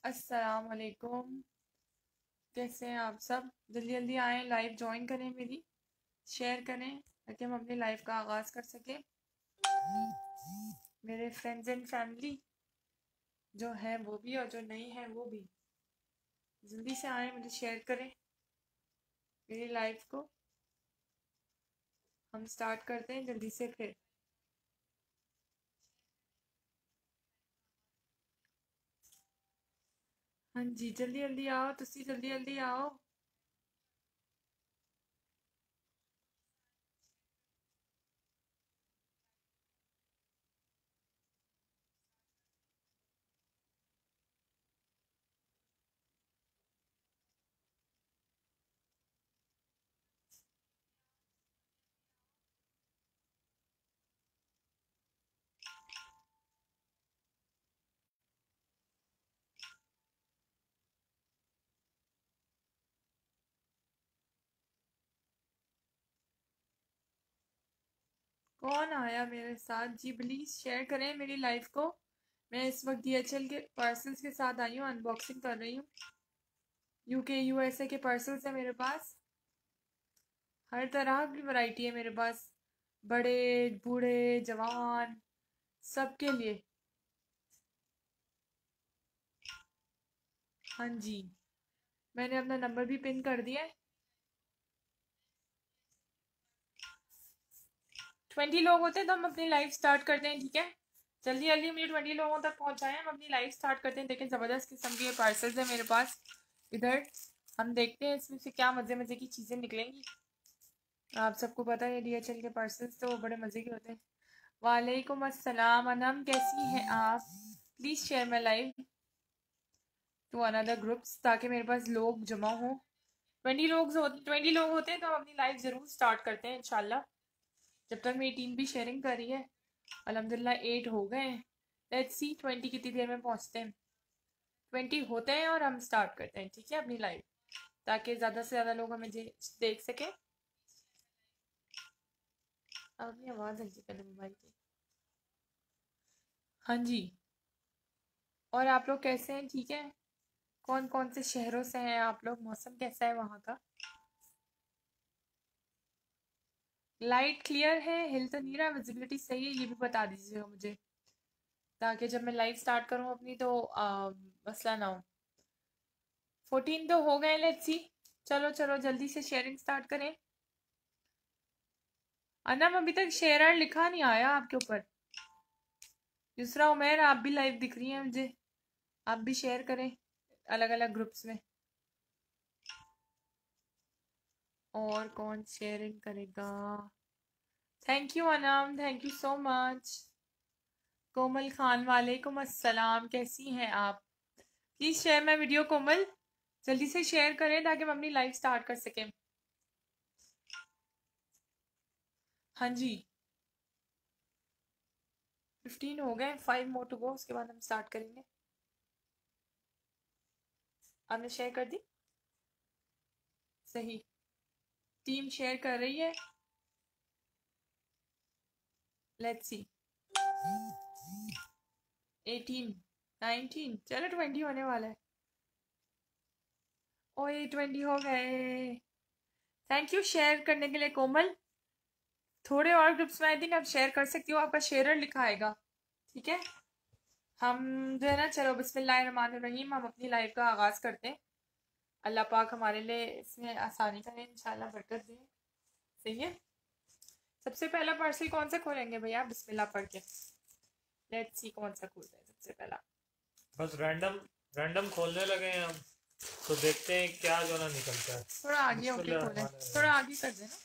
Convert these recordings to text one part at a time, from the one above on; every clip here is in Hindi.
अस्सलाम वालेकुम। कैसे हैं आप सब? जल्दी जल्दी आएँ, लाइव ज्वाइन करें, मेरी शेयर करें ताकि हम अपनी लाइव का आगाज़ कर सकें। मेरे फ्रेंड्स एंड फैमिली जो है वो भी और जो नहीं है वो भी जल्दी से आएँ, मुझे शेयर करें मेरी लाइव को। हम स्टार्ट करते हैं जल्दी से फिर। हाँ जी, जल्दी जल्दी आओ, तुसी जल्दी जल्दी आओ। कौन आया मेरे साथ जी? प्लीज़ शेयर करें मेरी लाइव को। मैं इस वक्त DHL के पार्सल्स के साथ आई हूँ, अनबॉक्सिंग कर रही हूँ। UK USA के पार्सल्स हैं मेरे पास। हर तरह की वैरायटी है मेरे पास, बड़े बूढ़े जवान सबके लिए। हाँ जी, मैंने अपना नंबर भी पिन कर दिया है। 20 लोग होते हैं तो हम अपनी लाइव स्टार्ट करते हैं, ठीक है? जल्दी जल्दी मुझे 20 लोगों तक पहुंचाएं, हम अपनी लाइव स्टार्ट करते हैं। देखें, ज़बरदस्त किस्म के पार्सल्स है मेरे पास इधर। हम देखते हैं इसमें से क्या मज़े मज़े की चीज़ें निकलेंगी। आप सबको पता है DHL के पार्सल्स तो बड़े मज़े के होते हैं। वालेकुम अस्सलाम अनम, कैसी हैं आप? Please share my live to another groups ताकि मेरे पास लोग जमा हो। 20 लोग होते हैं तो हम अपनी लाइव ज़रूर स्टार्ट करते हैं इंशाल्लाह। जब तक मेरी टीम भी शेयरिंग कर रही है। अल्हम्दुलिल्लाह 8 हो गए हैं। लेट्स सी 20 कितनी देर में पहुंचते हैं। 20 होते हैं और हम स्टार्ट करते हैं, ठीक है, अपनी लाइव, ताकि ज़्यादा से ज़्यादा लोग हमें देख सकें। अपनी आवाज़ हल्की कर दे मोबाइल की। हाँ जी, और आप लोग कैसे हैं? ठीक है? कौन कौन से शहरों से हैं आप लोग? मौसम कैसा है वहाँ का? लाइट क्लियर है? हिल तो नहीं रहा? विजिबिलिटी सही है? ये भी बता दीजिएगा मुझे ताकि जब मैं लाइव स्टार्ट करूँ अपनी तो मसला ना हो। 14 तो हो गए, लेट्स सी। चलो चलो जल्दी से शेयरिंग स्टार्ट करें। अनम, अभी तक शेयर लिखा नहीं आया आपके ऊपर। दूसरा उमेर, आप भी लाइव दिख रही हैं मुझे, आप भी शेयर करें अलग अलग ग्रुप्स में। और कौन शेयरिंग करेगा? Thank you Anam, thank you so much. Komal Khan, वालेकुम अस्सलाम, कैसी हैं आप? Please share my video Komal, जल्दी से शेयर करें ताकि हम अपनी लाइव स्टार्ट कर सकें। हाँ जी, 15 हो गए, 5 मोर टू गो, उसके बाद हम स्टार्ट करेंगे। आपने शेयर कर दी? सही, टीम शेयर कर रही है। Let's see. 18, 19, चलो 20 होने वाला है। ओए 20 हो गए। थैंक यू शेयर करने के लिए कोमल। थोड़े और ग्रुप्स में आई थिंक आप शेयर कर सकती हो, आपका शेयरर लिखा आएगा, ठीक है? हम जो है ना, चलो बिस्मिल्लाहिर्रहमानिर्रहीम, हम अपनी लाइव का आगाज़ करते हैं। अल्लाह पाक हमारे लिए इसमें आसानी करें, इंशाल्लाह बरकत दें। सही है। सबसे पहला पार्सल कौन सा खोलेंगे भैया? बिस्मिल्लाह पढ़ के लेट्स सी कौन सा खोलते हैं सबसे पहला। बस रैंडम रैंडम खोलने लगे हैं हम, तो देखते हैं क्या जो ना निकलता है। थोड़ा आगे होके खोलें, थोड़ा आगे कर देना।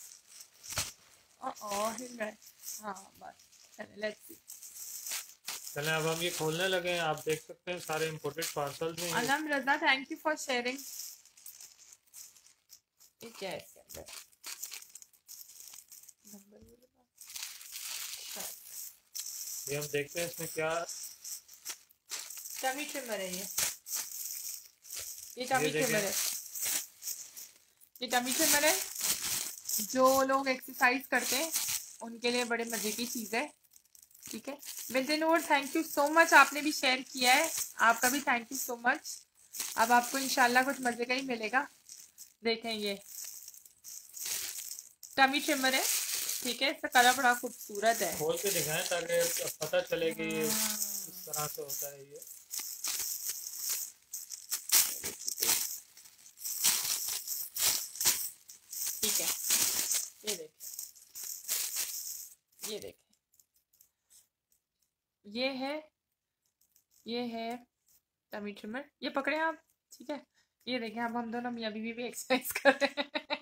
हिल रहा है। हाँ बस, लेट्स सी। चले अब हम ये खोलने लगे हैं। आप देख सकते हैं सारे इम्पोर्टेड पार्सल्स हैं ये। Anam Raza, thank you for sharing. ये क्या है इसके अंदर? नंबर मेरे पास। ये हम देखते हैं इसमें क्या। टमी ट्रिमर है ये टमी ट्रिमर है। ये टमी ट्रिमर है। जो लोग एक्सरसाइज करते हैं उनके लिए बड़े मजे की चीज़ है। ठीक है बिल्डिंग और थैंक यू सो मच, आपने भी शेयर किया है, आपका भी थैंक यू सो मच। अब आपको इंशाल्लाह कुछ मजे का ही मिलेगा। देखें ये टमी ट्रिमर है, ठीक है, इसका कलर बड़ा खूबसूरत है। खोल के दिखाएं ताकि पता चले कि ये किस तरह से होता है ये। ठीक है ये देखें, ये देखें, ये है टमी ट्रिमर, ये पकड़े आप, ठीक है। ये देखें अब हम दोनों मियाँ बीवी भी एक्सरसाइज कर रहे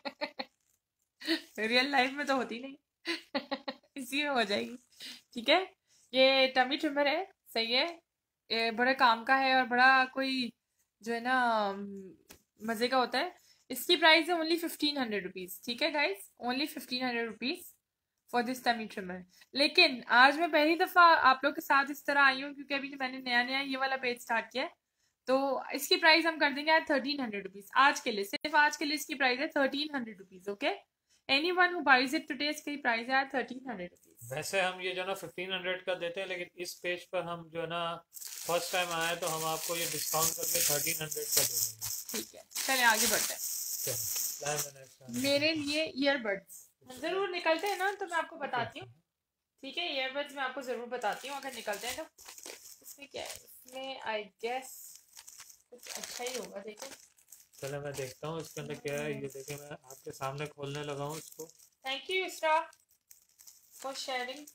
हैं रियल लाइफ में तो होती नहीं इसी में हो जाएगी, ठीक है। ये टमी ट्रिमर है, सही है, ये बड़े काम का है और बड़ा कोई जो है ना मजे का होता है। इसकी प्राइस है ओनली 1500 रुपीज, ठीक है guys, only 1500 rupees for this tummy trimmer. लेकिन आज मैं पहली दफा आप लोग के साथ इस तरह आई हूँ क्योंकि अभी मैंने नया नया ये वाला पेज स्टार्ट किया है, तो इसकी प्राइस हम कर देंगे आज 1300 रुपीज। आज के लिए, सिर्फ आज के लिए इसकी प्राइस है 1300 rupees, okay. Anyone who buys it today इसकी प्राइस है 1300 रुपीज। वैसे हम ये जो ना 1500 का देते हैं, लेकिन इस पेज पर हम जो है ना फर्स्ट टाइम आए तो हम आपको ये डिस्काउंट करके 1300 का दे देंगे। ठीक है चले आगे बढ़ते हैं। मेरे लिए ईयरबड्स जरूर निकलते हैं ना तो मैं आपको बताती हूँ, ठीक है। ईयरबड्स मैं आपको जरूर बताती हूँ अगर निकलते हैं तो। इसमें क्या है, इसमें आई गेस कुछ अच्छा ही होगा, देखें। चलो मैं देखता हूँ इसके अंदर क्या है। ये देखिए मैं आपके सामने खोलने लगा हूँ इसको। Thank you Isra for sharing,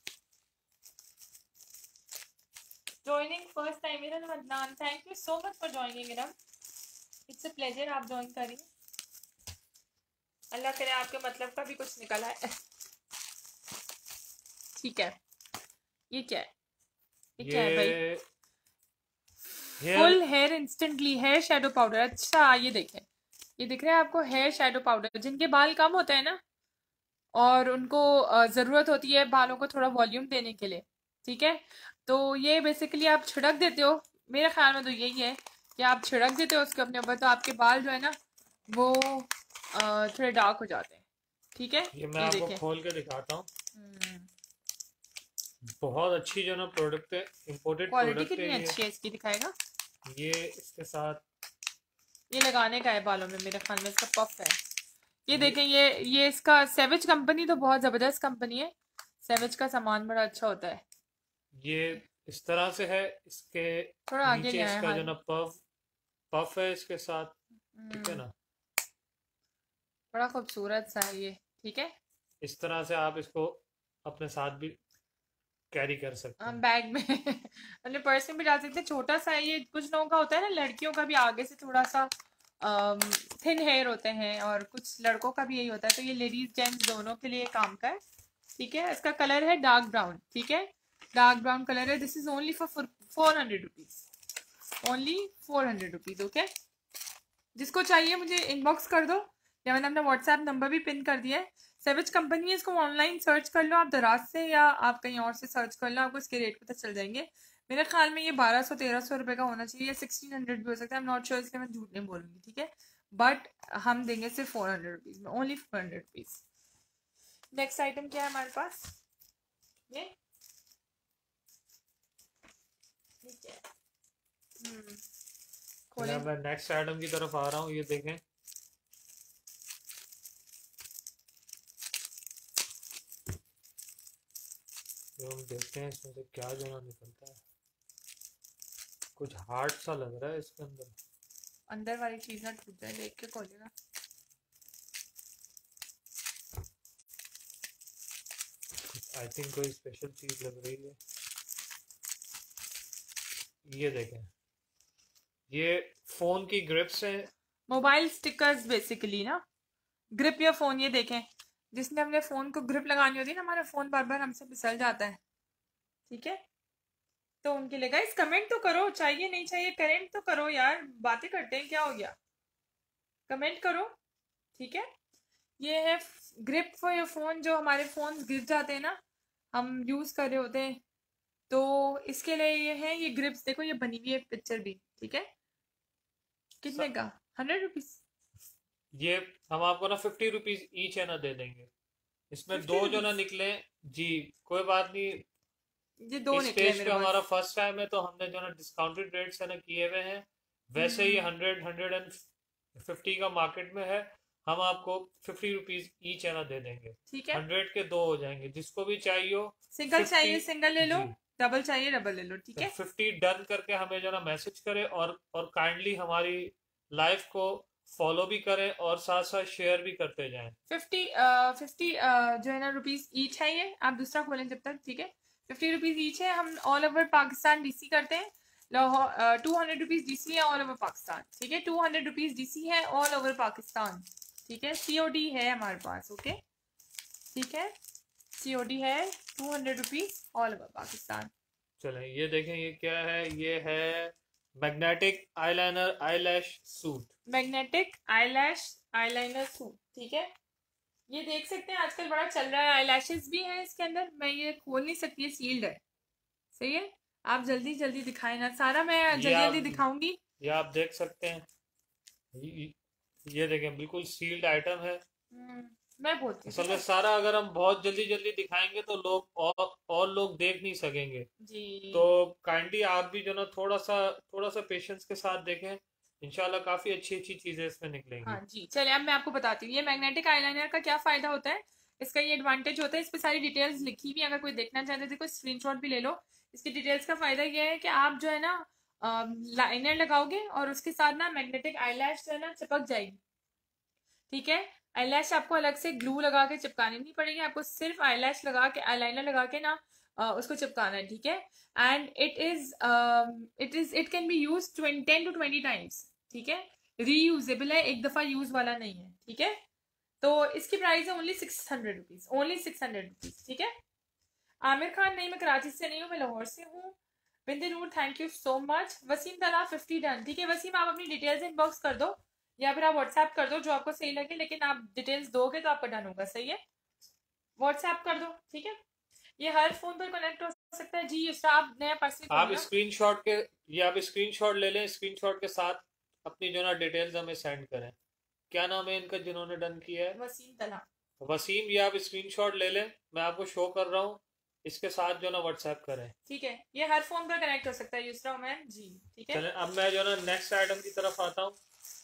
joining first time Iram Adnan, thank you so much for joining Iram, it's a pleasure आप ज्वाइन करिए। अल्लाह करे आपके मतलब का भी कुछ निकला है ठीक है। ये क्या है, ये क्या है भाई, full hair instantly hair shadow powder. अच्छा ये देखें, ये दिख रहा है आपको, हेयर शेडो पाउडर। जिनके बाल कम होते हैं ना और उनको ज़रूरत होती है बालों को थोड़ा वॉल्यूम देने के लिए, ठीक है, तो ये बेसिकली आप छिड़क देते हो, मेरे ख्याल में तो यही है कि आप छिड़क देते हो उसके अपने ऊपर, तो आपके बाल जो है ना वो थोड़े डार्क हो जाते हैं, ठीक है। ये मैं आपको खोल के दिखाता हूँ। बहुत अच्छी जो ना प्रोडक्ट है, इम्पोर्टेड क्वालिटी प्रोडक्ट कितनी है। अच्छी है इसकी, दिखाएगा। ये इसके साथ ये लगाने का है बालों में, मेरे ख्याल में इसका पफ है। ये देखें, ये इसका सेविज कंपनी तो बहुत जबरदस्त कंपनी है, सेविज का सामान बड़ा अच्छा होता है। ये इस तरह से है, इसके थोड़ा आगे नीचे ले आए, इसका हाँ। जो ना पफ है इसके साथ, ठीक है ना, बड़ा खूबसूरत सा है ये, ठीक है। इस तरह से आप इसको अपने साथ भी कैरी कर सकते हैं, बैग में अपने पर्स में भी डाल सकते हैं। छोटा सा है ये, कुछ लोगों का होता है ना, लड़कियों का भी आगे से थोड़ा सा थिन हेयर होते हैं और कुछ लड़कों का भी यही होता है, तो ये लेडीज जेंट्स दोनों के लिए काम का है, ठीक है। इसका कलर है डार्क ब्राउन, ठीक है, डार्क ब्राउन कलर है। This is only for 400 rupees, only 400 rupees, okay. जिसको चाहिए मुझे इनबॉक्स कर दो, या मैंने अपना व्हाट्सएप नंबर भी पिन कर दिया है। सेविज कंपनी है, इसको ऑनलाइन सर्च कर लो आप दराज से, या आप कहीं और से सर्च कर लो, आपको इसके रेट पता चल जाएंगे। मेरे ख्याल में ये 1200-1300 रुपये का होना चाहिए, या 1600 भी हो सकता है, आई एम नॉट श्योर, इसलिए मैं झूठ नहीं बोलूंगी, ठीक है। बट हम देंगे सिर्फ 400 रुपीज में, ओनली 400 रुपीज। नेक्स्ट आइटम क्या है हमारे पास, ये क्या है, खोलें। मैं नेक्स्ट आइटम की तरफ आ रहा हूँ। ये देखें, जो हम देखते हैं इसमें से क्या जो ना निकलता है, कुछ हार्ड सा लग रहा है इसके अंदर वाली चीज ना टूट जाए, देख के खोलेगा। आई थिंक कोई स्पेशल चीज लग रही है। ये देखें, ये फोन की ग्रिप्स है, मोबाइल स्टिकर्स बेसिकली ना, ग्रिप या फोन। ये देखें, जिसने अपने फोन को ग्रिप लगानी होती है ना, हमारा फोन बार बार हमसे फिसल जाता है, ठीक है, तो उनके लिए। गाइस कमेंट तो करो, चाहिए नहीं चाहिए कमेंट तो करो यार, बातें करते हैं, क्या हो गया, कमेंट करो, ठीक है। ये है ग्रिप फॉर योर फोन, जो हमारे फोन गिर जाते हैं ना, हम यूज कर रहे होते हैं, तो इसके लिए ये है, ये ग्रिप्स देखो, ये बनी हुई है पिक्चर भी, ठीक है। कितने का, 100 रुपीज। ये हम आपको ना 50 रुपीज ईच है ना दे देंगे। इसमें 50 दो जो ना रुपीज निकले जी, कोई बात नहीं, ये 2 इस निकले पेज मेरे पे पास। हमारा फर्स्ट टाइम है तो हमने जो ना डिस्काउंटेड रेट्स है ना किए हुए हैं। वैसे ही 150 का मार्केट में है। हम आपको 50 रुपीज ईच है ना दे देंगे। ठीक है, 100 के 2 हो जाएंगे, जिसको भी चाहिए हो। सिंगल 50 चाहिए सिंगल ले लो, जी, डबल चाहिए डबल ले लो, ठीक है। 50 डन करके हमें जो ना मैसेज करें, और काइंडली हमारी लाइफ को फॉलो भी करें और साथ साथ शेयर भी करते जाएं। 50 जो है ना रुपीज ईच है ये। आप दूसरा खोलें जब तक, ठीक है। 50 रुपीज ईच है। हम ऑल ओवर पाकिस्तान डीसी करते हैं। लाहौर 200 रुपीज डीसी है ऑल ओवर पाकिस्तान, ठीक है। 200 रुपीज डीसी है ऑल ओवर पाकिस्तान, ठीक है। सीओडी है हमारे पास, ओके, ठीक है। सीओडी है 200 रुपीज ऑल ओवर पाकिस्तान। चलें, ये देखें ये क्या है। ये है magnetic eyeliner eyelash suit. Magnetic eyeliner suit, ठीक है। ये देख सकते हैं आजकल बड़ा चल रहा है। आईलैशेस भी हैं इसके अंदर। मैं ये खोल नहीं सकती, ये सील्ड है, सही है। आप जल्दी जल्दी दिखाएं ना, सारा मैं जल्दी जल्दी दिखाऊंगी। ये आप देख सकते हैं। ये ये देखें, बिल्कुल सील्ड आइटम है। मैं बोलती असल हूँ में सारा अगर हम बहुत जल्दी जल्दी दिखाएंगे तो लोग और लोग देख नहीं सकेंगे। जी। तो काइंडली आप भी जो ना थोड़ा सा पेशेंस के साथ देखें। इंशाल्लाह काफी अच्छी अच्छी चीजें इसमें निकलेंगी। हाँ जी, चलिए अब मैं आपको बताती हूँ ये मैग्नेटिक आईलाइनर का क्या फायदा होता है। इसका ये एडवांटेज होता है, इस पे सारी डिटेल्स लिखी हुई है। अगर कोई देखना चाहते तो कोई स्क्रीनशॉट भी ले लो। इसकी डिटेल्स का फायदा ये है कि आप जो है ना लाइनर लगाओगे और उसके साथ ना मैग्नेटिक आईलैश जो है ना चिपक जाएगी, ठीक है। आईलैश आपको अलग से ग्लू लगा के चिपकानी नहीं पड़ेगी। आपको सिर्फ आईलैश लगा के, आईलाइनर लगा के ना उसको चिपकाना है, ठीक है। And it can be use 10 to 20 times, ठीक है। रीयूजेबल है, एक दफा यूज वाला नहीं है, ठीक है। तो इसकी प्राइस है ओनली 600 रुपीज, ओनली 600 रुपीज, ठीक है। आमिर खान नहीं, मैं कराची से नहीं हूँ, मैं लाहौर से हूँ। Binte Noor, thank you so much. Waseem तला 50 डन, ठीक है। वसीम आप अपनी डिटेल्स इनबॉक्स कर दो या फिर आप व्हाट्सएप कर दो, जो आपको सही लगे, लेकिन आप डिटेल्स दोगे तो आपका डन होगा, सही है। व्हाट्सएप कर दो, ठीक है। ये हर फोन पर कनेक्ट हो सकता है जी। इसका आप नया पर्सनल आप स्क्रीनशॉट के ये आप स्क्रीनशॉट ले लें। स्क्रीनशॉट के साथ अपनी जो ना डिटेल्स हमें सेंड करें। क्या नाम है इनका जिन्होंने डन किया है? वसीम तला। वसीम, ये आप स्क्रीनशॉट ले लें, मैं आपको शो कर रहा हूँ। इसके साथ जो ना व्हाट्सएप करें, ठीक है। ये हर फोन पर कनेक्ट हो सकता है यूसरा मैन जी, ठीक है। चलें अब मैं जो ना नेक्स्ट आइटम की तरफ आता हूँ।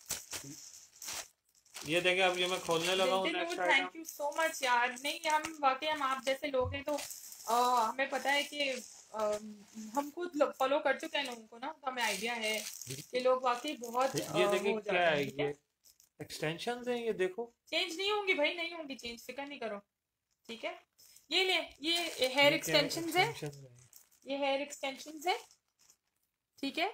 ये देखें, अब ये मैं खोलने लगा हूँ next item. Thank you so much यार। नहीं, हम वाकई हम आप जैसे लोग हैं तो हमें पता है कि हम खुद फॉलो कर चुके हैं लोगों को ना, तो हमें आइडिया है कि लोग वाकई बहुत ये देखें हो क्या जाते है। हैं, ठीक ये है। एक्सटेंशंस हैं, ये देखो। चेंज नहीं होंगी भाई, नहीं होंगी चेंज, फिक्र नहीं करो, ठीक है। ये ले, ये हेयर एक्सटेंशंस है, ये हेयर एक्सटेंशंस है, ठीक है।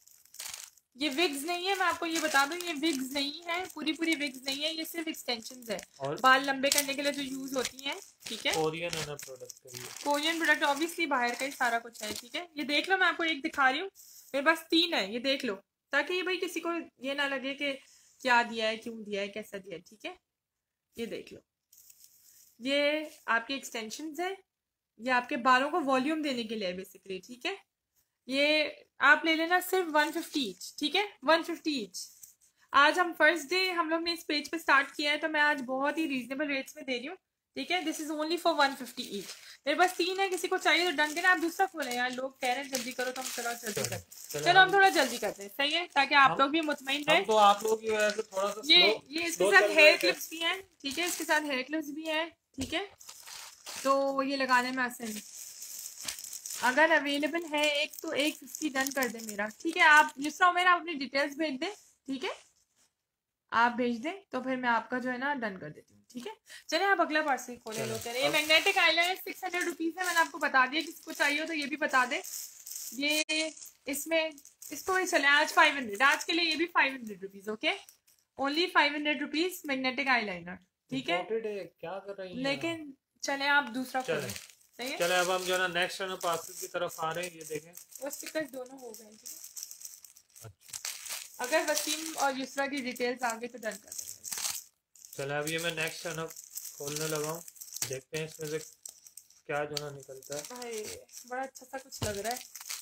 ये विग्स नहीं है, मैं आपको ये बता दूं, ये विग्स नहीं है, पूरी पूरी विग्स नहीं है, ये सिर्फ एक्सटेंशंस है, और बाल लंबे करने के लिए जो यूज होती हैं, ठीक है। कोरियन है ना प्रोडक्ट है ये। कोरियन प्रोडक्ट ऑब्वियसली बाहर का ही सारा कुछ है, ठीक है। ये देख लो, मैं आपको एक दिखा रही हूँ, मेरे पास 3 है, ये देख लो, ताकि ये भाई किसी को ये ना लगे कि क्या दिया है, क्यों दिया है, कैसा दिया है, ठीक है। ये देख लो, ये आपके एक्सटेंशंस है, ये आपके बालों को वॉल्यूम देने के लिए बेसिकली, ठीक है। ये आप ले लेना सिर्फ 150 ईच, ठीक है, 150 ईच। आज हम फर्स्ट डे हम लोग ने इस पेज पे स्टार्ट किया है, तो मैं आज बहुत ही रीजनेबल रेट्स में दे रही हूँ, ठीक है। This is only for 150 each. मेरे पास 3 है, किसी को चाहिए तो डन करें। आप दूसरा खोलें यार, लोग कह रहे हैं जल्दी करो, तो हम थोड़ा जल्दी करते हैं। चलो हम थोड़ा जल्दी करते हैं, सही है, ताकि आप लोग भी मुतमईन रहे। तो आप लोग की वजह से थोड़ा सा ये इसके साथ हेयर क्लिप्स भी हैं, ठीक है, इसके साथ हेयर क्लिप्स भी हैं, ठीक है। तो ये लगाने में आसान, अगर अवेलेबल है एक तो 150 डन कर दे मेरा, ठीक है। आप जिसरा मेरा अपनी डिटेल्स भेज दें, ठीक है, आप भेज दें तो फिर मैं आपका जो है ना डन कर देती हूँ, ठीक है। चले आप अगला पार्सल खोले लो। कह रहे ये मैग्नेटिक आईलाइनर 600 रुपीज है, मैंने आपको बता दिया, किसी को चाहिए हो तो ये भी बता दे। ये इसमें इसको भी चले आज 500, आज के लिए ये भी 500 rupees, okay, only 500 rupees magnetic eyeliner, ठीक है। क्या कर रही हैं लेकिन चले आप दूसरा खोलें, सही है। चले अब हम जो ना नेक्स्ट पार्सल की तरफ आ रहे हैं। ये देखें, वो स्टिकर्स दोनों हो गए, ठीक है। अच्छा, अगर वसीम और युसरा की डिटेल्स आगे तो डन कर देंगे। चले अब ये मैं नेक्स्ट खोलने लगा हूँ। देखते हैं इसमें से क्या जो ना निकलता है। भाई बड़ा अच्छा सा कुछ लग रहा है,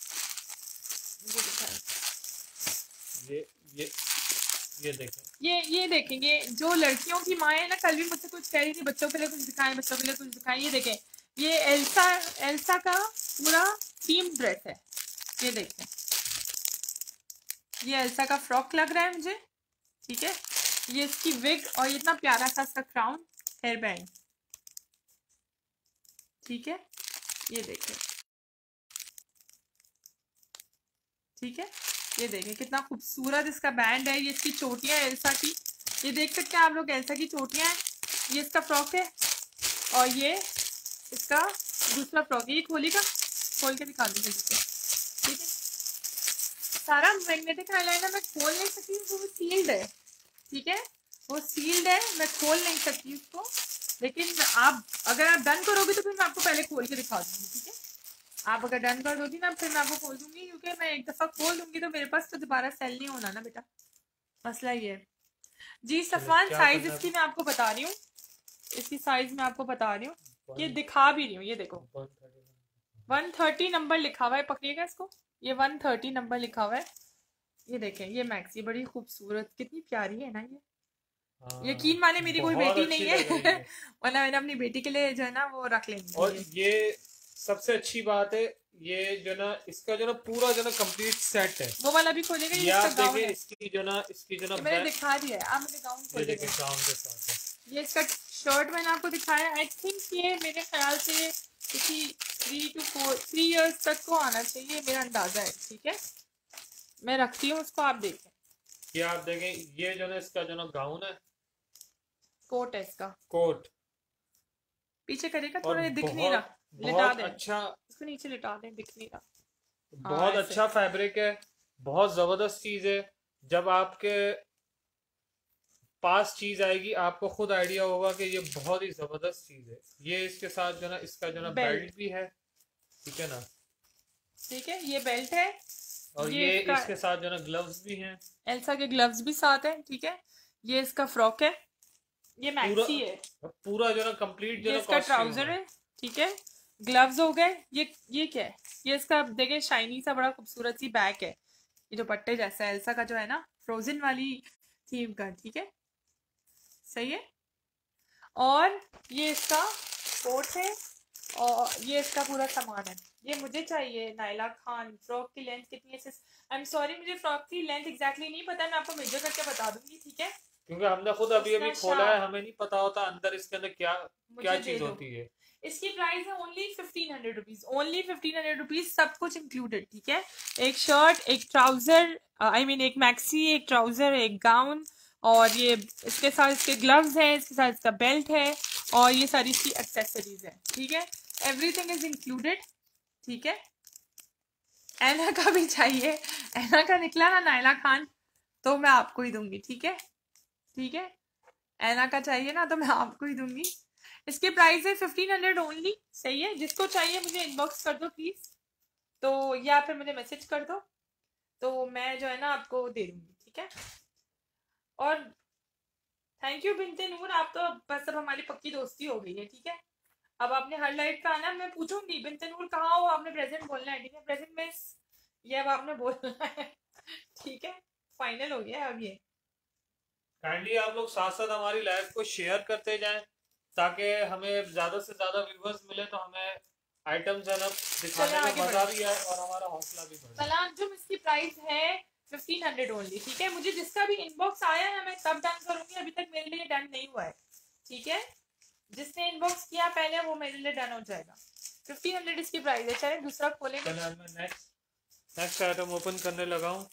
ये देखें, ये देखेंगे जो लड़कियों की माँ है ना, कल भी मुझसे कुछ कह रही थी, बच्चों के लिए कुछ दिखाएं, बच्चों के लिए कुछ दिखाएं। ये देखें, ये एल्सा एल्सा का पूरा थीम ड्रेस है। ये देखें, ये एल्सा का फ्रॉक लग रहा है मुझे, ठीक है। ये इसकी विग और ये इतना प्यारा सा इसका क्राउन हेयर बैंड, ठीक है। ये देखें, ठीक है। ये देखें कितना खूबसूरत इसका बैंड है। ये इसकी चोटियां एल्सा की, ये देख सकते हैं आप लोग, एल्सा की चोटियां हैं। ये इसका फ्रॉक है और ये इसका दूसरा फ्रॉक है। ये खोलेगा, खोल के दिखा दीजिए, ठीक है। सारा मैग्नेटिक आईलाइनर मैं खोल नहीं सकती, वो सील्ड है, ठीक है। वो सील्ड है, मैं खोल नहीं सकती उसको, लेकिन आप अगर आप डन करोगे तो फिर मैं आपको पहले खोल के दिखा दूंगी, ठीक है। आप अगर डन कर दोगी ना फिर मैं आपको खोल दूंगी, क्योंकि मैं एक दफा खोल दूंगी तो मेरे पास तो दोबारा सेल नहीं होना ना बेटा, मसला ये है जी। सफवान साइज इसकी मैं आपको बता रही हूँ, इसकी साइज मैं आपको बता रही हूँ, ये दिखा भी रही हूँ। ये देखो 130 नंबर लिखा हुआ है, पकड़िएगा इसको, ये 130 नंबर लिखा हुआ है। ये देखें, ये मैक्सी बड़ी खूबसूरत, कितनी प्यारी है ना ये। यकीन माने मेरी कोई बेटी नहीं है वरना मैंने अपनी बेटी के लिए जो है ना वो रख लेंगी। और ये सबसे अच्छी बात है, ये जो ना इसका जो ना पूरा जो ना कंप्लीट सेट है। वो वाला भी खोलेगा, ये आप देखिए, इसकी जो ना मैंने दिखा दिया है, आप मुझे गाउन खोल ये देखिए गाउन के साथ है। ये इसका शर्ट मैंने आपको दिखाया। आई थिंक ये मेरे ख्याल से किसी 3 इयर्स तक को आना चाहिए, मेरा अंदाजा है, ठीक है। मैं रखती हूँ उसको, आप देखें। ये आप देखें, ये जो ना इसका जो ना गाउन है, कोट है इसका, कोट पीछे करेगा थोड़ा, दिख नहीं रहा, लिटा दे अच्छा, इसको नीचे लिटा दे, दिख नहीं रहा। बहुत अच्छा फैब्रिक है, बहुत जबरदस्त चीज है। जब आपके पास चीज आएगी आपको खुद आइडिया होगा कि ये बहुत ही जबरदस्त चीज है। ये इसके साथ जो ना इसका जो ना बेल्ट भी है, ठीक है ना, ठीक है। ये बेल्ट है और ये इसके साथ जो ना ग्लव्स भी हैं, एल्सा के ग्लव्स भी साथ हैं, ठीक है। ये इसका फ्रॉक है, ये मैक्सी है, पूरा जो ना कंप्लीट जो ना इसका ट्राउजर है, ठीक है। ग्लव्स हो गए। ये क्या है, ये इसका देखें शाइनी सा बड़ा खूबसूरत सी बैग है, ये जो पट्टे जैसा एल्सा का जो है ना फ्रोजन वाली थीम का, ठीक है, सही है। और ये इसका कोट है और ये इसका पूरा सामान है। ये मुझे चाहिए नाइला खान। फ्रॉक की लेंथ कितनी है? आई एम सॉरी, मुझे फ्रॉक की लेंथ एग्जैक्टली नहीं पता, मैं आपको मेजर करके बता दूंगी, ठीक है। क्योंकि हमने खुद अभी खोला है, हमें नहीं पता होता अंदर इसके अंदर क्या क्या चीज होती है। इसकी प्राइस है ओनली 1500 रुपीज, ओनली 1500 रुपीज, सब कुछ इंक्लूडेड, ठीक है। एक शर्ट, एक ट्राउजर, आई मीन एक मैक्सी, एक ट्राउजर, एक गाउन, और ये इसके साथ इसके ग्लव्स हैं, इसके साथ इसका बेल्ट है, और ये सारी इसकी एक्सेसरीज है, ठीक है। एवरीथिंग इज इंक्लूडेड, ठीक है। ऐना का भी चाहिए, ऐना का निकला ना नाइला खान तो मैं आपको ही दूंगी, ठीक है, ठीक है। ऐना का चाहिए ना तो मैं आपको ही दूंगी। इसकी प्राइस है 1500 ओनली, सही है। जिसको चाहिए मुझे इनबॉक्स कर दो प्लीज, तो या फिर मुझे मैसेज कर दो, तो मैं जो है ना आपको दे दूंगी, ठीक है। और थैंक यू बिनते नूर, आप तो बस अब हमारी पक्की दोस्ती हो गई है, ठीक है। अब आपने हर लाइट का आना, मैं पूछूंगी बिनते नूर कहाँ हो, आपने प्रेजेंट बोलना है, ठीक है। प्रेजेंट में ये अब आपने बोलना है, ठीक है। फाइनल हो गया अब ये। काइंडली आप लोग साथ साथ हमारी लाइव को शेयर करते जाएं ताकि हमें ज्यादा से ज्यादा व्यूवर्स मिले, तो हमें आइटम्स है ना दिखाने में मजा भी आए और हमारा हौसला भी बढ़े। सलाम, इसकी प्राइस है 1500 ओनली, ठीक है। मुझे जिसका भी इनबॉक्स आया है मैं तब डन करूंगी, अभी तक मेरे लिए डन नहीं हुआ है, ठीक है। जिसने इनबॉक्स किया पहले वो मेरे लिए डन हो जाएगा। 1500 इसकी प्राइस है। चले दूसरा खोलेंगे। मैं नेक्स्ट आइटम ओपन करने लगा हूँ।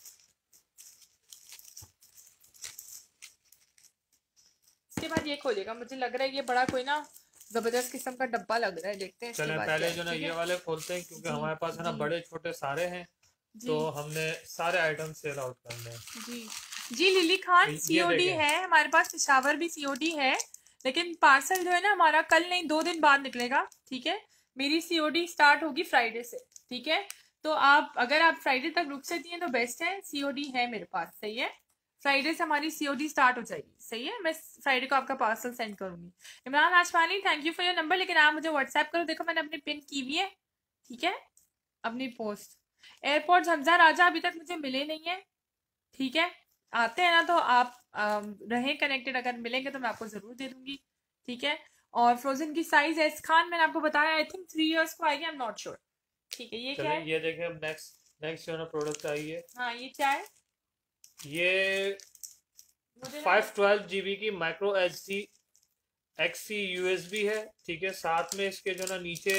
इसके बाद ये खोलेगा, मुझे लग रहा है ये बड़ा कोई ना जबरदस्त किस्म का डब्बा लग रहा है, देखते हैं। चले पहले जो ना ये वाले खोलते हैं, क्योंकि हमारे पास है ना बड़े छोटे सारे हैं, तो हमने सारे आइटम सेल आउट करने हैं। जी लिली खान, सीओडी है हमारे पास, पेशावर भी सीओडी है, लेकिन पार्सल जो है ना हमारा कल नहीं 2 दिन बाद निकलेगा, ठीक है। मेरी सीओडी स्टार्ट होगी फ्राइडे से, ठीक है। तो आप अगर आप फ्राइडे तक रुक सकती हैं तो बेस्ट है, सीओडी है मेरे पास, सही है। फ्राइडे से हमारी सीओडी स्टार्ट हो जाएगी, सही है। मैं फ्राइडे को आपका पार्सल सेंड करूंगी। Imran Ashwani, thank you for your number, लेकिन आप मुझे व्हाट्सएप करो, देखो मैंने अपनी पिन की हुई है, ठीक है, अपनी पोस्ट। एयरपोर्ट हमजा राजा अभी तक मुझे मिले नहीं है, ठीक है। आते हैं ना तो आप रहें कनेक्टेड, अगर मिलेंगे तो मैं आपको जरूर दे दूंगी, ठीक है। और फ्रोजन की साइज एस खान मैंने आपको बताया, आई थिंक 3 years को आएगी, आई एम नॉट श्योर। ठीक है, ये क्या है? ये देखें, अब नेक्स्ट जो ना प्रोडक्ट आई है, हाँ ये क्या है? ये मुझे 512 GB की माइक्रो HD XC USB है। ठीक है, साथ में इसके जो ना नीचे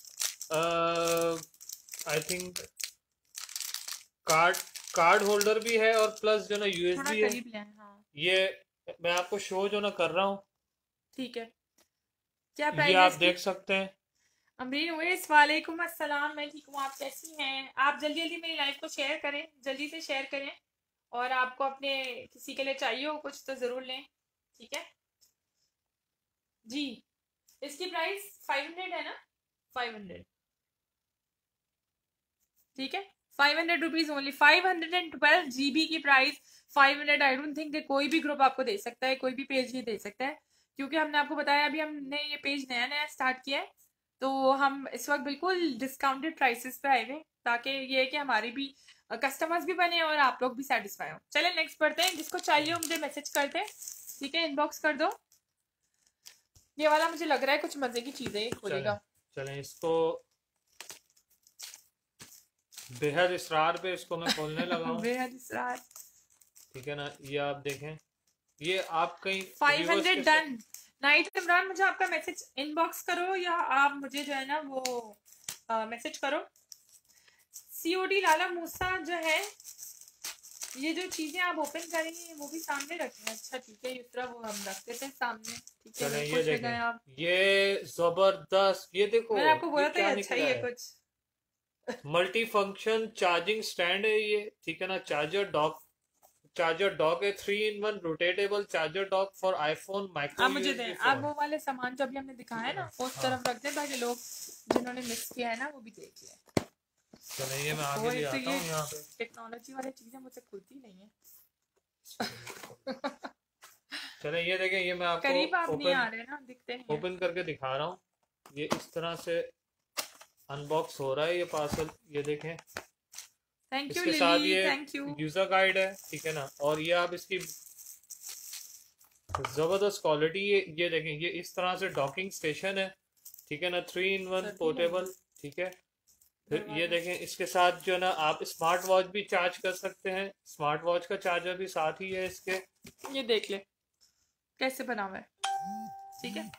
आई थिंक कार्ड होल्डर भी है और प्लस जो ना USB है। हाँ। ये मैं आपको शो जो ना कर रहा हूँ, ठीक है, क्या ये प्राइस आप देख सकते हैं। अमरीन उवैस, वालेकुम अस्सलाम, मैं ठीक हूँ, आप कैसी हैं? आप जल्दी जल्दी मेरी लाइव को शेयर करें, जल्दी से शेयर करें, और आपको अपने किसी के लिए चाहिए हो कुछ तो ज़रूर लें। ठीक है जी। इसकी प्राइस 500 है ना? 500, ठीक है, 500 रुपीज ओनली। 512 GB की प्राइस 500। आई डोंट थिंक कोई भी ग्रुप आपको दे सकता है, कोई भी पेज ये दे सकता है, क्योंकि हमने आपको बताया अभी हमने ये पेज नया नया स्टार्ट किया है, तो हम इस वक्त बिल्कुल डिस्काउंटेड प्राइसेस पे आए हुए, ताकि ये है कि हमारी भी कस्टमर्स भी बने और आप लोग भी सेटिस्फाई हो। चले नेक्स्ट पढ़ते हैं, जिसको चाहिए हो मुझे मैसेज करते हैं, ठीक है, इनबॉक्स कर दो। ये वाला मुझे लग रहा है कुछ मजे की चीजें खोलेगा। चलें इसको बेहद इसरार पे इसको मैं खोलने लगा हूँ। बेहद इसरार, ठीक है ना, ये आप देखें, ये आप कहीं 500 डन। नाइट इमरान, मुझे आपका मैसेज इनबॉक्स करो या आप मुझे जो है ना वो मैसेज करो। सीओडी लाला मूसा जो है, ये जो चीजें आप ओपन करेंगे वो भी सामने रखें। अच्छा ठीक है, इस तरह वो हम रख देते हैं सामने। ठीक है, ये देखें, आप ये जबरदस्त, ये देखो, मैंने आपको बोला था अच्छा ही है कुछ। मल्टी फंक्शन चार्जिंग स्टैंड है ये। ठीक है ना, चार्जर डॉक है, 3-in-1 rotatable charger dock for iPhone micro. आप मुझे दें, आप वो वाले सामान जो अभी हमने दिखाया है ना उस तरफ रख दें, ताकि लोग जिन्होंने मिस किया है ना वो भी देख लें। चलिए ये मैं आगे ले आता हूँ। यहाँ पे टेक्नोलॉजी वाली चीजें मुझसे खुलती नहीं है। चले ये देखें, ये मैं आपको करीब आप नहीं आ रहे ना, दिखते नहीं ओपन करके दिखा रहा हूँ। ये इस तरह से अनबॉक्स हो रहा है ये पार्सल, ये देखें। थैंक यू इसके साथ ये थैंक यू। यूजर गाइड है, ठीक है ना, और ये आप इसकी जबरदस्त क्वालिटी, ये देखें, ये इस तरह से डॉकिंग स्टेशन है। ठीक है ना, 3-in-1 पोर्टेबल। ठीक है, फिर ये देखें, इसके साथ जो ना आप स्मार्ट वॉच भी चार्ज कर सकते हैं, स्मार्ट वॉच का चार्जर भी साथ ही है इसके। ये देख ले कैसे बना हुआ है। ठीक है,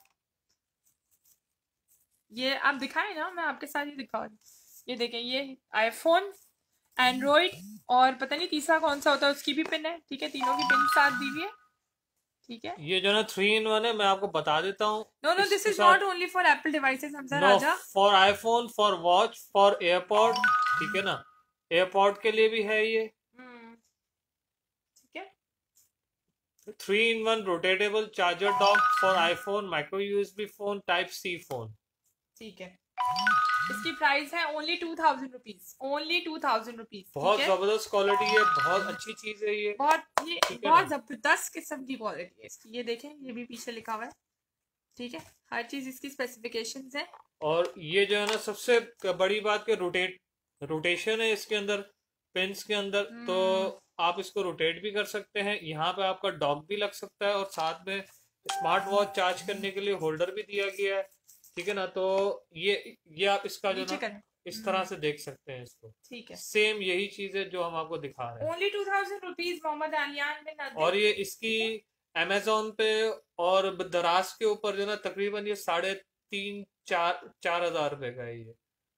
ये आप दिखाएं ना, मैं आपके साथ ही दिखा रही। ये देखें, ये आईफोन, एंड्रॉइड और पता नहीं तीसरा कौन सा होता है उसकी भी पिन है। ठीक है, तीनों की पिन साथ दी हुई है। ठीक है, ये जो ना 3-in-1 है, मैं आपको बता देता हूँ। No this is not only for Apple devices Hamza Raja, for iPhone, for watch, for AirPod. ठीक है ना, एयरपॉड के लिए भी है ये। ठीक है, 3-in-1 rotatable charger dock for iPhone, micro USB phone, type C phone. ठीक है, इसकी प्राइस है ओनली 2000 रुपीज, ओनली 2000 रुपीज। बहुत जबरदस्त क्वालिटी है, बहुत अच्छी चीज है ये, बहुत जबरदस्त किस्म की क्वालिटी है इसकी। ये देखें, ये भी पीछे लिखा हुआ है। ठीक है, हर चीज इसकी स्पेसिफिकेशंस है। और ये जो है ना सबसे बड़ी बात के रोटेशन है इसके अंदर, पिंस के अंदर, तो आप इसको रोटेट भी कर सकते हैं। यहाँ पे आपका डॉक भी लग सकता है और साथ में स्मार्ट वॉच चार्ज करने के लिए होल्डर भी दिया गया है। ठीक है ना, तो ये आप इसका जो ना इस तरह से देख सकते हैं इसको। ठीक है, सेम यही चीज है जो हम आपको दिखा रहे हैं। ओनली 2000 रुपीज मोहम्मद आलियान में। और ये इसकी अमेजोन पे और दराज के ऊपर जो ना तकरीबन ये 3,500-4,000 रुपए का है ये।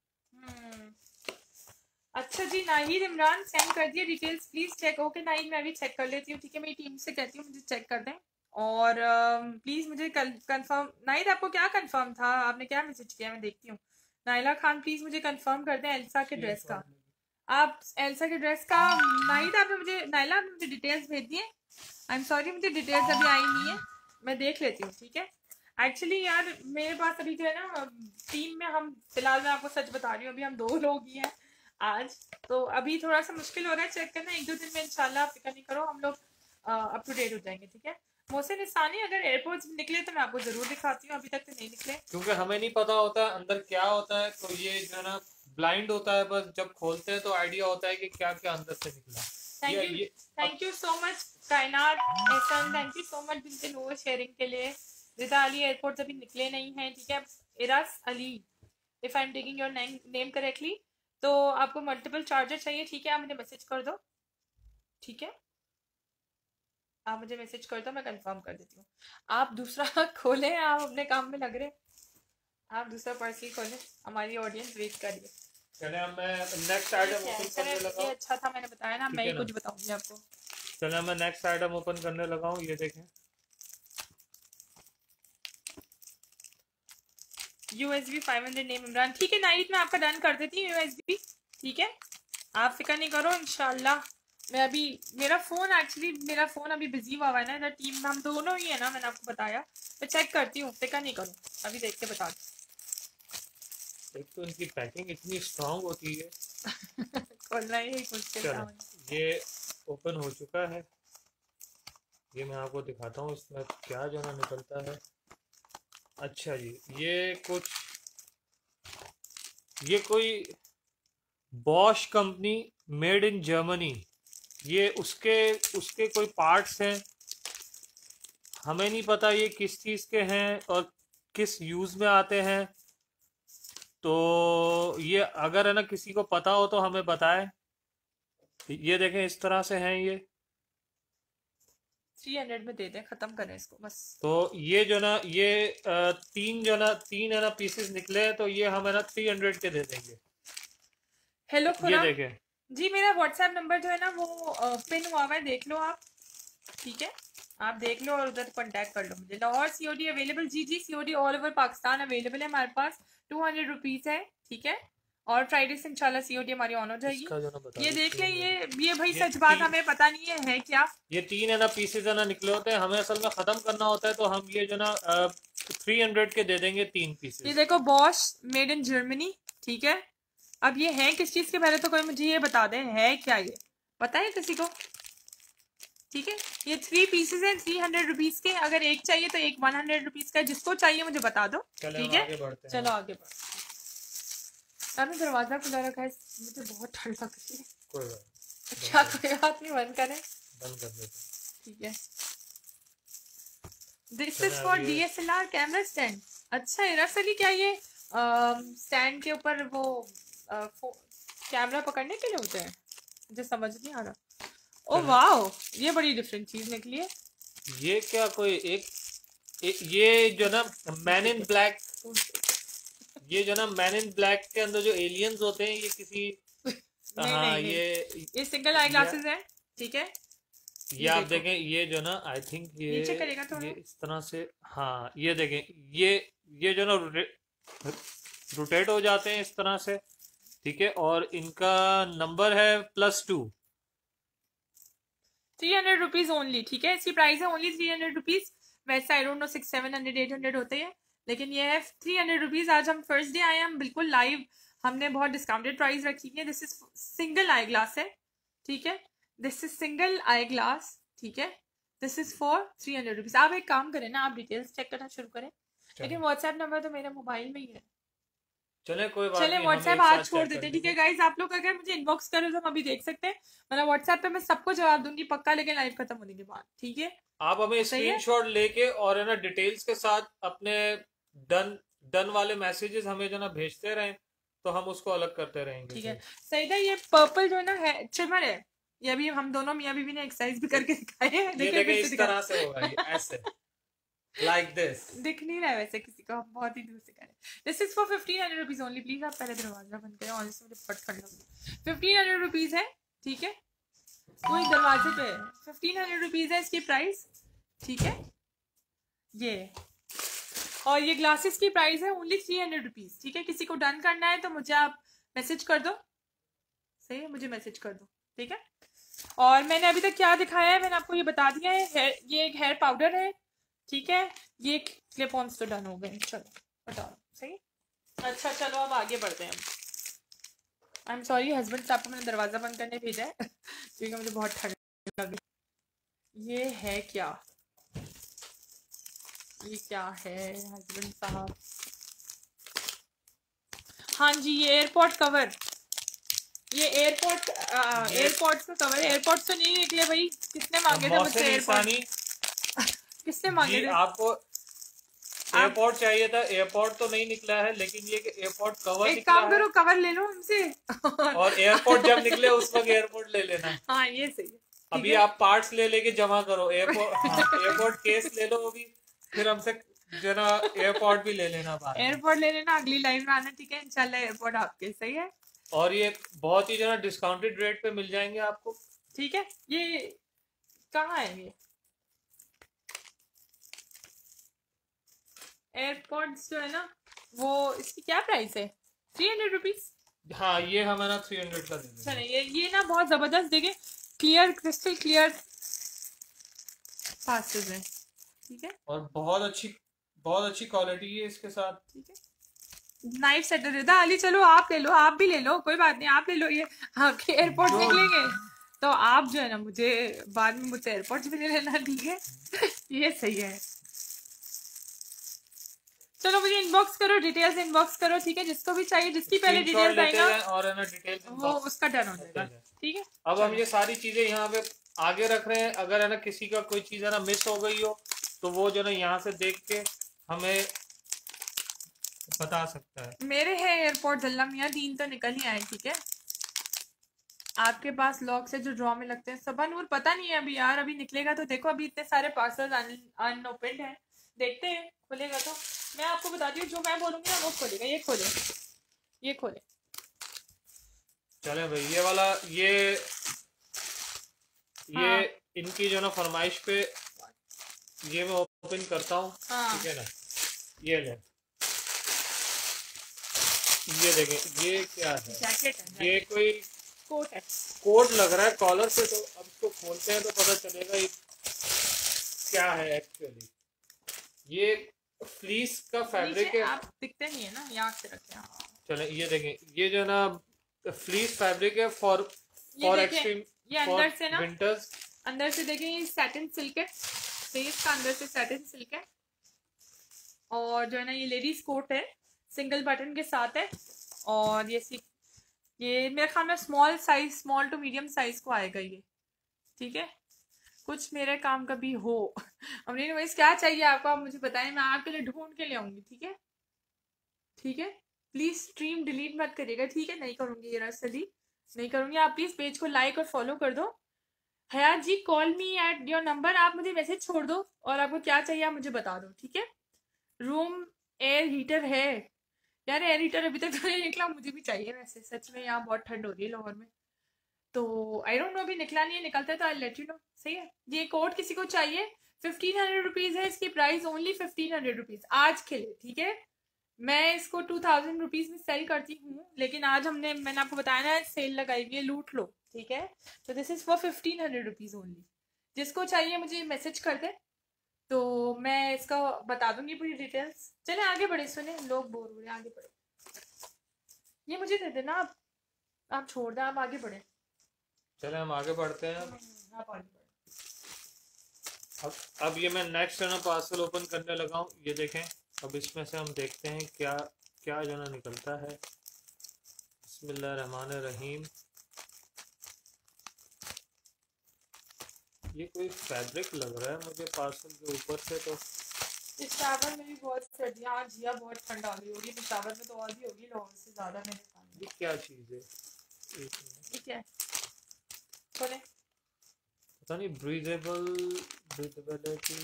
अच्छा जी, नाहिद इमरान सेंड कर दिए details, please check. Okay Nahid, मैं भी चेक कर लेती हूँ। ठीक है, मेरी टीम से कहती हूँ मुझे चेक कर दें, और प्लीज मुझे कंफर्म। नाहिद, आपको क्या कंफर्म था, आपने क्या मैसेज किया, मैं देखती हूँ। नाइला खान, प्लीज मुझे कंफर्म कर दें एल्सा के ड्रेस का। आप एल्सा के ड्रेस का, नाइला आपने मुझे डिटेल्स भेज दिए। आई एम सॉरी, मुझे डिटेल्स अभी आई नहीं है, मैं देख लेती हूँ। ठीक है, एक्चुअली यार मेरे पास अभी जो है ना टीम में, हम फिलहाल मैं आपको सच बता रही हूँ, अभी हम 2 लोग ही हैं आज, तो अभी थोड़ा सा मुश्किल हो रहा है चेक करना। 1-2 दिन में इंशाल्लाह, फिक्र नहीं करो, हम लोग अप टू डेट हो जाएंगे। ठीक है, मोहसिन इसानी, अगर एयरपोर्ट्स निकले तो मैं आपको जरूर दिखाती हूँ, अभी तक तो नहीं निकले, क्योंकि हमें नहीं पता होता अंदर क्या होता है, तो ये जो है ना ब्लाइंड होता है, बस जब खोलते हैं तो आइडिया होता है कि क्या क्या अंदर से निकला। Thank you so much Kainat Ehsan, thank you so much Binte Noor sharing के लिए। रिदा अली एयरपोर्ट अभी निकले नहीं हैं, ठीक है। Iras Ali, if I am taking your name correctly, तो आपको मल्टीपल चार्जर चाहिए, ठीक है। आप मुझे मैसेज कर दो, ठीक है। आप मुझे मैसेज कर दो, मैं कंफर्म कर देती हूँ। आप दूसरा खोलें, आप अपने काम में लग रहे हैं, आप दूसरा पार्सल खोलें, हमारी ऑडियंस वेट कर रही है। चले अब मैं नेक्स्ट आइटम ओपन करने लगा हूं। ये अच्छा था, मैंने बताया ना, मैं ही कुछ बताऊंगी आपको। चले मैं नेक्स्ट आइटम ओपन करने लगा हूँ। ये देखें, USB 500 नेम इमरान, ठीक है। नाइट में आपका डन कर देती हूँ USB, ठीक है। आप फिक्र नहीं करो, इंशाल्लाह। मैं अभी, मेरा फ़ोन अभी बिजी हुआ है ना, इधर टीम में हम दोनों ही है ना, मैंने आपको बताया। मैं चेक करती हूँ, फिक्र नहीं करो, अभी देख के बता दूँ। एक तो इनकी पैकिंग इतनी स्ट्रांग होती है खोलना ही मुश्किल था। ये ओपन हो चुका है, ये मैं आपको दिखाता हूँ इसमें क्या जो ना निकलता है। अच्छा जी, ये कोई Bosch company, made in Germany, ये उसके कोई पार्ट्स हैं। हमें नहीं पता ये किस चीज़ के हैं और किस यूज़ में आते हैं। तो ये अगर है ना किसी को पता हो तो हमें बताएं। ये देखें, इस तरह से हैं ये। 300 में दे दें, खत्म करें इसको बस। तो ये जो ना ये तीन है ना पीसेस निकले हैं, तो ये हम है ना 300 के दे देंगे। हेलो ये खुराम देखें जी, मेरा व्हाट्सएप नंबर जो है ना वो पिन हुआ हुआ है, देख लो आप, ठीक है। आप देख लो और उधर कांटेक्ट कर लो मुझे। लाहौर COD अवेलेबल, जी COD all over Pakistan available है हमारे पास। 200 रुपीज़ है, ठीक है। और फ्राइडे से इंशाल्लाह COD हमारी ऑन हो जाएगी। ये देख ले, ये भाई सच बात हमें पता नहीं है क्या। ये तीन है ना पीसेस है ना निकले होते हैं, हमें असल में ख़त्म करना होता है, तो हम ये जो ना 300 के दे देंगे 3 पीसेस। ये देखो, बॉश मेड इन जर्मनी, ठीक है। अब ये है किस चीज़ के, पहले तो कोई मुझे ये बता दे, है क्या ये, पता है किसी को? ठीक है, ये 3 पीसेस हैं 300 रुपीज़ के। अगर एक चाहिए तो एक 100 रुपीज़ का, जिसको चाहिए मुझे बता दो, ठीक है। चलो आगे बढ़ते। आपने दरवाजा खुला रखा है, मुझे बहुत ठंड लग रही है। कोई बात क्या कोई बात नहीं, बंद करें, बंद कर देते, ठीक है। This is for DSLR camera stand. अच्छा इरासली, क्या ये स्टैंड के ऊपर वो कैमरा पकड़ने के लिए होते हैं? मुझे समझ नहीं आ रहा। ओ वाओ, ये बड़ी डिफरेंट चीज निकली है। ये क्या कोई ये जो ना मैन इन ब्लैक, ये जो ना मैन इन ब्लैक के अंदर जो एलियंस होते हैं, ये किसी नहीं, ये सिंगल आई ग्लासेस है, ठीक है। ये आप देखें, ये जो ना आई थिंक ये नीचे करेगा तो ये इस तरह से, हाँ ये देखें, ये जो ना रोटेट हो जाते हैं इस तरह से, ठीक है। और इनका नंबर है +2, 300 रुपीज ओनली, ठीक है। इसकी प्राइस है ओनली 300 रुपीज। वैसे आई डोंट नो 600, 700, 800 होते हैं, लेकिन ये है 300 रुपीज। आज हम फर्स्ट डे आए हैं, हम बिल्कुल लाइव, हमने बहुत डिस्काउंटेड प्राइस रखी है। This is single eye glass है, ठीक है। This is single eye glass, ठीक है। This is for 300 rupees. आप एक काम करें ना, आप डिटेल्स चेक करना शुरू करें, लेकिन व्हाट्सएप नंबर तो मेरे मोबाइल में ही है। चले कोई बात चले नहीं, व्हाट्सएप आज छोड़ देते, ठीक है गाइज। आप लोग अगर मुझे इनबॉक्स करो तो हम अभी देख सकते हैं, मतलब व्हाट्सएप पे मैं सबको जवाब दूंगी पक्का, लेकिन लाइव खत्म होने के बाद, ठीक है। आप हमें स्क्रीनशॉट लेके और है ना डिटेल्स के साथ अपने डन वाले मैसेजेस हमें जो ना भेजते रहें, तो हम उसको अलग करते रहेंगे, ठीक है। सही था। ये पर्पल जो है ना है ट्रिमर है, ये अभी हम दोनों मियां बीवी ने एक्सरसाइज भी करके दिखाए हैं। ये देखिए इस तरह से होगा, ये ऐसे लाइक दिस। दिख नहीं रहा है वैसे किसी को, हम बहुत ही दूर से करें। This is for 1500 rupees only. Please आप पहले दरवाजा बंद करें, ऑनेस्टली मुझे बहुत ठंड लग रही है। 1500 रुपीज है, ठीक है। कोई दरवाजे पे 1500 रुपीज है इसकी प्राइस, ठीक है। ये और ये ग्लासेस की प्राइस है ओनली 300 रुपीज, ठीक है। किसी को डन करना है तो मुझे आप मैसेज कर दो, सही है, मुझे मैसेज कर दो, ठीक है। और मैंने अभी तक क्या दिखाया है मैंने आपको ये बता दिया है। ये एक हेयर पाउडर है, ठीक है। ये क्लिप ऑन्स तो डन हो गए, चलो बताओ, सही। अच्छा चलो अब आगे बढ़ते हैं। आई एम सॉरी हस्बैंड साहब को मैंने दरवाजा बंद करने भेजा है क्योंकि मुझे बहुत ठंड लग रही। ये है क्या, ये क्या है हस्बैंड साहब? हाँ जी, ये एयरपोर्ट कवर, ये एयरपोर्ट का कवर है। एयरपोर्ट तो नहीं निकले भाई, किसने मांगे थे मुझसे एयरपोर्ट? किसने मांगे थे? आपको एयरपोर्ट चाहिए था, एयरपोर्ट तो नहीं निकला है, लेकिन ये कि एयरपोर्ट कवर एक निकला काम है। करो, कवर ले लो हमसे और एयरपोर्ट जब निकले उस वक्त एयरपोर्ट ले लेना। हाँ ये सही है। अभी आप पार्ट्स ले लेके जमा करो, एयरपोर्ट, हाँ, एयरपोर्ट केस ले लो अभी, फिर हमसे जो ना एयरपोर्ट भी ले लेना बाद में। एयरपोर्ट ले लेना, अगली लाइव में आना, ठीक है? इंशाल्लाह एयरपोर्ट आपके, सही है। और ये बहुत ही जो ना डिस्काउंटेड रेट पे मिल जाएंगे आपको, ठीक है। ये कहाँ है ये एयरपोर्ट्स जो है ना, वो इसकी क्या प्राइस है? 300 रुपीज। हाँ ये हमें ना 300 का दे देंगे। चले, ये ना बहुत जबरदस्त, देखे क्लियर, क्रिस्टल क्लियर पासेस है, ठीक है? और बहुत अच्छी क्वालिटी है इसके साथ। ठीक है। नाइफ सेट देता अली, चलो आप ले लो, आप भी ले लो, कोई बात नहीं, आप ले लो। ये आपके एयरपोर्ट निकलेंगे तो आप जो है ना मुझे बाद में मुझसे एयरपोर्ट भी ले लेना, ठीक है? ये सही है। चलो मुझे इनबॉक्स करो, डिटेल्स इनबॉक्स करो, ठीक है? जिसको भी चाहिए, जिसकी पहले डिटेल्स आएगा और है ना डिटेल्स वो उसका डन हो जाएगा, ठीक है? अब हम ये सारी चीजें यहाँ पे आगे रख रहे हैं। अगर है ना किसी का कोई चीज है ना मिस हो गई हो तो वो जो ना यहाँ से देख के हमें बता सकता है। मेरे है एयरपोर्ट जल्ला मियाँ, 3 तो निकल ही आए, ठीक है? आपके पास लॉक से जो ड्रॉ में लगते हैं, सबा नूर पता नहीं है अभी यार, अभी निकलेगा तो देखो। अभी इतने सारे पार्सल अनओपेंड हैं, देखते हैं खुलेगा तो मैं आपको बताती हूँ। जो मैं बोलूंगी ना वो खोलेगा। ये खोले, ये खोले। चले भाई, ये वाला ये हाँ। इनकी जो ना फरमाइश पे ये मैं ओपन करता हूँ, हाँ। ठीक है ना? ये ले, ये देखें, ये क्या है? जैकेट है, ये कोई कोट है, कोट लग रहा है कॉलर पे। तो अब इसको खोलते हैं तो पता चलेगा ये क्या है एक्चुअली। ये फ्लीस का फैब्रिक है। आप दिखते नहीं है ना, याद से रखें। चले ये देखें, ये जो ना फ्लीस फैब्रिक है फॉर एक्सट्रीम, ये अंदर से ना, विंटर्स। अंदर से देखें ये सैटिन सिल्क है, फेस का अंदर से सैटिन सिल्क है। और जो है ना ये लेडीज कोट है, सिंगल बटन के साथ है। और ये मेरे ख्याल में स्मॉल टू मीडियम साइज को आएगा ये, ठीक है? कुछ मेरे काम का भी हो। अमरीन वैसे क्या चाहिए आपको, आप मुझे बताएं, मैं आपके लिए ढूंढ के ले आऊंगी, ठीक है? ठीक है, प्लीज स्ट्रीम डिलीट मत करिएगा, ठीक है? नहीं करूंगी, ये रसली नहीं करूंगी। आप प्लीज पेज को लाइक और फॉलो कर दो। Hayat ji call me at your number, आप मुझे मैसेज छोड़ दो और आपको क्या चाहिए आप मुझे बता दो, ठीक है? रूम एयर हीटर है यार, एयर हीटर अभी तक तो नहीं निकला, मुझे भी चाहिए वैसे। सच में यहाँ बहुत ठंड हो रही है लाहौर में, तो आई डोंट नो, अभी निकला नहीं है, निकलता है तो आई लेट यू नो, सही है? ये कोट किसी को चाहिए, 1500 रुपीज है इसकी प्राइस, ओनली 1500 रुपीज आज के लिए, ठीक है? मैं इसको 2000 रुपीज में सेल करती हूँ, लेकिन आज मैंने आपको बताया ना सेल लगाई हुई है, लूट लो, ठीक है? तो this is for 1500 rupees only. जिसको चाहिए मुझे मैसेज कर दे तो मैं इसका बता दूंगी पूरी डिटेल्स। चले आगे बढ़े, सुने लोग बोर हो रहे हैं, आगे बढ़े। ये मुझे दे देना, आप छोड़ दें, आप आगे बढ़े। चले हम आगे बढ़ते हैं। आप आगे बढ़े। अब ये मैं नेक्स्ट है ना पार्सल ओपन करने लगा हूँ। ये देखें, अब इसमें से हम देखते हैं क्या क्या जो ना निकलता है। बिस्मिल्लाहिर्रहमानिर्रहीम। ये कोई फैब्रिक लग रहा है मुझे पार्सल के ऊपर से। तो पेशावर में भी बहुत सर्दियाँ, आज जिया बहुत ठंड आ गई होगी, पेशावर में तो और भी होगी लाहौर से ज़्यादा मेरे ख्याल में। ये क्या चीज़ है? ये क्या है? खोले। पता नहीं, ब्रीदेबिलिटी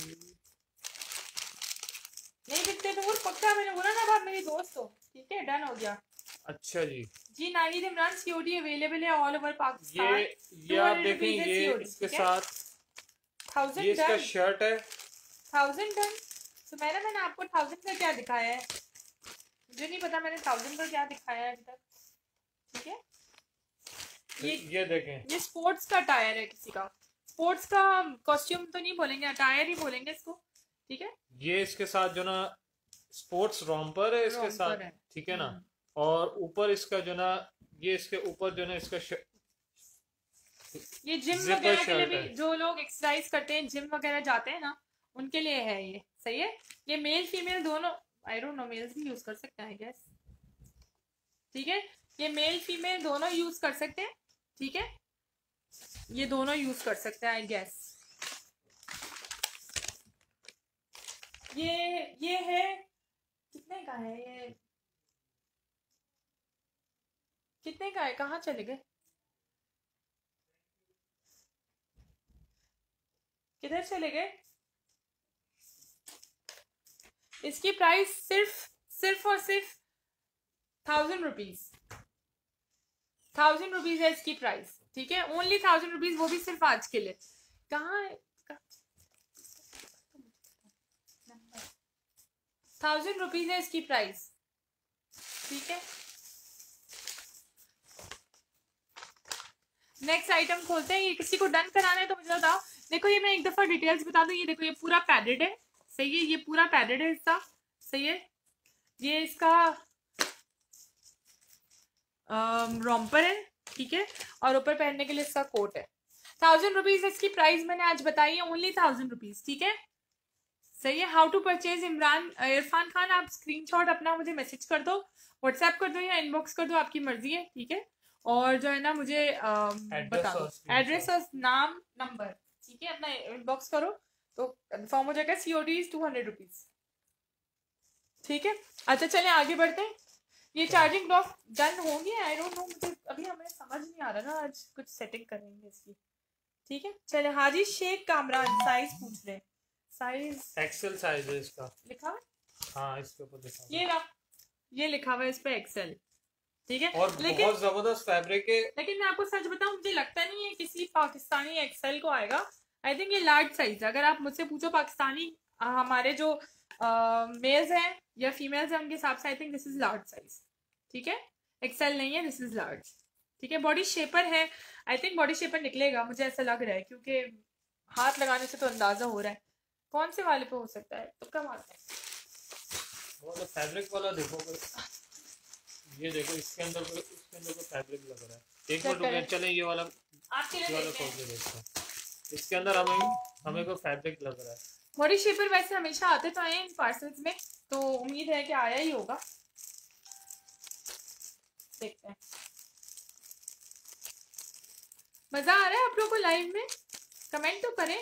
नहीं दिखते तो वो पक्का, मैंने बोला ना आप मेरी दोस्त हो, ठीक है? डन हो गया। अच्छा जी, जी नाहिद इमरान सीओडी अवेलेबल है ऑल ओवर पाकिस्तान। ये आप देखें, ये इसके साथ 1000 ये इसका डन, शर्ट है 1000 डन। तो मैंने आपको 1000 का क्या दिखाया है, मुझे नहीं पता मैंने 1000 का क्या दिखाया है अभी तक, ठीक है? ये देखें, ये स्पोर्ट्स का टायर है, किसी का स्पोर्ट्स का कॉस्ट्यूम तो नहीं बोलेंगे, टायर ही बोलेंगे इसको, ठीक है? ये इसके साथ जो ना स्पोर्ट्स रॉम्पर है इसके साथ, ठीक है ना? और ऊपर इसका जो ना, ये इसके ऊपर जो ना इसका ये जिम वगैरह के लिए भी, जो लोग एक्सरसाइज करते हैं, जिम वगैरह जाते हैं ना, उनके लिए है ये, सही है? ये मेल फीमेल दोनों, आई डोंट नो, मेल्स भी यूज कर सकते हैं आई गेस, ठीक है? ये मेल फीमेल दोनों यूज कर सकते हैं, ठीक है? ये दोनों यूज कर सकते हैं आई गेस। ये है, कितने का है ये, कितने का है, कहाँ चले गए, किधर चले गए। इसकी प्राइस सिर्फ और सिर्फ 1000 रुपीज, 1000 रुपीज है इसकी प्राइस, ठीक है, ओनली 1000 रुपीज, वो भी सिर्फ आज के लिए। कहाँ है, 1000 रुपीज है इसकी प्राइस, ठीक है। नेक्स्ट आइटम खोलते हैं, ये किसी को डन कराना है तो मुझे बताओ। देखो ये मैं एक दफा डिटेल्स बता दूं, ये देखो ये पूरा पैडेड है, सही है, ये पूरा पैडेड है इसका, सही है। ये इसका रॉम्पर है, ठीक है, और ऊपर पहनने के लिए इसका कोट है। 1000 रुपीज इसकी प्राइस मैंने आज बताई है, ओनली 1000 रुपीज, ठीक है, सही है। How to purchase Irfan Khan, आप स्क्रीनशॉट अपना मुझे मैसेज कर दो, व्हाट्सएप कर दो या इनबॉक्स कर दो, आपकी मर्जी है, ठीक है। और जो है ना मुझे बता दो एड्रेस और नाम नंबर, ठीक है, अपना इनबॉक्स करो तो कंफर्म हो जाएगा। COD इज 200 रुपीज, ठीक है। अच्छा चलें आगे बढ़ते हैं। ये चार्जिंग डॉक डन हो गया, आई डोंट नो, मुझे अभी हमें समझ नहीं आ रहा ना, आज कुछ सेटिंग करेंगे इसकी, ठीक है। चले हाजी शेख कामरान साइज पूछ रहे हैं, साइज एक्सेल साइज है इसका, लिखा है, हाँ इसके ऊपर लिखा ये ना, ये लिखा हुआ है इस पे एक्सेल, ठीक है। और लेकिन बहुत जबरदस्त फैब्रिक है। लेकिन मैं आपको सच बताऊं, मुझे लगता नहीं है किसी पाकिस्तानी एक्सेल को आएगा, आई थिंक ये लार्ज साइज है। अगर आप मुझसे पूछो पाकिस्तानी हमारे जो मेल्स हैं या फीमेल्स हैं उनके हिसाब से, I think this is large size, ठीक है, एक्सेल नहीं है, दिस इज लार्ज, ठीक है। बॉडी शेपर है, आई थिंक बॉडी शेपर निकलेगा, मुझे ऐसा लग रहा है, क्योंकि हाथ लगाने से तो अंदाजा हो रहा है। कौन से वाले पे हो सकता है, तो कम आता है वो तो फैब्रिक वाला देखो, ये देखो इसके अंदर तो फैब्रिक लग रहा है, एक मिनट चले ये वाला आपके लिए खोल के देखते हैं, इसके अंदर हमें कोई फैब्रिक लग रहा है। बॉडी शेपर वैसे हमेशा आते तो हैं इन पार्सल्स में, तो उम्मीद है कि आया ही होगा, देखते हैं। मजा आ रहा है आप लोगों को लाइव में, कमेंट तो करें।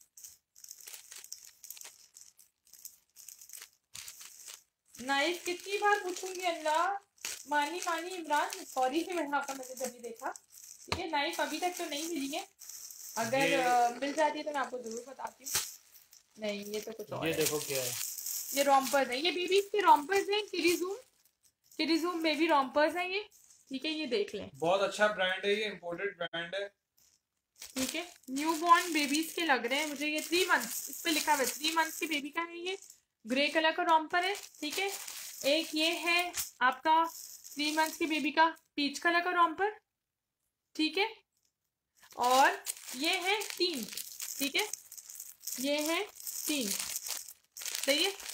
नाइफ कितनी बार पूछूंगी, अल्लाह मानी इमरान, सॉरी मैंने आपका मैसेज अभी देखा, ठीक है। नाइफ अभी तक तो नहीं मिली है, अगर मिल जाती है तो मैं आपको जरूर बताती हूँ। नहीं ये तो कुछ और ये देखो क्या है, ये रॉम्पर्स है, ये बेबीज के रॉम्पर्स हैं, किरीजूम बेबी रॉम्पर्स हैं ये, ठीक है, ये देख लें, बहुत अच्छा ब्रांड है, ये इम्पोर्टेड ब्रांड है, ठीक है। न्यू बॉर्न बेबीज के लग रहे हैं मुझे, ये 3 मंथ्स इस पे लिखा हुआ है, 3 मंथ्स के बेबी का है ये, ग्रे कलर का रॉम्पर है, ठीक है। एक ये है आपका 3 मंथ्स के बेबी का पीच कलर का रॉम्पर, ठीक है। और ये है 3, ठीक है, ये है 3, सही है।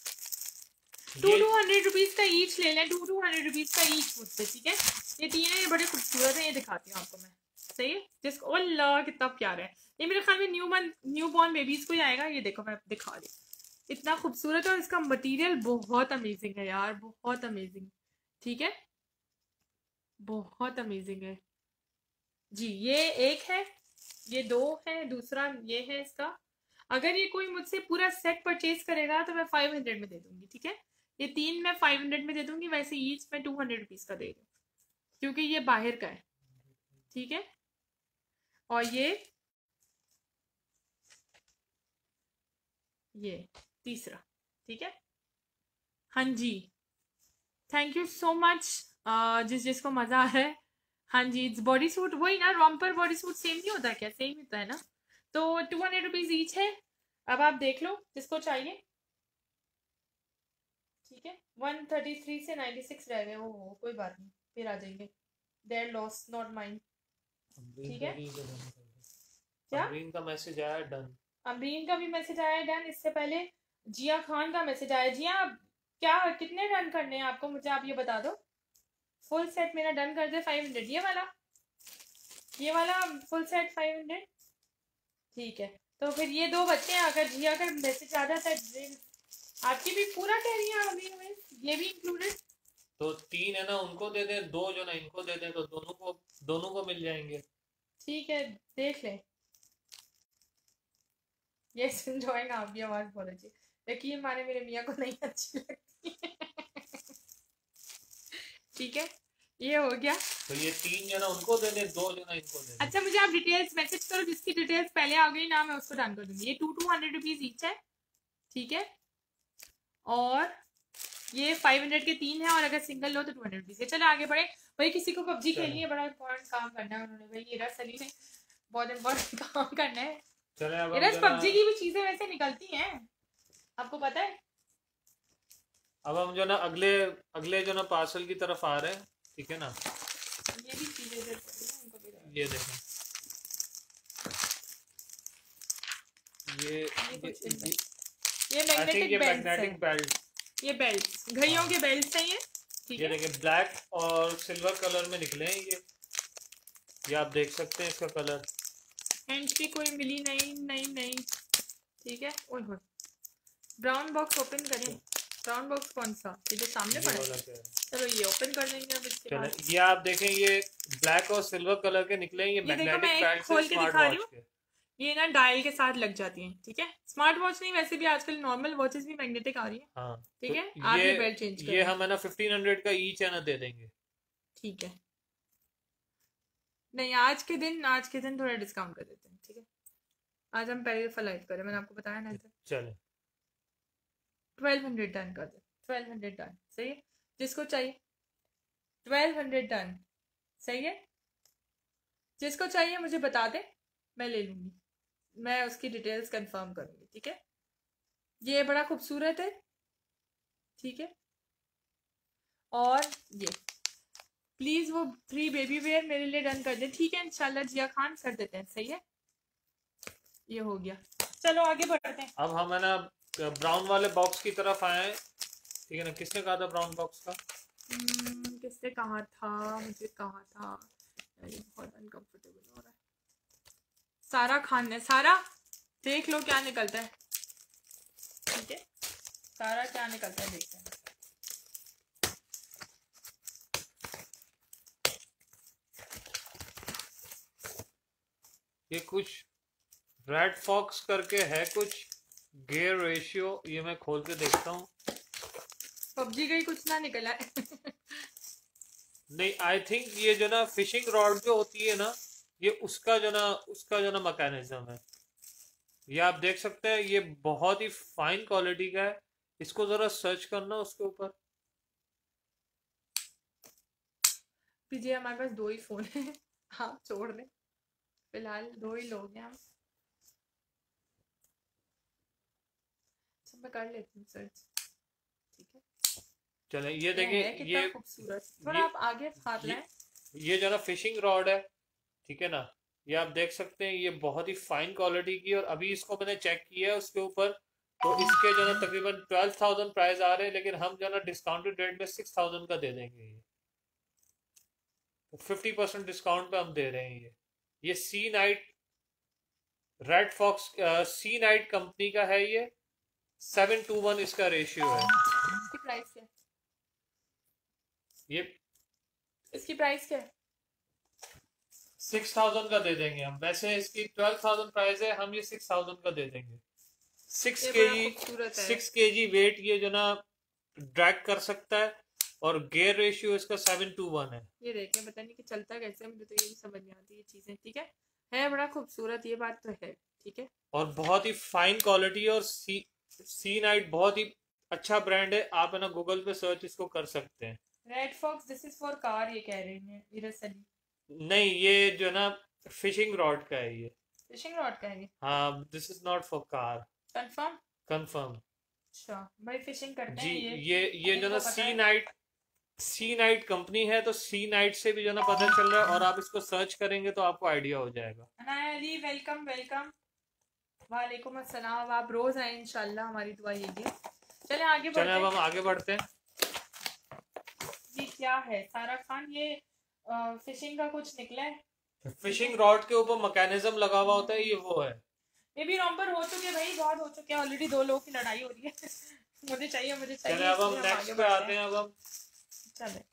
200 रुपीज का ईच ले लें, 200 रुपीज का ईच मुझसे, ठीक है। ये 3 है, ये बड़े खूबसूरत है, ये दिखाती हूँ आपको मैं, सही है। जिसको अल्लाह कितना प्यारा है, ये मेरे ख्याल में न्यू बॉर्न बेबीज को ही आएगा, ये देखो मैं दिखा रही, इतना खूबसूरत है, और इसका मटेरियल बहुत अमेजिंग है यार, बहुत अमेजिंग, ठीक है, बहुत अमेजिंग है जी। ये एक है, ये 2 है, दूसरा ये है इसका। अगर ये कोई मुझसे पूरा सेट परचेज करेगा तो मैं 500 में दे दूंगी, ठीक है। ये 3 मैं 500 में दे दूंगी, वैसे ईच में 200 रुपीज का दे रही हूँ, क्योंकि ये बाहर का है, ठीक है। और ये तीसरा, ठीक है। हाँ जी, थैंक यू सो मच जिसको मजा आ रहा है। हाँ जी, बॉडी सूट वही ना, रॉम्पर बॉडी सूट सेम नहीं होता क्या, सेम होता है ना। तो 200 रुपीज ईच है, अब आप देख लो जिसको चाहिए, ठीक है। 133 से 96 रह गए, ओहो कोई बात नहीं, फिर आ जाएंगे, देयर लॉस नॉट माइन, ठीक है। क्या अमरीन का मैसेज आया डन, अमरीन का भी मैसेज आया डन, इससे पहले जिया खान का मैसेज आया। जिया क्या कितने डन करने हैं आपको, मुझे आप ये बता दो। फुल सेट मेरा डन कर दे 500, ये वाला फुल सेट 500, ठीक है। तो फिर ये 2 बच्चे हैं, अगर जिया का मैसेज आ जाता है, आपकी भी पूरा कह रही है अभी में, ये भी इंक्लूडेड, तो 3 है ना उनको दे दे, 2 जो ना इनको दे दे, तो दोनों को मिल जाएंगे, ठीक है। देख ले, यस एंजॉयिंग, आप भी आवाज बहुत अच्छी, यकीन माने मेरे मियाँ को नहीं अच्छी लगती। ठीक है, ये हो गया। तो ये 3 जना उनको दे दे, 2 जना इनको दे दे। अच्छा, मुझे आप डिटेल्स मैसेज करो, जिसकी डिटेल्स पहले आ गई ना मैं उसको डन कर दूंगी। ये 200 रुपीज ईच है, ठीक है। और ये 500 के 3 है, और अगर सिंगल लो तो 200 रुपीज है। चलो आगे बढ़े। भाई किसी को पबजी खेलनी है, बड़ा इंपॉर्टेंट काम करना है उन्होंने, भाई ये सली से बहुत इंपॉर्टेंट काम करना है। चले पबजी की भी चीजें वैसे निकलती हैं, आपको पता है। अब हम जो ना अगले अगले जो ना पार्सल की तरफ आ रहे हैं, ठीक है ना। ये भी चीजें ये देखें, ये मैग्नेटिक बेल्ट, ये बेल्ट घड़ियों के बेल्ट हैं ये, ठीक ये है। देखिए ब्लैक और सिल्वर कलर में निकले हैं ये आप देख सकते हैं इसका कलर। हैंड्स भी कोई मिली नहीं, ठीक है। ओह ब्राउन बॉक्स ओपन करें। ब्राउन बॉक्स कौन सा, ये जो सामने पड़ा है? चलो ये ओपन कर देंगे अब इसके बाद। ये आप देखें, ये ब्लैक और सिल्वर कलर के निकले हैं। ये मैग्नेटिक बेल्ट खोल के दिखा रही हूँ, ये ना डायल के साथ लग जाती हैं, ठीक है। स्मार्ट वॉच नहीं, वैसे भी आजकल नॉर्मल वॉचेस भी मैग्नेटिक आ रही है, हाँ। ठीक है। तो आप ये बेल्ट चेंज कर, ये हम है ना 1500 का ईच है ना दे देंगे, ठीक है। नहीं, आज के दिन थोड़ा डिस्काउंट कर देते हैं, ठीक है। आज हम पहले फलाइट करें, मैंने आपको बताया ना। चले 1200 डन कर दे। 1200 डन, सही है। जिसको चाहिए 1200 डन, सही है। जिसको चाहिए मुझे बता दे, मैं ले लूंगी, मैं उसकी डिटेल्स कंफर्म करूंगी, ठीक है। ये बड़ा खूबसूरत है, ठीक है। और ये प्लीज वो 3 बेबी वेयर मेरे लिए डन कर दे, ठीक है। इंशाल्लाह जिया खान कर देते हैं, सही है। ये हो गया, चलो आगे बढ़ते हैं। अब हम है ना ब्राउन वाले बॉक्स की तरफ आए हैं, ठीक है ना। किसने कहा था ब्राउन बॉक्स का? किसने कहा था, मुझे कहा था। बहुत अनकंफर्टेबल हो रहा है। सारा खान ने, सारा देख लो क्या निकलता है, ठीक है। सारा क्या निकलता है देखते हैं। ये कुछ रेड फॉक्स करके है, कुछ गेयर रेशियो। ये मैं खोल के देखता हूँ। पबजी का ही कुछ ना निकला है। नहीं, आई थिंक ये जो ना फिशिंग रॉड जो होती है ना, ये उसका जो ना मैकेनिज्म है। ये आप देख सकते हैं, ये बहुत ही फाइन क्वालिटी का है। इसको जरा सर्च करना उसके ऊपर। पीछे हमारे पास 2 ही फोन है, हाँ छोड़ दे, फिलहाल 2 ही लोग हैं हम। मैं कर लेती हूँ सर्च, ठीक है। चले ये देखिए, ये खूबसूरत, थोड़ा आप आगे हाथ लाएं। ये जो ना फिशिंग रॉड है, ठीक है ना। ये आप देख सकते हैं, ये बहुत ही फाइन क्वालिटी की। और अभी इसको मैंने चेक किया है उसके ऊपर, तो इसके जो ना तकरीबन 12,000 प्राइस आ रहे हैं, लेकिन हम जो ना डिस्काउंटेड रेट में 6,000 का दे देंगे। ये तो 50% डिस्काउंट पे हम दे रहे हैं। ये Sea Knight Red Fox Sea Knight company का है। ये 7:1 इसका रेशियो है। इसकी प्राइस क्या है? ये इसकी प्राइस क्या है? 6,000 का दे देंगे हम। वैसे इसकी 12,000 प्राइस है, हम ये 6,000 का दे देंगे। 6 kg वेट ये जो ना ड्रैग कर सकता है, और गेयर रेशियो इसका 7:1 है। ये देखें, पता नहीं कि चलता कैसे, मुझे तो ये भी समझ नहीं आती ये चीजें, ठीक है बड़ा खूबसूरत, ये बात तो है, ठीक है। और बहुत ही फाइन क्वालिटी। और सी नाइट बहुत ही अच्छा ब्रांड है, आप है ना गूगल पे सर्च इसको कर सकते हैं। Red Fox this is for car, ये कह रहे हैं इरसली। नहीं, ये जो ना फिशिंग रॉड का है। ये फिशिंग रॉड का है। हाँ, this is not for car. Confirm? Confirm. अच्छा भाई, फिशिंग करते जी, हैं ये जो ना सी नाइट कंपनी है, तो सी नाइट से भी जो ना पता चल रहा है, और आप इसको सर्च करेंगे तो आपको आइडिया हो जाएगा। Anaya Ali, welcome welcome. वालेकुम अस्सलाम। आप रोज आए इंशाल्लाह, हमारी दुआ यही है। चले आगे बढ़ते हैं। अब हम आगे बढ़ते हैं। ये क्या है सारा खान? ये फिशिंग का कुछ निकला है। फिशिंग रॉड के ऊपर मैकेनिज्म लगा हुआ होता है, ये वो है। ये भी रॉम्पर हो चुके भाई, बहुत हो चुके हैं ऑलरेडी। 2 लोगों की लड़ाई हो रही है। मुझे चाहिए। चले अब हम नेक्स्ट पे आते हैं। अब हम चले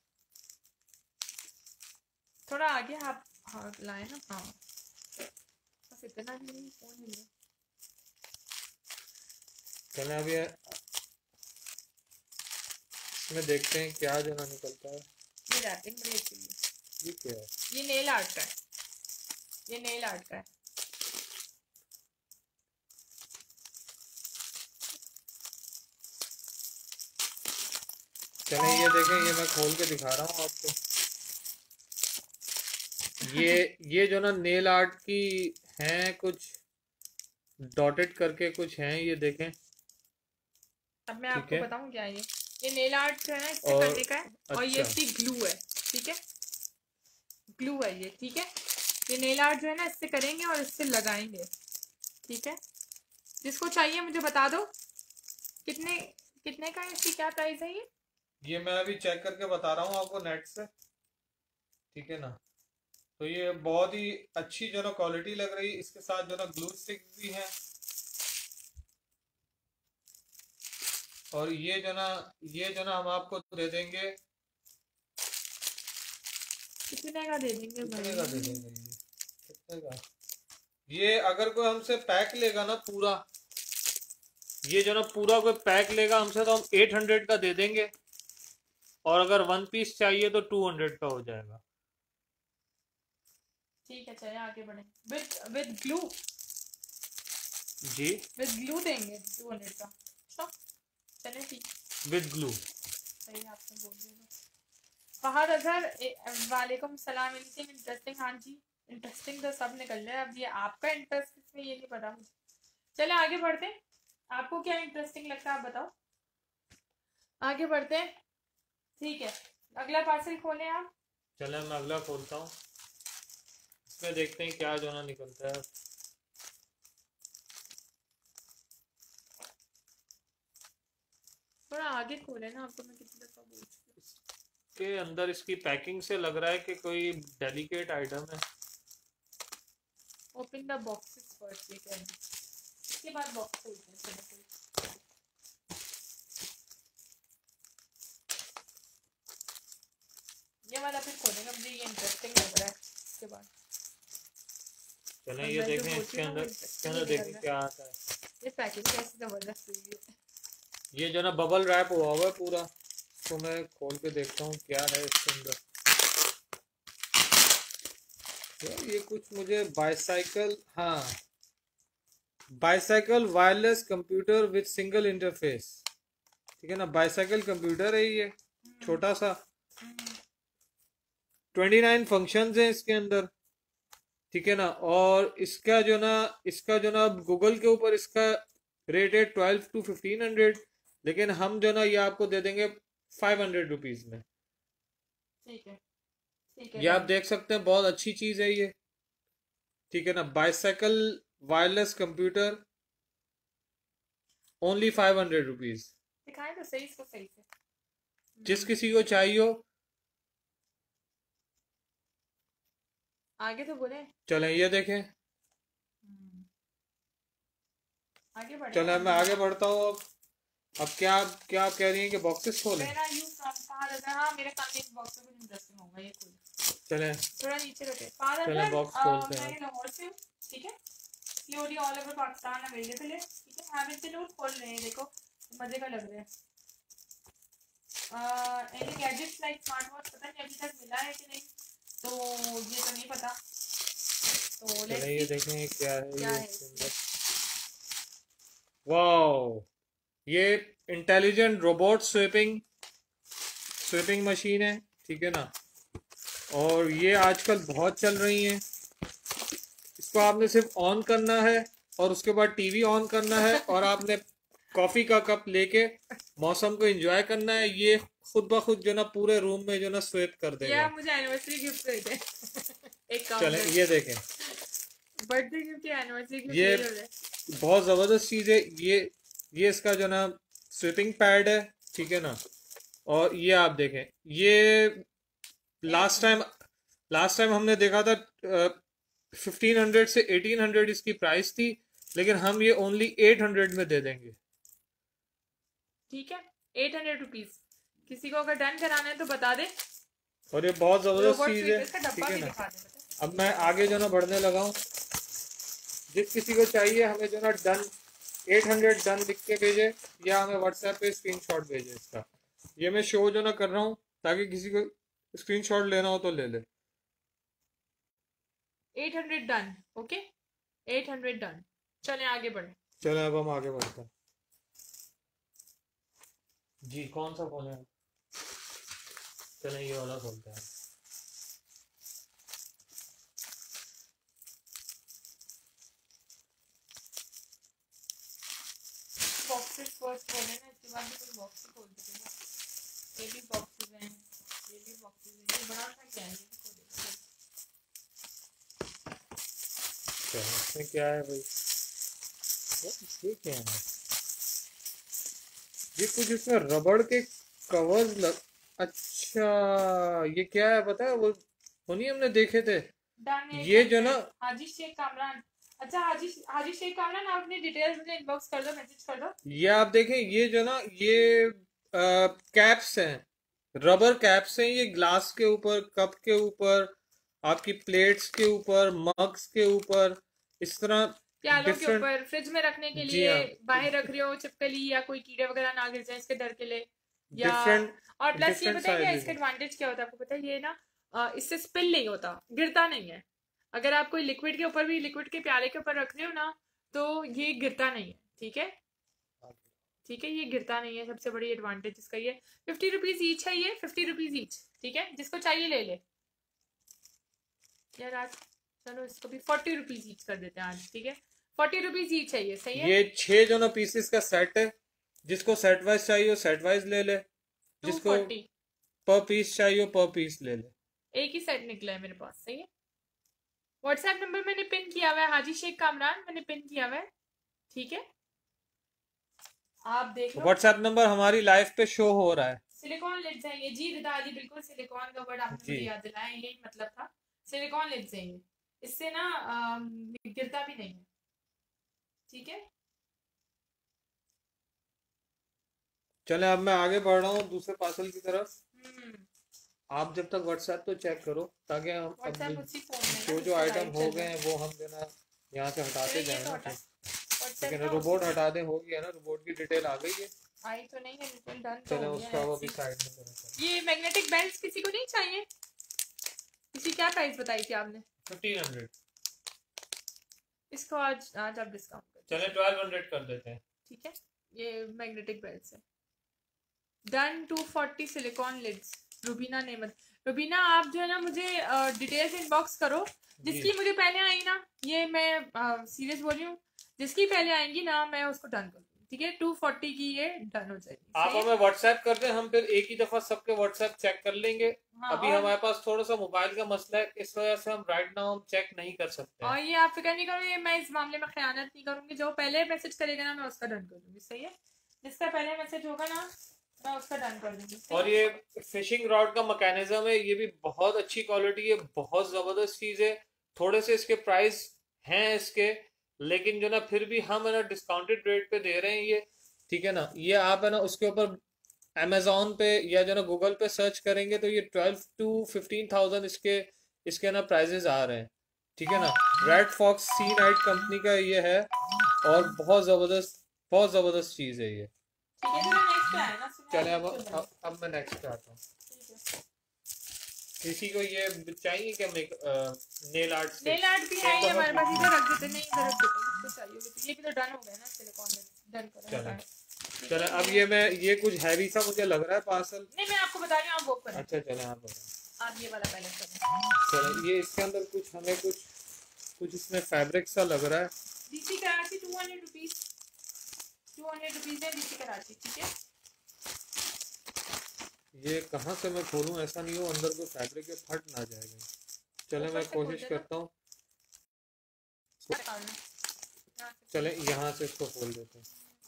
थोड़ा आगे आप लाए ना। हाँ बस इतना भी नहीं, फोन मिल चलें अभी इसमें देखते हैं क्या जो ना निकलता है। ये रैपिंग बड़ी अच्छी है। ये क्या है? ये नेल आर्ट का है, ये नेल आर्ट का है। चलें ये देखें, ये मैं खोल के दिखा रहा हूँ आपको। ये जो ना नेल आर्ट की हैं, कुछ डॉटेड करके कुछ हैं, ये देखें। अब मैं ठीक आपको है, बताऊं क्या है ये नेल आर्ट जो है ना इससे और करने का है। और ये अच्छा इसकी ग्लू है, ठीक है, ग्लू है ये, ठीक है। ये नेल आर्ट जो है ना इससे करेंगे और इससे लगाएंगे, ठीक है। जिसको चाहिए मुझे बता दो। कितने कितने का है, इसकी क्या प्राइस है ये मैं अभी चेक करके बता रहा हूँ आपको नेट से, ठीक है ना। तो ये बहुत ही अच्छी जो ना क्वालिटी लग रही है। इसके साथ जो ना ग्लू स्टिक भी है, और ये जो ना हम आपको दे देंगे। कितने का दे देंगे कितने भाई? का दे देंगे? ये कितने का? ये अगर कोई हमसे पैक लेगा ना पूरा, ये जो ना पूरा कोई पैक लेगा हमसे, तो हम 800 का दे देंगे। और अगर 1 पीस चाहिए तो 200 का हो जाएगा। ठीक है, चलिए आगे बढ़े। With glue? जी, विद ग्लू देंगे 200 का। अच्छा चलिए ठीक, विद ग्लू। सही आपने बोल दिया। फहद अजहर वालेकुम सलाम। Anything interesting? हाँ जी, इंटरेस्टिंग तो सब निकल रहा है। अब ये आपका इंटरेस्ट इसमें ये नहीं पता मुझे। चले आगे बढ़ते हैं। आपको क्या इंटरेस्टिंग लगता है आप बताओ, आगे बढ़ते हैं। ठीक है, अगला पार्सल खोलें आप। चले मैं अगला खोलता हूँ, इसमें देखते हैं क्या जो ना निकलता है। थोड़ा आगे खोले ना, आपको मैं कितनी दफा बोल चुकी हूँ। के अंदर इसकी पैकिंग से लग रहा है कि कोई डेलिकेट आइटम है। ओपन द बॉक्सेस फर्स्ट, ये कहना। इसके बाद बॉक्स खोलते हैं। चलो ये वाला फिर खोलेंगे, मुझे ये इंटरेस्टिंग लग रहा है। इसके बाद चलें ये देखें, इसके अंदर देखें क्या आता है। ये पैकेज कैसी जबरदस्त हुई है। ये जो ना बबल रैप हुआ हुआ है पूरा, इसको मैं खोल के देखता हूँ क्या है इसके अंदर। ये कुछ मुझे बाईसाइकिल, हाँ, bicycle wireless computer with single interface, ठीक है ना। बाईसाइकिल कंप्यूटर है ये, छोटा सा। 29 फंक्शंस हैं इसके अंदर, ठीक है ना। और इसका जो ना गूगल के ऊपर इसका रेट है 12 to 1500, लेकिन हम जो ना ये आपको दे देंगे 500 रुपीज में। ठीक है, ठीक है। ये आप देख सकते हैं, बहुत अच्छी चीज है ये, ठीक है ना। Bicycle wireless computer only 500 rupees. दिखाएं तो सही इसको, सही से। जिस किसी को चाहिए हो, आगे तो बोले। चलें ये देखें। आगे बढ़े। चलें मैं आगे बढ़ता हूँ। अब क्या आप कह रही हैं कि बॉक्सेस खोलें? हाँ, मेरे सामने इस बॉक्स में कुछ इंटरेस्टिंग होगा, ये खोल। चलें थोड़ा नीचे रखे। चलें बॉक्स खोलते हैं। मैं लाहौर से हूँ, ठीक है। COD all over Pakistan available है, ठीक है। हैविंग टू नोट खोल रहे हैं, देखो मजे का लग रहा है। Any gadgets like smart watch, पता नहीं अभी तक मिला है कि नहीं, तो ये तो नहीं पता। तो चलें ये देखें क्या है क्या ये है इसके अंदर। वाओ, ये इंटेलिजेंट रोबोट स्वीपिंग मशीन है, ठीक है ना। और ये आजकल बहुत चल रही हैं। इसको आपने सिर्फ ऑन करना है और उसके बाद टीवी ऑन करना है, और आपने कॉफी का कप लेके मौसम को एंजॉय करना है। ये खुद ब खुद जो ना पूरे रूम में जो ना स्वीप कर देगा। मुझे एनिवर्सरी गिफ्ट दे दे। एक काम चलें ये देखें, बर्थडे गिफ्ट या एनिवर्सरी गिफ्ट, ये बहुत जबरदस्त चीज है। ये इसका जो ना स्वीपिंग पैड है, ठीक है ना। और ये आप देखें, ये लास्ट टाइम हमने देखा था 1500 से 1800 इसकी प्राइस थी, लेकिन हम ये ओनली 800 में दे देंगे। ठीक है, 800 रुपीज। किसी को अगर डन कराना है तो बता दे। और ये बहुत जबरदस्त चीज है, ठीक है ना। अब मैं आगे जो ना बढ़ने लगा हूँ। जिस किसी को चाहिए, हमें जो ना डन 800 डन लिख के भेजे या हमें व्हाट्सएप पे स्क्रीनशॉट भेजे इसका। ये मैं शो जो ना कर रहा हूँ ताकि किसी को स्क्रीनशॉट लेना हो तो ले ले। 800 डन। Okay 800 done. चले आगे बढ़े। चले अब हम आगे बढ़ते हैं। जी कौन सा फोन है? चले ये वाला खोलते हैं। बॉक्सेस फर्स्ट खोले ना, इसके बाद भी कोई बॉक्स खोल दीजिएगा। ये भी बॉक्सेस हैं, ये भी बॉक्सेस हैं। ये बड़ा सा क्या है? इसमें क्या है भाई? ये क्या है? ये कुछ इसमें रबड़ के कवर्स लग। अच्छा ये क्या है पता है? वो नहीं हमने देखे थे ये जो ना हाजी शेख कामरान। अच्छा हाजी शेख कामरान, आप अपनी डिटेल्स मुझे इनबॉक्स कर दो, मैसेज कर दो। ये आप देखें, ये जो ना ये कैप्स हैं, रबर कैप्स हैं। ये ग्लास के ऊपर, कप के ऊपर, आपकी प्लेट्स के ऊपर, मग्स के ऊपर, इस तरह प्यालों के ऊपर, फ्रिज में रखने के लिए, हाँ। बाहर रख रहे हो छिपकली या कोई कीड़े वगैरह ना गिर जाए इसके डर के लिए, या और प्लस ये different पता है क्या sizes इसका एडवांटेज क्या होता है आपको पता है? ये ना इससे स्पिल नहीं होता, गिरता नहीं है। अगर आप कोई लिक्विड के ऊपर भी, लिक्विड के प्याले के ऊपर रख रहे हो ना, तो ये गिरता नहीं है। ठीक है ठीक है, ये गिरता नहीं है, सबसे बड़ी एडवांटेज इसका ये। 50 रुपीज ईच है ये, 50 रुपीज ईच। ठीक है, जिसको चाहिए ले ले यार आज। चलो इसको भी 40 रुपीज ईच कर देते हैं आज। ठीक है 40 रुपीज ईच है ये, सही है। ये 6 जो ना पीसेस का सेट है, जिसको सेट वाइज चाहिए सेट वाइज ले ले, जिसको पर पीस चाहिए पर पीस ले ले। एक ही सेट निकला है मेरे पास, सही है। व्हाट्सएप नंबर मैंने पिन किया हुआ है, हाजी शेख कामरान मैंने पिन किया हुआ है। ठीक है आप देख लो, व्हाट्सएप नंबर हमारी लाइव पे शो हो रहा है। सिलिकॉन लिड्स है ये जी रिदा अली, बिल्कुल सिलिकॉन का वर्ड आपने मुझे याद दिलाया, यही मतलब था। सिलिकॉन लिड्स है ये, इससे ना गिरता भी नहीं है। ठीक है चले अब मैं आगे बढ़ रहा हूँ दूसरे पार्सल की तरफ। आप जब तक व्हाट्सएप तो चेक करो ताकि हम जो आइटम हो गए हैं वो हम देना यहाँ से हटाते जाए ना। लेकिन रोबोट हटा दे, हो गया ना, रोबोट की डिटेल आ गई है। आई तो नहीं है बिल्कुल डन। चले उसका वो भी साइड में करें। ये मैग्नेटिक बेल्ट किसी को नहीं चाहिए? किसी क्या प्राइस बताई थी आपने? 1500। इसको आज आज आप डिस्काउंट कर चले 1200 कर देते हैं। ठीक है ये मैग्नेटिक बेल्ट है done. 240 silicone lids. Rubina Nemat, Rubina आप जो है ना मुझे डिटेल्स इनबॉक्स करो। जिसकी मुझे पहले आई ना, ये मैं सीरियस बोल रही हूँ, जिसकी पहले आएंगी ना मैं उसको डन कर दूंगी। ठीक है 240 की ये डन हो जाएगी। आप हमें व्हाट्सएप कर दें, हम फिर एक ही दफा सबके व्हाट्सएप चेक कर लेंगे। अभी हमारे पास थोड़ा सा मोबाइल का मसला है, इस वजह से हम राइट नाउ हम चेक नहीं कर सकते। और ये आप फिक्र नहीं करो, ये मैं इस मामले में खयानत नहीं करूंगी। जो पहले मैसेज करेगा ना मैं उसका डन कर दूंगी। सही है, जिसका पहले मैसेज होगा ना मैं उसका डन कर दूंगी। और ये फिशिंग रॉड का मैकेनिज्म है, ये भी बहुत अच्छी क्वालिटी है, बहुत जबरदस्त चीज है। थोड़े से इसके प्राइस हैं इसके, लेकिन जो ना फिर भी हम है ना डिस्काउंटेड रेट पे दे रहे हैं ये। ठीक है ना, ये आप है ना उसके ऊपर अमेजोन पे या जो ना गूगल पे सर्च करेंगे तो ये 12 to 15,000 इसके ना प्राइजेस आ रहे हैं। ठीक है ना, Red Fox Sea Knight company का ये है और बहुत जबरदस्त चीज है ये। चले अब मैं नेक्स्ट पे आता हूँ। किसी को ये चाहिए क्या? नेल आर्ट भी है ये हमारे पास, इधर रख देते, नहीं इधर रख देते, इसको चाहिए तो ये भी तो डन हो गया ना सिलिकॉन में, डन करो। चले अब ये कुछ हैवी सा मुझे लग रहा है पार्सल। नहीं मैं आपको बता रही हूँ, आप वो करें। अच्छा चले आप बताओ। आप ये वाला पहले करें। चलो ये इसके अंदर कुछ हमें कुछ इसमें फैब्रिक सा लग रहा है। डीसी कराची 200 रुपीज, 200 रुपीज है डीसी कराची। ठीक है ये कहाँ से मैं खोलूँ, ऐसा नहीं हो अंदर कोई फैब्रिक के फट ना जाएगा। चले मैं कोशिश करता हूँ। चले यहाँ से इसको खोल देते हैं।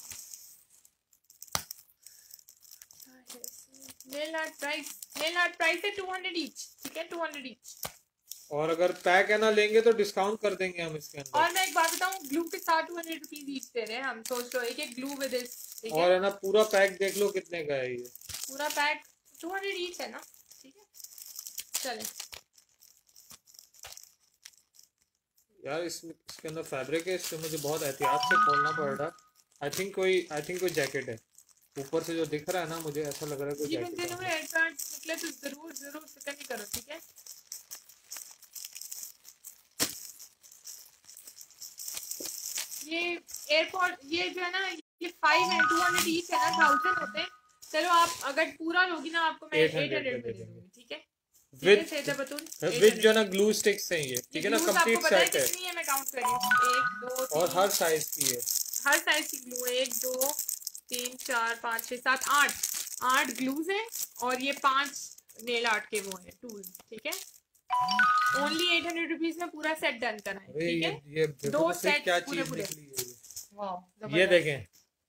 नेल आर्ट प्राइस है 200 ईच। ठीक है 200 ईच। और अगर पैक है ना लेंगे तो डिस्काउंट कर देंगे हम इसके अंदर। और मैं एक बात बताऊं, ग्लू के साथ 200 रुपीज ईच दे रहे हैं हम। सोच लो एक ग्लू विद दिस। और है ना पूरा पैक देख लो कितने का है ये। पूरा पैक 200 ईच है ना। ठीक है चले यार इसके अंदर फैब्रिक है, इससे मुझे बहुत एहतियात से खोलना पड़ रहा है। आई थिंक कोई जैकेट है, ऊपर से जो दिख रहा है ना मुझे ऐसा लग रहा है कोई जी जैकेट दिनों में है। एड कार्ड्स निकले तो जरूर फिक्र नहीं करो, ठीक है। ये एयरपोर्ट ये जो है ना ये 5 है, 200 ईच है ना, 1000 होते हैं। चलो आप अगर पूरा लोगी ना आपको मैं 800 में दे दूंगी, ठीक है। विद जो ना ग्लू स्टिक्स हैं ये, ठीक है ना, कंप्लीट सेट है। कितनी है मैं काउंट कर रही हूँ, 1 2 3 और हर साइज की है, हर साइज की ग्लू है। 1 2 3 4 5 6 7 8 ग्लूज हैं और ये 5 नेल आर्ट के वो हैं टूल्स, ठीक है। ओनली 800 रुपीज में पूरा सेट डन करना है, ठीक है। ये 2 सेट सेट क्या पूरे चीज पूरे। निकली है वाह ये देखें,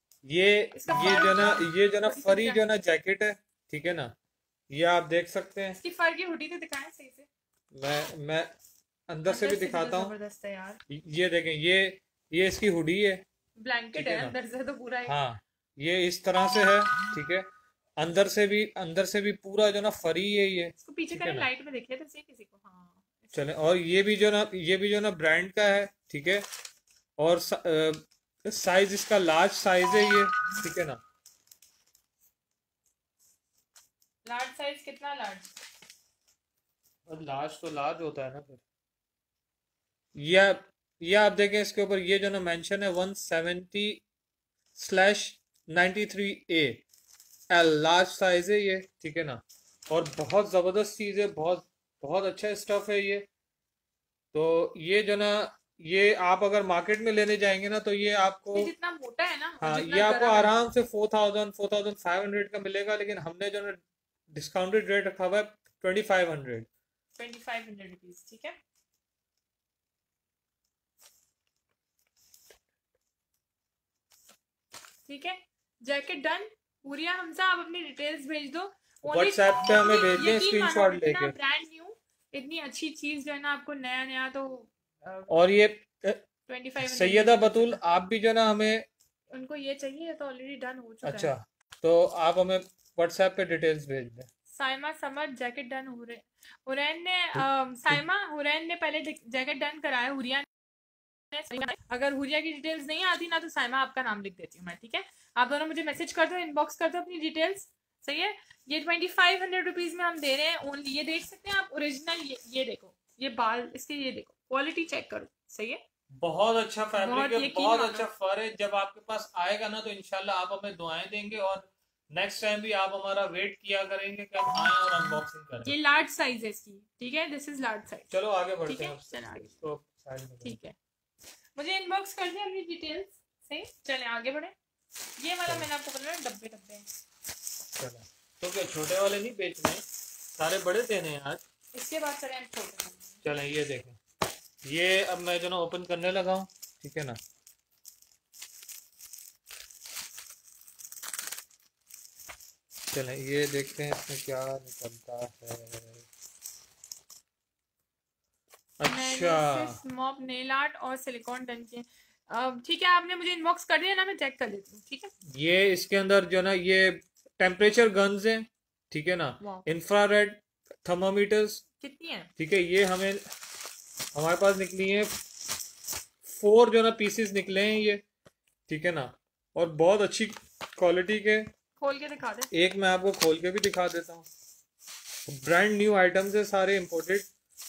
ये जो ना फरी जो ना जैकेट है, ठीक है ना, ये आप देख सकते हैं। इसकी फर की हुडी तो दिखाएं सही से। मैं अंदर से भी दिखाता हूँ। जबरदस्त है यार, ये देखें, ये इसकी हुडी है, ब्लैंकेट है अंदर से तो पूरा हाँ ये इस तरह से है, ठीक है। अंदर से भी पूरा जो ना फरी है ये। इसको पीछे करें लाइट में देखिए तो सही किसी को, हाँ चले। और ये भी जो ना ब्रांड का है, ठीक है। और साइज इसका लार्ज साइज है ये, ठीक है ना। लार्ज साइज कितना लार्ज? और लार्ज तो लार्ज होता है ना फिर। ये आप देखें इसके ऊपर ये जो ना मेंशन है 170/93A एल, लार्ज साइज है ये, ठीक है ना। और बहुत जबरदस्त चीज है, बहुत बहुत अच्छा स्टफ है ये। तो ये जो ना ये आप अगर मार्केट में लेने जाएंगे ना तो ये आपको ये जितना मोटा है ना, हाँ ये आपको आराम से 4500 का मिलेगा, लेकिन हमने जो ना डिस्काउंटेड रेट रखा हुआ है 2500 रुपीज, ठीक है। ठीक है, जैकेट डन। पूरिया हमसा आप अपनी डिटेल्स भेज दो व्हाट्सएप पे, हमें भेज दें स्क्रीनशॉट लेके। ब्रांड न्यू इतनी अच्छी चीज जो है ना आपको नया तो और ये 25 सैयदा बतूल आप भी जो ना हमें, उनको ये चाहिए तो ऑलरेडी डन हो चुका है। अच्छा तो आप हमें व्हाट्सएप पे डिटेल्स भेज दें। साइमा समझ जैकेट डन हुरैन ने साइमा हुरैन ने पहले जैकेट डन कराया, हुरिया ने। अगर हुरिया की डिटेल्स नहीं आती ना तो साइमा आपका नाम लिख देती हूँ मैं, ठीक है। आप दोनों मुझे मैसेज कर दो, इनबॉक्स कर दो अपनी डिटेल्स, सही है। ये 2500 रुपीज में हम दे रहे हैं ओनली। ये देख सकते हैं आप ओरिजिनल, ये देखो, ये बाल इसके, ये देखो क्वालिटी चेक करो, सही है। बहुत अच्छा फैब्रिक है, बहुत अच्छा फर है। जब आपके पास आएगा ना तो इंशाल्लाह आप हमें दुआएं देंगे और नेक्स्ट टाइम भी आप हमारा वेट किया करेंगे कि हम आए और अनबॉक्सिंग करें। ये लार्ज साइज है इसकी, ठीक है, दिस इज लार्ज साइज। चलो आगे बढ़ते हैं, ठीक है। मुझे इनबॉक्स कर दें अपनी डिटेल्स, सही। चले आगे बढ़े। ये वाला मैंने आपको बोला डब्बे हैं। चलो तो क्या छोटे वाले नहीं बेचने, सारे बड़े देने हैं आज। इसके बाद चले हम छोटे। चलें ये देखें, ये अब मैं जो ना ओपन करने लगा हूँ, ठीक है ना। चलें ये देखते हैं इसमें क्या निकलता है। अच्छा मॉप नेल आर्ट और सिलिकॉन डन के, ठीक है। आपने मुझे इनबॉक्स कर दिया ना, मैं चेक कर लेती हूँ, ठीक है। ये इसके अंदर जो ना ये टेम्परेचर गन्स हैं, ठीक है ना, इंफ्रारेड थर्मामीटर्स कितनी है, ठीक है। ये हमारे पास निकली है 4 जो ना पीसेस निकले हैं ये, ठीक है ना। और बहुत अच्छी क्वालिटी के, खोल के दिखा दे। एक मैं आपको खोल के भी दिखा देता हूँ। ब्रांड न्यू आइटम्स है, सारे imported.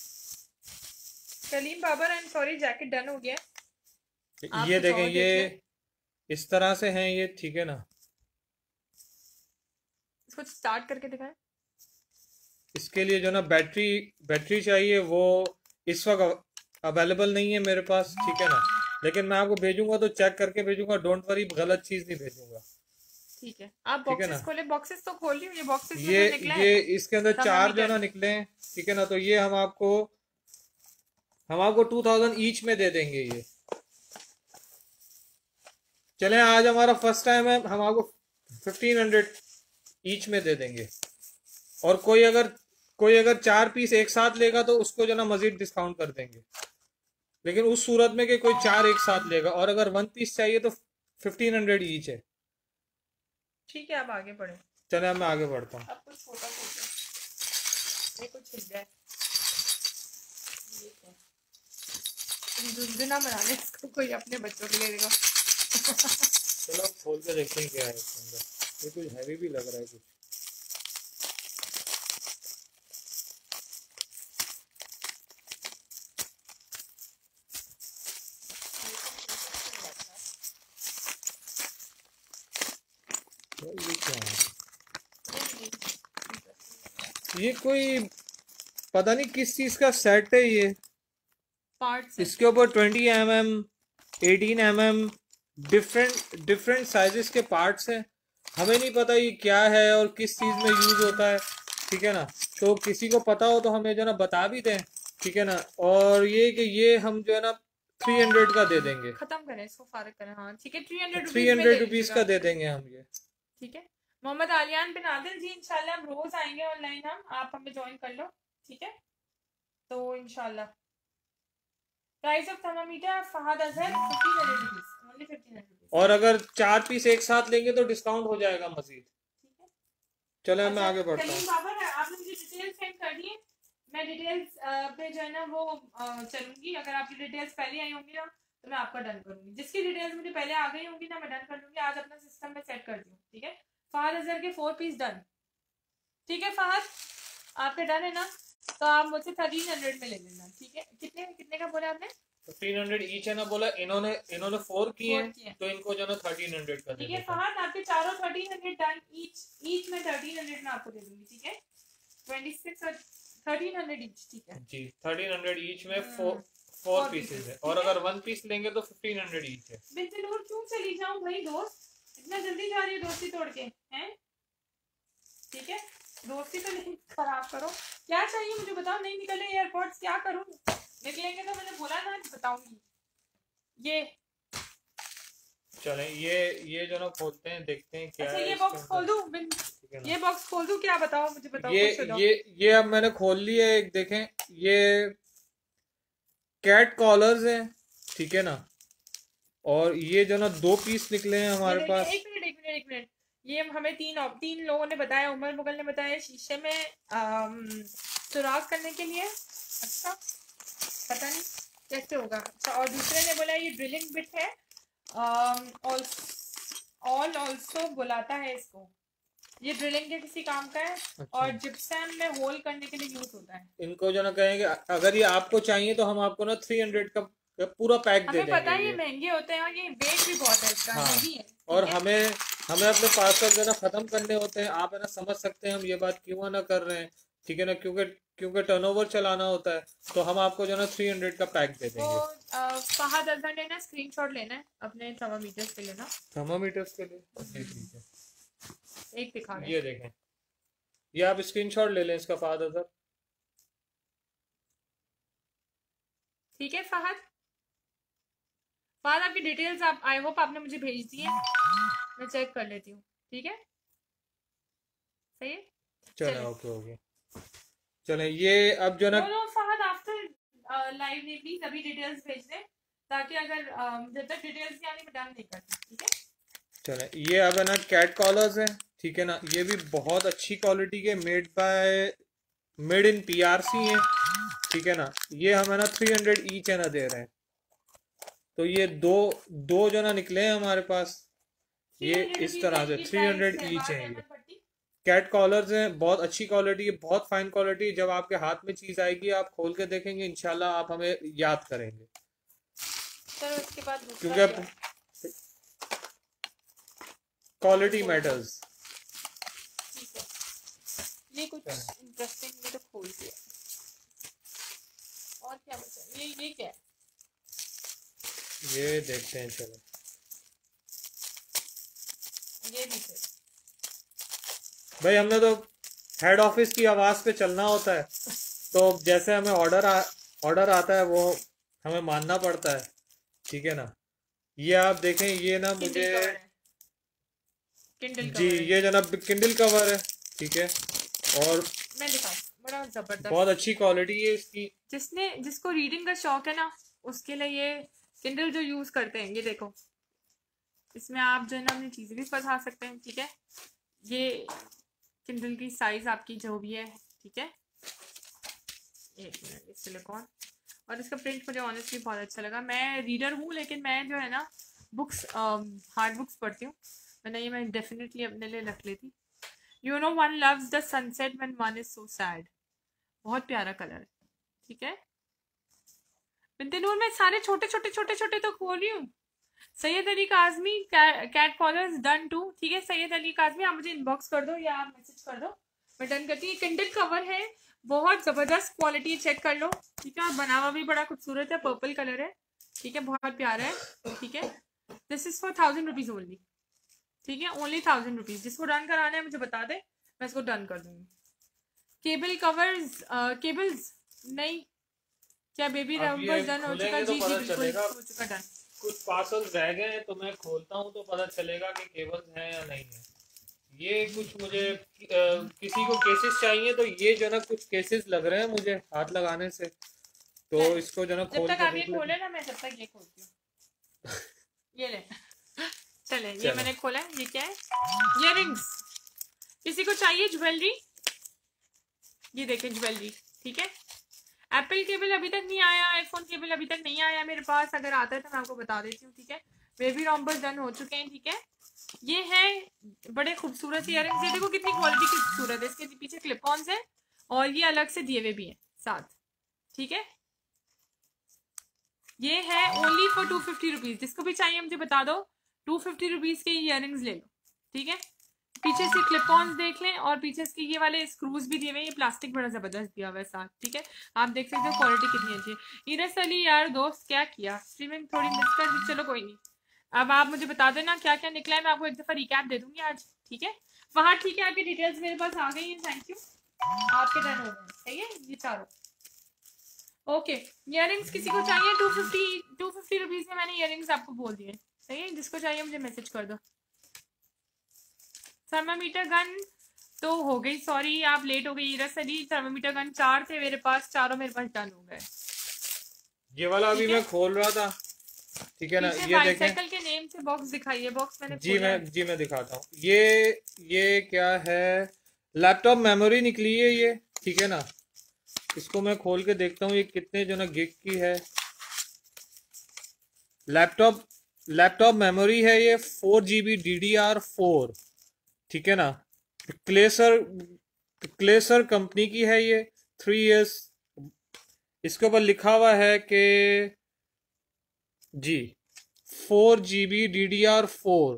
Kaleem Babar and sorry jacket done हो गया। ये देखें, ये इस तरह से हैं ये, ठीक है ना। इसको स्टार्ट करके दिखाएं। इसके लिए जो ना बैटरी चाहिए, वो इस वक्त अवेलेबल नहीं है मेरे पास, ठीक है ना। लेकिन मैं आपको भेजूंगा तो चेक करके भेजूंगा, डोंट वरी, गलत चीज नहीं भेजूंगा, ठीक है। आप बॉक्सेस खोले, बॉक्सेस तो खोल लियो। ये बॉक्सेस ये इसके अंदर 4 जो ना निकले हैं, ठीक है ना। तो ये हम आपको 2000 ईच में दे देंगे ये। चले आज हमारा फर्स्ट टाइम है, हम आपको 1500 ईच में दे देंगे। और कोई अगर 4 पीस एक साथ लेगा तो उसको जो ना मजीद डिस्काउंट कर देंगे, लेकिन उस सूरत में कि कोई 4 एक साथ लेगा। और अगर 1 पीस चाहिए तो 1500 ईच है, ठीक है। अब आगे बढ़े। चले अब मैं आगे बढ़ता हूँ। अब कुछ छोटा ये कुछ छिल जाए, झुंझुना बना ले इसको, कोई अपने बच्चों के लिए देखो। चलो खोल के देखते हैं क्या है इसके अंदर। ये कुछ हैवी भी लग रहा है कुछ। ये क्या है? ये कोई पता नहीं किस चीज का सेट है ये। पार्ट्स इसके ऊपर 20 mm 18 mm डिफरेंट साइजेस के पार्ट्स हैं। हमें नहीं पता ये क्या है और किस चीज में यूज होता है, ठीक है ना। तो किसी को पता हो तो हमें जो ना बता भी दें, ठीक है ना। और ये कि ये हम जो है ना 300 का दे देंगे। खत्म करें इसको, फारिग करें। हाँ ठीक है, 300 रुपीज का दे देंगे हम ये। ठीक है। मोहम्मद आलियान बिन आदिल जी, इंशाल्लाह हम रोज आएंगे ऑनलाइन, आप हमें ज्वाइन कर लो, ठीक है। तो इंशाल्लाह price of thermometer Fahad Azhar 1500 rupees, only 1500 rupees. और अगर 4 पीस एक साथ लेंगे तो डिस्काउंट हो जाएगा मजीद। ठीक है। चलो मैं अच्छा, आगे बढ़ता कलीम हूँ। बाबर आपने मुझे डिटेल्स सेंड कर दिए, मैं डिटेल्स पे जो है ना वो चलूंगी। अगर आपकी डिटेल्स पहले आई होंगी ना तो मैं आपका डन करूंगी। जिसकी डिटेल्स मुझे पहले आ गई होंगी ना मैं डन कर लूंगी। आज अपना सिस्टम में सेट कर दूँ, ठीक है। फहद अजहर के 4 पीस डन, ठीक है। फहद आपके डन है ना, तो आप मुझसे 1300 में ले लेना, ठीक है। कितने कितने का बोला आपने? 1500 ईच है ना बोला। इन्होंने 4 किए हैं तो इनको जो ना 1300 का दे ठीक है। देता हूं। फहद आपके चारों 1300 डन, ईच में 1300 में आपको दे दूंगी, ठीक है। 26 और 1300 ईच, ठीक है जी 1300 ईच में 4 4 पीसेज है। ठीक और है। अगर 1 पीस लेंगे तो 1500 ईच है। बिल्कुल दूर क्यों चली जाऊं भाई दोस्त, इतना जल्दी जा रही है दोस्ती तोड़ के हैं, ठीक है। दोस्ती तो नहीं खराब करो। क्या चाहिए मुझे बताओ। नहीं निकले एयरपोर्ट्स, क्या करूं? निकलेंगे तो मैंने बोला ना बताऊंगी। ये चलें ये जो ना खोलते हैं, देखते हैं क्या अच्छा, है ये इसके बॉक्स खोल अंदर, दूं ठीक है ना। ये बॉक्स खोल दूं क्या? बताओ मुझे, बताओ, ये खुश हो जाओ। ये अब मैंने खोल लिया है। एक देखें, ये कैट कॉलर्स हैं, ठीक है ना। और ये जो ना 2 पीस निकले हैं ये हमारे देखिए, पास। एक मिनट। ये हमें तीन लोगों ने बताया, उमर मुगल ने बताया शीशे में सुराख करने के लिए। अच्छा, पता नहीं कैसे होगा। अच्छा, और दूसरे ने बोला ये ड्रिलिंग बिट है, ऑल ऑल्सो बुलाता है इसको। ये ड्रिलिंग के किसी काम का है। अच्छा। और जिप्सम में होल करने के लिए यूज होता है। इनको जो ना कहेंगे अगर ये आपको चाहिए तो हम आपको ना 300 का पूरा पैक दे हमें देंगे। पता है ये महंगे होते हैं और ये वेट भी बहुत है इसका, हाँ। हेवी है, और ठीक है? हमें अपने पार्सल जो ना खत्म करने होते हैं। आप है ना समझ सकते हैं हम ये बात क्यों ना कर रहे हैं, ठीक है ना। क्योंकि टर्नओवर चलाना होता है। तो हम आपको जो ना 300 का पैक दे तो देंगे। फहद अजहर ने ना स्क्रीनशॉट लेना है अपने थर्मामीटर्स के लिए ना, थर्मामीटर्स के लिए जी ठीक है। एक दिखा रहे ये हैं। देखें, ये आप स्क्रीनशॉट ले लें इसका फादर सर। ठीक है फहद, फहद आपकी डिटेल्स आप आई होप आपने मुझे भेज दी है, मैं चेक कर लेती हूँ, ठीक है। सही है, चले ओके ओके। चले ये अब जो ना फहद आफ्टर लाइव ने प्लीज अभी डिटेल्स भेज दें, ताकि अगर जब तक डिटेल्स नहीं आनी मैं डन नहीं करती, ठीक है। चले ये अब है ना कैट कॉलर्स हैं, ठीक है ना। ये भी बहुत अच्छी क्वालिटी के मेड इन पीआरसी हैं, ठीक है ना। ये हम है ना 300 ईच है ना दे रहे हैं। तो ये दो जो ना निकले हैं हमारे पास, ये इस तरह से 300 ईच हैं। ये कैट कॉलर्स हैं, बहुत अच्छी क्वालिटी है, बहुत फाइन क्वालिटी। जब आपके हाथ में चीज आएगी आप खोल के देखेंगे, इंशाल्लाह आप हमें याद करेंगे। सर उसके बाद क्योंकि अब क्वालिटी मैटर्स। ये कुछ इंटरेस्टिंग मुझे खोल दिया। और क्या बचा? ये क्या है? ये देखते हैं। चलो ये भी थे भाई, हमने तो हेड ऑफिस की आवाज पे चलना होता है। तो जैसे हमें ऑर्डर आता है वो हमें मानना पड़ता है, ठीक है ना। ये आप देखें, ये ना मुझे किंडल जी ये जनाब किंडल कवर है, ठीक है। और मैं दिखाऊं, बड़ा जबरदस्त, बहुत अच्छी क्वालिटी है इसकी। जिसको रीडिंग का शौक है ना उसके लिए ये किंडल जो यूज करते हैं, ये देखो इसमें आप जो है ना अपनी चीजें भी फंसा सकते हैं, ठीक है। ये किंडल की साइज आपकी जो भी है, ठीक है। एक मिनट, सिलिकॉन। और इसका प्रिंट मुझे ऑनेस्टली बहुत अच्छा लगा। मैं रीडर हूँ लेकिन मैं जो है ना बुक्स हार्ड बुक्स पढ़ती हूँ, वरना ये मैं डेफिनेटली अपने लिए रख लेती। You know one loves the sunset when one is so sad, बहुत प्यारा कलर है, ठीक है। बिनते नूर मैं सारे छोटे छोटे छोटे छोटे तो खोल रही हूँ। Syed Ali Kazmi cat collars done too, ठीक है। सैयद अली काजमी आप मुझे इनबॉक्स कर दो या आप मैसेज कर दो, मैं डन करती हूँ। किंडल कवर है, बहुत जबरदस्त क्वालिटी, चेक कर लो, ठीक है। और बनावा भी बड़ा खूबसूरत है, पर्पल कलर है, ठीक है, बहुत प्यारा है, ठीक है। This is for 1000 rupees only, ठीक है, ओनली 1000 रुपीज। जिसको डन कराना है मुझे बता दे, मैं इसको डन कर दूंगी। केबल कवर्स, केबल्स नहीं, क्या बेबी रंबर्स डन हो चुका? तो जी जी बिल्कुल हो चुका, डन। कुछ पार्सल रह गए हैं तो मैं खोलता हूँ तो पता चलेगा कि केबल्स हैं या नहीं है। ये कुछ मुझे किसी को केसेस चाहिए, तो ये जो ना कुछ केसेस लग रहे हैं मुझे हाथ लगाने से, तो इसको जो ना जब तक आप ये खोले ना मैं जब तक ये खोलती हूँ। ये ले चले, ये मैंने खोला है। ये क्या है? इयररिंग्स। किसी को चाहिए ज्वेलरी? ये देखें ज्वेलरी, ठीक है। एप्पल केबल अभी तक नहीं आया, आईफोन केबल अभी तक नहीं आया मेरे पास। अगर आता है तो मैं आपको बता देती हूँ, ठीक है। बेबी रॉम्बर्स डन हो चुके हैं, ठीक है। ये है बड़े खूबसूरत इयररिंग्स, ये देखो कितनी क्वालिटी की खूबसूरत है। इसके पीछे क्लिप ऑन्स है और ये अलग से दिए हुए भी हैं साथ, ठीक है। ये है ओनली फॉर 250 रुपीज। जिसको भी चाहिए मुझे बता दो, 250 रुपीज के इयररिंग्स ले लो, ठीक है। पीछे से क्लिप ऑन देख लें और पीछे इसके ये वाले स्क्रूज भी दिए हुए हैं। ये प्लास्टिक बड़ा जबरदस्त दिया हुआ है साथ, ठीक है। आप देख सकते हो क्वालिटी कितनी अच्छी है। इरस अली यार दोस्त क्या किया, स्ट्रीमिंग थोड़ी मिस कर दी, चलो कोई नहीं। अब आप मुझे बता देना क्या क्या निकला है, मैं आपको एक दफा रिकैप दे दूंगी आज, ठीक है। वहाँ ठीक है, आपकी डिटेल्स मेरे पास आ गई है, थैंक यू। आपके डन हो गए, सही है ये चारों। ओके, इयररिंग्स किसी को चाहिए? 250 रुपीज में मैंने इयररिंग्स आपको बोल दिए, सही है। जिसको चाहिए मुझे मैसेज कर दो। थर्मामीटर गन तो हो गई, सॉरी आप लेट हो गई इरस अली। थर्मामीटर गन 4 थे मेरे पास, चारों मेरे पास डन हो गए। ये वाला अभी मैं खोल रहा था, ठीक है ना। ये देखें, बाइसाइकिल के नेम से बॉक्स दिखाइए, बॉक्स मैंने जी मैं दिखाता हूँ। ये क्या है, लैपटॉप मेमोरी निकली है ये, ठीक है ना। इसको मैं खोल के देखता हूँ ये कितने जो ना गिग की है। लैपटॉप मेमोरी है ये 4 GB DDR4, ठीक है ना। क्लेसर कंपनी की है ये, 3 years। इसके ऊपर लिखा हुआ है कि जी 4 GB DDR4।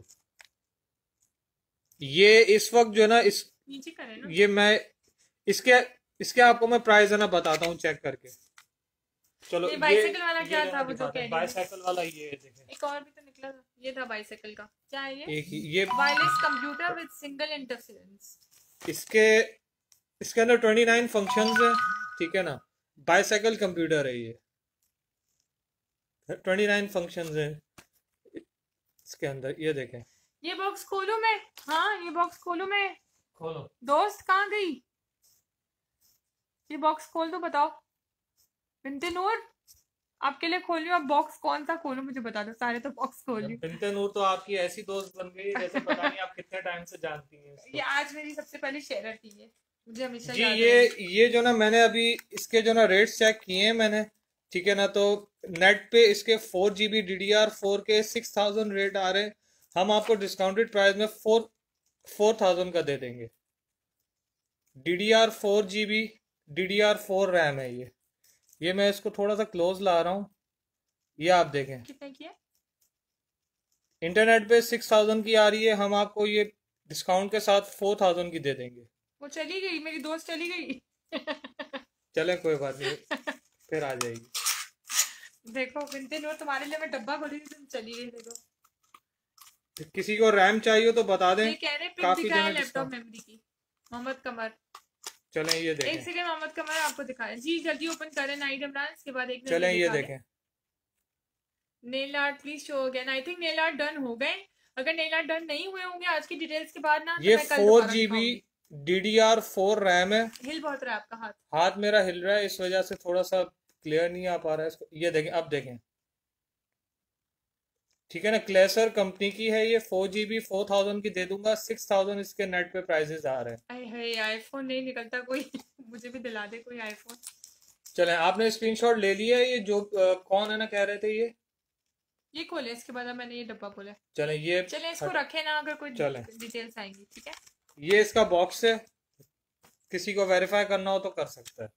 ये इस वक्त जो है ना इस ये मैं इसके आपको मैं प्राइस है ना बताता हूँ चेक करके। चलो ये बाइसाइकिल वाला क्या था, वो जो कह रही बाइसाइकिल वाला ये देखें। एक और भी तो निकला था, ये था बाइसाइकिल का, क्या है ये? एक ही ये wireless computer with single interference. इसके अंदर 29 फंक्शंस है, ठीक है ना। बाइसाइकिल कंप्यूटर है ये, 29 फंक्शंस है इसके अंदर। ये देखें, ये बॉक्स खोलूं मैं? हाँ ये बॉक्स खोलूं मैं? खोलो। दोस्त कहाँ गई? ये बॉक्स खोल दो, बताओ। बिनते नूर आपके लिए खोल रही हूँ, अब बॉक्स कौन सा खोलूं मुझे बता दो। सारे तो बॉक्स खोल रही हूँ। बिनते नूर तो आपकी ऐसी दोस्त बन गई है जैसे पता नहीं आप कितने टाइम से जानती हैं इसको। ये आज मेरी सबसे पहली शेयर थी, ये मुझे हमेशा जी। याद ये जो ना मैंने अभी इसके जो ना रेट्स चेक किए हैं मैंने, ठीक है ना। तो नेट पे इसके 4 GB DDR4 के 6000 रेट आ रहे हैं। हम आपको डिस्काउंटेड प्राइस में 4000 का दे देंगे। DDR4 रैम है ये मैं इसको थोड़ा सा क्लोज ला रहा हूँ। ये आप देखें, कितने की है? इंटरनेट पे 6000 की आ रही है, हम आपको ये डिस्काउंट के साथ 4000 की दे देंगे। वो चली गई, मेरी दोस्त चली गई। चले कोई बात नहीं, फिर आ जाएगी। देखो बिनते नूर तुम्हारे लिए मैं डब्बा खोली थी, तुम चली गई। देखो किसी को रैम चाहिए तो बता दें। ये कह रहे पिक काफी दिखाएं लैपटॉप मेमोरी की। मोहम्मद कमर, चलें ये देखें। एक सेकंड, मोहम्मद कमर आपको दिखाएं जी, जल्दी ओपन करें नाइट इमरान। इसके बाद एक चलें ये देखें। Nail art please show again. I think nail art done हो गए। अगर नेल आर्ट डन नहीं हुए होंगे आज की डिटेल्स के बाद ना, ये तो 4 GB DDR4 रैम है। हिल बहुत रहा है आपका हाथ मेरा हिल रहा है, इस वजह से थोड़ा सा क्लियर नहीं आ पा रहा है इसको। ये देखें, अब देखें, ठीक है ना। क्लेसर कंपनी की है ये, 4 GB 4000 की दे दूंगा। 6000 इसके नेट पे प्राइसेस आ रहे हैं। आईफोन नहीं निकलता कोई। मुझे भी दिला दे कोई आईफोन। चलें, आपने स्क्रीनशॉट ले लिया है ये जो कौन है ना कह रहे थे, ये खोले, इसके बाद अब मैंने ये डब्बा खोला। चले ये चले इसको रखे ना, अगर कोई चले डिटेल्स आएंगी। ठीक है, ये इसका बॉक्स है, किसी को वेरीफाई करना हो तो कर सकता है।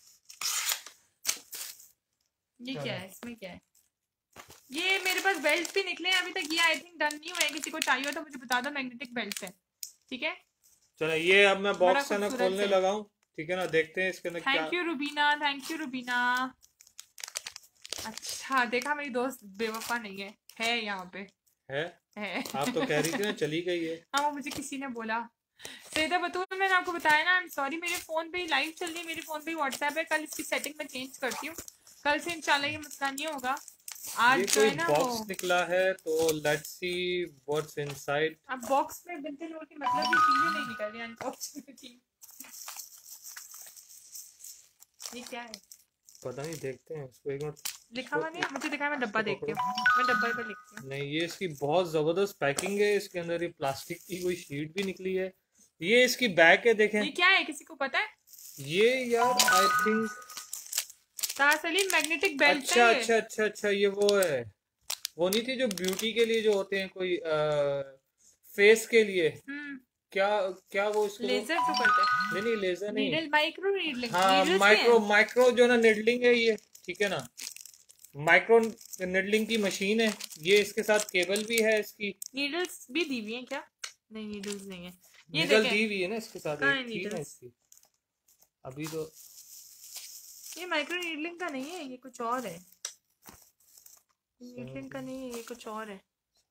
ये क्या है, इसमें क्या है? ये मेरे पास बेल्ट भी निकले हैं अभी तक, ये आई थिंक डन नहीं हुए। किसी को चाहिए हो तो मुझे बता दो, मैग्नेटिक बेल्ट है। ठीक है, चलो ये अब मैं बड़ा बॉक्स से ना खूबसूरत खोलने से। लगा हूँ। ठीक है ना, देखते हैं इसके अंदर क्या। Thank you Rubina, thank you Rubina. अच्छा देखा, मेरी दोस्त बेवफा नहीं है यहाँ पे है। है। आप तो कह रही थी ना चली गई है। हाँ, वो मुझे किसी ने बोला। सईदा बतूल, मैंने आपको बताया ना, आई एम सॉरी, मेरे फोन पे ही लाइव चल रही है, मेरे फोन पे ही व्हाट्सएप है। कल इसकी सेटिंग में चेंज करती हूँ, कल से इंशाल्लाह ये मसला नहीं होगा। आज ये जो कोई है ना बॉक्स वो निकला है, तो लेट्स सी व्हाट्स इनसाइड। अब बॉक्स में बिनते नूर की मतलब की चीजें नहीं निकल रही अनफॉर्चुनेटली। ये क्या है, पता नहीं, देखते हैं इसको एक मिनट। लिखा हुआ नहीं है, मुझे दिखा, मैं डब्बा देखती पकड़ो। हूँ, मैं डब्बे पे लिखती हूँ। नहीं, ये इसकी बहुत जबरदस्त पैकिंग है, इसके अंदर ये प्लास्टिक की कोई शीट भी निकली है। ये इसकी बैग है, देखें। ये क्या है, किसी को पता है? ये यार I think, Saleem magnetic belt अच्छा है ये। अच्छा अच्छा अच्छा, ये वो है, वो नहीं थी जो ब्यूटी के लिए जो होते हैं, कोई फेस के लिए। क्या क्या वो इसको लेजर तो करते हैं, नहीं नहीं, लेजर नहीं। नीडल, माइक्रो नीडलिंग, हाँ, नीडल्स माइक्रो हैं। माइक्रो जो ना निडलिंग है ये। ठीक है ना, माइक्रो निडलिंग की मशीन है ये। इसके साथ केबल भी है इसकी। नीडल्स भी दी हुई है क्या? नहीं, नीडल्स नहीं है। ये निडल देखें, दी हुई है ना इसके साथ, कहाँ है एक थी ना नीडल्स? इसकी अभी तो। ये माइक्रो नीडलिंग का नहीं है, ये कुछ और है। नीडलिंग का नहीं है, ये कुछ और है।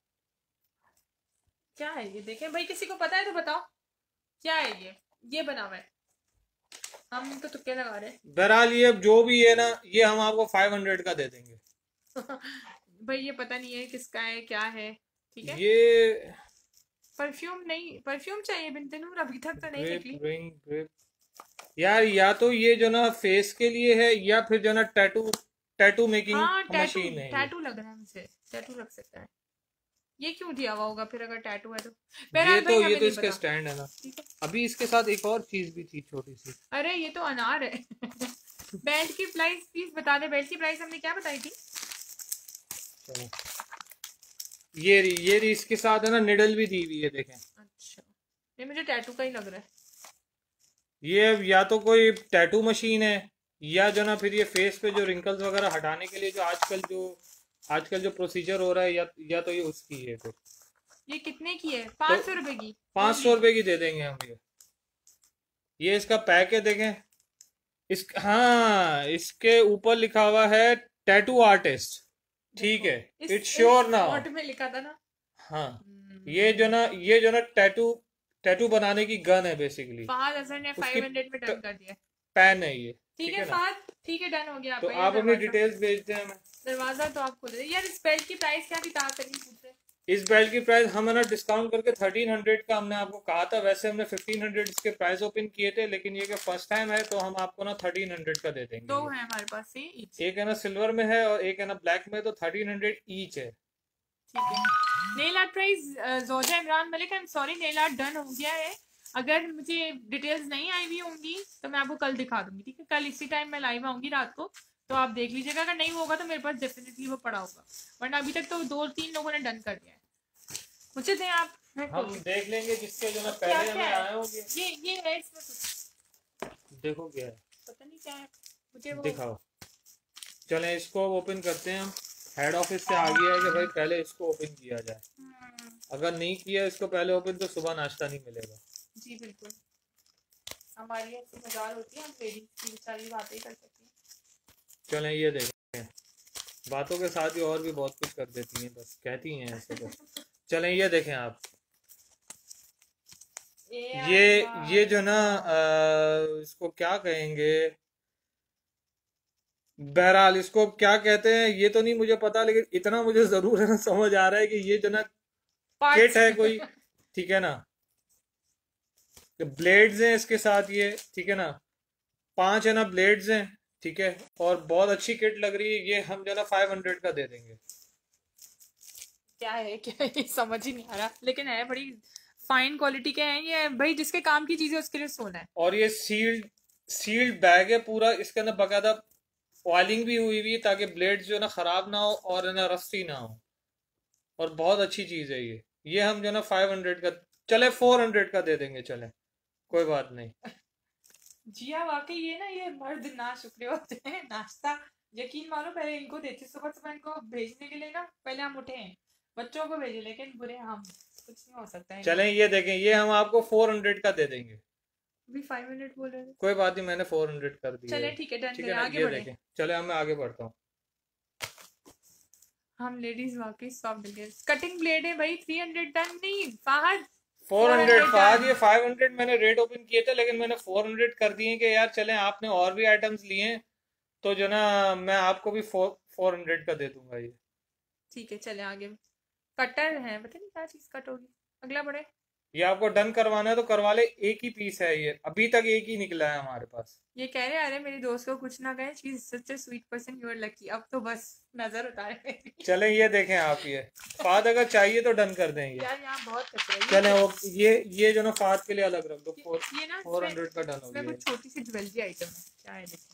क्या है ये, देखें भाई, किसी को पता है तो बताओ क्या है ये बना हुआ है, हम तो तुक्के लगा रहे हैं। बहरहाल ये जो भी है ना, ये हम आपको 500 का दे देंगे। भाई ये पता नहीं है किसका है, क्या है। ठीक है, ये परफ्यूम नहीं, परफ्यूम चाहिए बिनते नूर, अभी तक तो नहीं ग्रिप निकली। Ring grip. यार या तो ये जो ना फेस के लिए है, या फिर जो ना टैटू टैटू मेकिंग हाँ, टैटू, मशीन है ये। टैटू लग रहा है मुझे, टैटू लग सकता है। ये क्यों दिया हुआ होगा फिर, अगर टैटू है तो? ये बहरहाल भाई तो हमें नहीं इसके पता। स्टैंड है ना। ठीक है, अभी इसके साथ एक और चीज भी थी छोटी सी। अरे ये तो अनार है। बेल्ट की प्राइस प्लीज बता दे, बेल्ट की प्राइस हमने क्या बताई थी? चलो, ये इसके साथ है ना, निडल भी दी हुई है, देखें। अच्छा, ये मुझे टैटू का ही लग रहा है। ये अब या तो कोई टैटू मशीन है, या जो ना फिर ये फेस पे जो रिंकल्स वगैरह हटाने के लिए जो आजकल जो प्रोसीजर हो रहा है, या तो ये उसकी है फिर। ये कितने की है? 500 रुपए की? 500 रुपए की दे देंगे हम ये इसका पैक है, देखें। हाँ, इसके ऊपर लिखा हुआ है टैटू आर्टिस्ट। ठीक है, इट्स श्योर ना। नोट में लिखा था ना। हाँ, ये जो ना टैटू बनाने की गन है बेसिकली। फहद हसन ने 500 में डन कर दिया। पैन है ये। ठीक है फहद, ठीक है, डन हो गया तो आपका। आप अपनी डिटेल्स भेज दें हमें। दरवाजा तो आप खुद यार, इस बेल्ट की प्राइस क्या थी? कहा करी पूछ रहे। इस बेल्ट की प्राइस हम है ना डिस्काउंट करके 1300 का हमने आपको कहा था। वैसे हमने 1500 इसके प्राइस ओपन किए थे, लेकिन ये फर्स्ट टाइम है तो हम आपको ना 1300 का दे देंगे। दो है हमारे पास से, एक है ना सिल्वर में है और एक है ना ब्लैक में, तो 1300 ईच है। ठीक है, nail art price Zoja Imran Malik, I am sorry, nail art done हो गया है। अगर मुझे डिटेल्स नहीं आई हुई होंगी तो मैं आपको कल दिखा दूंगी। ठीक है, कल इसी टाइम मैं लाइव आऊंगी रात को, तो आप देख लीजिएगा। अगर नहीं होगा तो मेरे पास डेफिनेटली वो पड़ा होगा, वरना अभी तक तो 2-3 लोगों ने डन कर दिया है। मुझे दें आप, हम देख लेंगे जिसके जो ना पहले हमें आए होंगे। ये है इसमें कुछ, देखो क्या है, पता नहीं क्या है, मुझे वो दिखाओ। चलें इसको ओपन करते हैं हम। हेड ऑफिस से आ गया है कि भाई पहले इसको ओपन किया जाए। अगर नहीं किया इसको पहले ओपन तो सुबह नाश्ता नहीं मिलेगा। जी बिल्कुल, हमारी ऐसी मजाल होती है, हम लेडीज की सारी बातें कर सकते हैं। चलें ये देखें, बातों के साथ ही और भी बहुत कुछ कर देती हैं, बस कहती हैं ऐसे तो। चलें ये देखें आप, ये जो ना इसको क्या कहेंगे, बहरहाल इसको क्या कहते हैं ये तो नहीं मुझे पता, लेकिन इतना मुझे जरूर है ना समझ आ रहा है कि ये जो ना किट है कोई। ठीक है ना, ब्लेड्स हैं इसके साथ ये। ठीक है ना, 5 है ना ब्लेड्स हैं। ठीक है, और बहुत अच्छी किट लग रही है ये। हम जो ना 500 का दे देंगे। क्या है ये समझ ही नहीं आ रहा, लेकिन है बड़ी फाइन क्वालिटी के हैं ये भाई, जिसके काम की चीजें उसके लिए सोना है। और ये सील्ड बैग है पूरा, इसके अंदर बाकायदा ऑयलिंग भी हुई हुई है ताकि ब्लेड्स जो ना खराब ना हो और ना रस्सी ना हो। और बहुत अच्छी चीज है ये हम जो ना 500 का, चले 400 का दे देंगे, चले कोई बात नहीं। जी हाँ, वाकई ये ना, ये मर्द ना शुक्रे होते हैं। नाश्ता यकीन मानो पहले इनको देते, सुबह सुबह इनको भेजने के लिए ना पहले हम उठे हैं, बच्चों को भेजे, लेकिन बुरे हम, कुछ नहीं हो सकता है चलें, इनका। ये देखें, ये हम आपको 400 का दे देंगे। अभी 500 बोल रहे थे। कोई बात नहीं, मैंने 400 कर दिया चले है। ठीक है, डन ठीक करें, है ना, आगे ये बढ़े। देखें, चले अब मैं आगे बढ़ता हूँ। हम लेडीज वाकई सॉफ्ट दिल के। कटिंग ब्लेड है भाई, 300 डन नहीं फाहद, 400 डन। फाज, ये 500 मैंने रेट ओपन किए थे, लेकिन मैंने 400 कर दिए कि यार चलें, आपने और भी आइटम्स लिए हैं, तो जो ना मैं आपको भी 400 का दे दूंगा ये। ठीक है चले आगे। कटर है, पता नहीं क्या चीज कट होगी। अगला बढ़े। ये आपको डन करवाना है तो करवा ले, एक ही पीस है ये, अभी तक एक ही निकला है हमारे पास। ये कह रहे अरे मेरी दोस्त को कुछ ना कहे, she is such a sweet person, you are lucky. अब तो बस नजर उतारे मेरी। चलें, ये देखें आप, ये फाद अगर चाहिए तो डन कर दें ये। यार यहाँ बहुत कचरा है। चलें, वो ये जो ना फाद के लिए अलग रख दो, ये ना 400 का डन हो इसमें गया। कुछ छोटी सी ज्वेलरी आइटम है, क्या है देखो।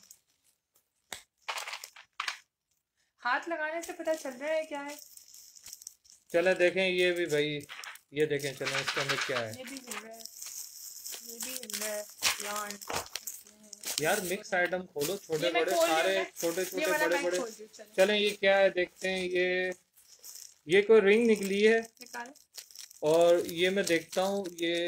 हाथ लगाने से पता चल रहा है क्या है। चले देखें ये भी भाई, ये देखें, चलें इसके अंदर क्या है। ये भी हिल रहा है, ये भी हिल रहा है यार मिक्स आइटम खोलो, छोटे ये मैं बड़े खोल सारे, रही हूँ, छोटे ये छोटे वाला बड़े मैं बड़े। खोल रही हूँ, चलो चलें ये क्या है देखते हैं, ये कोई रिंग निकली है, निकालो। और ये मैं देखता हूँ, ये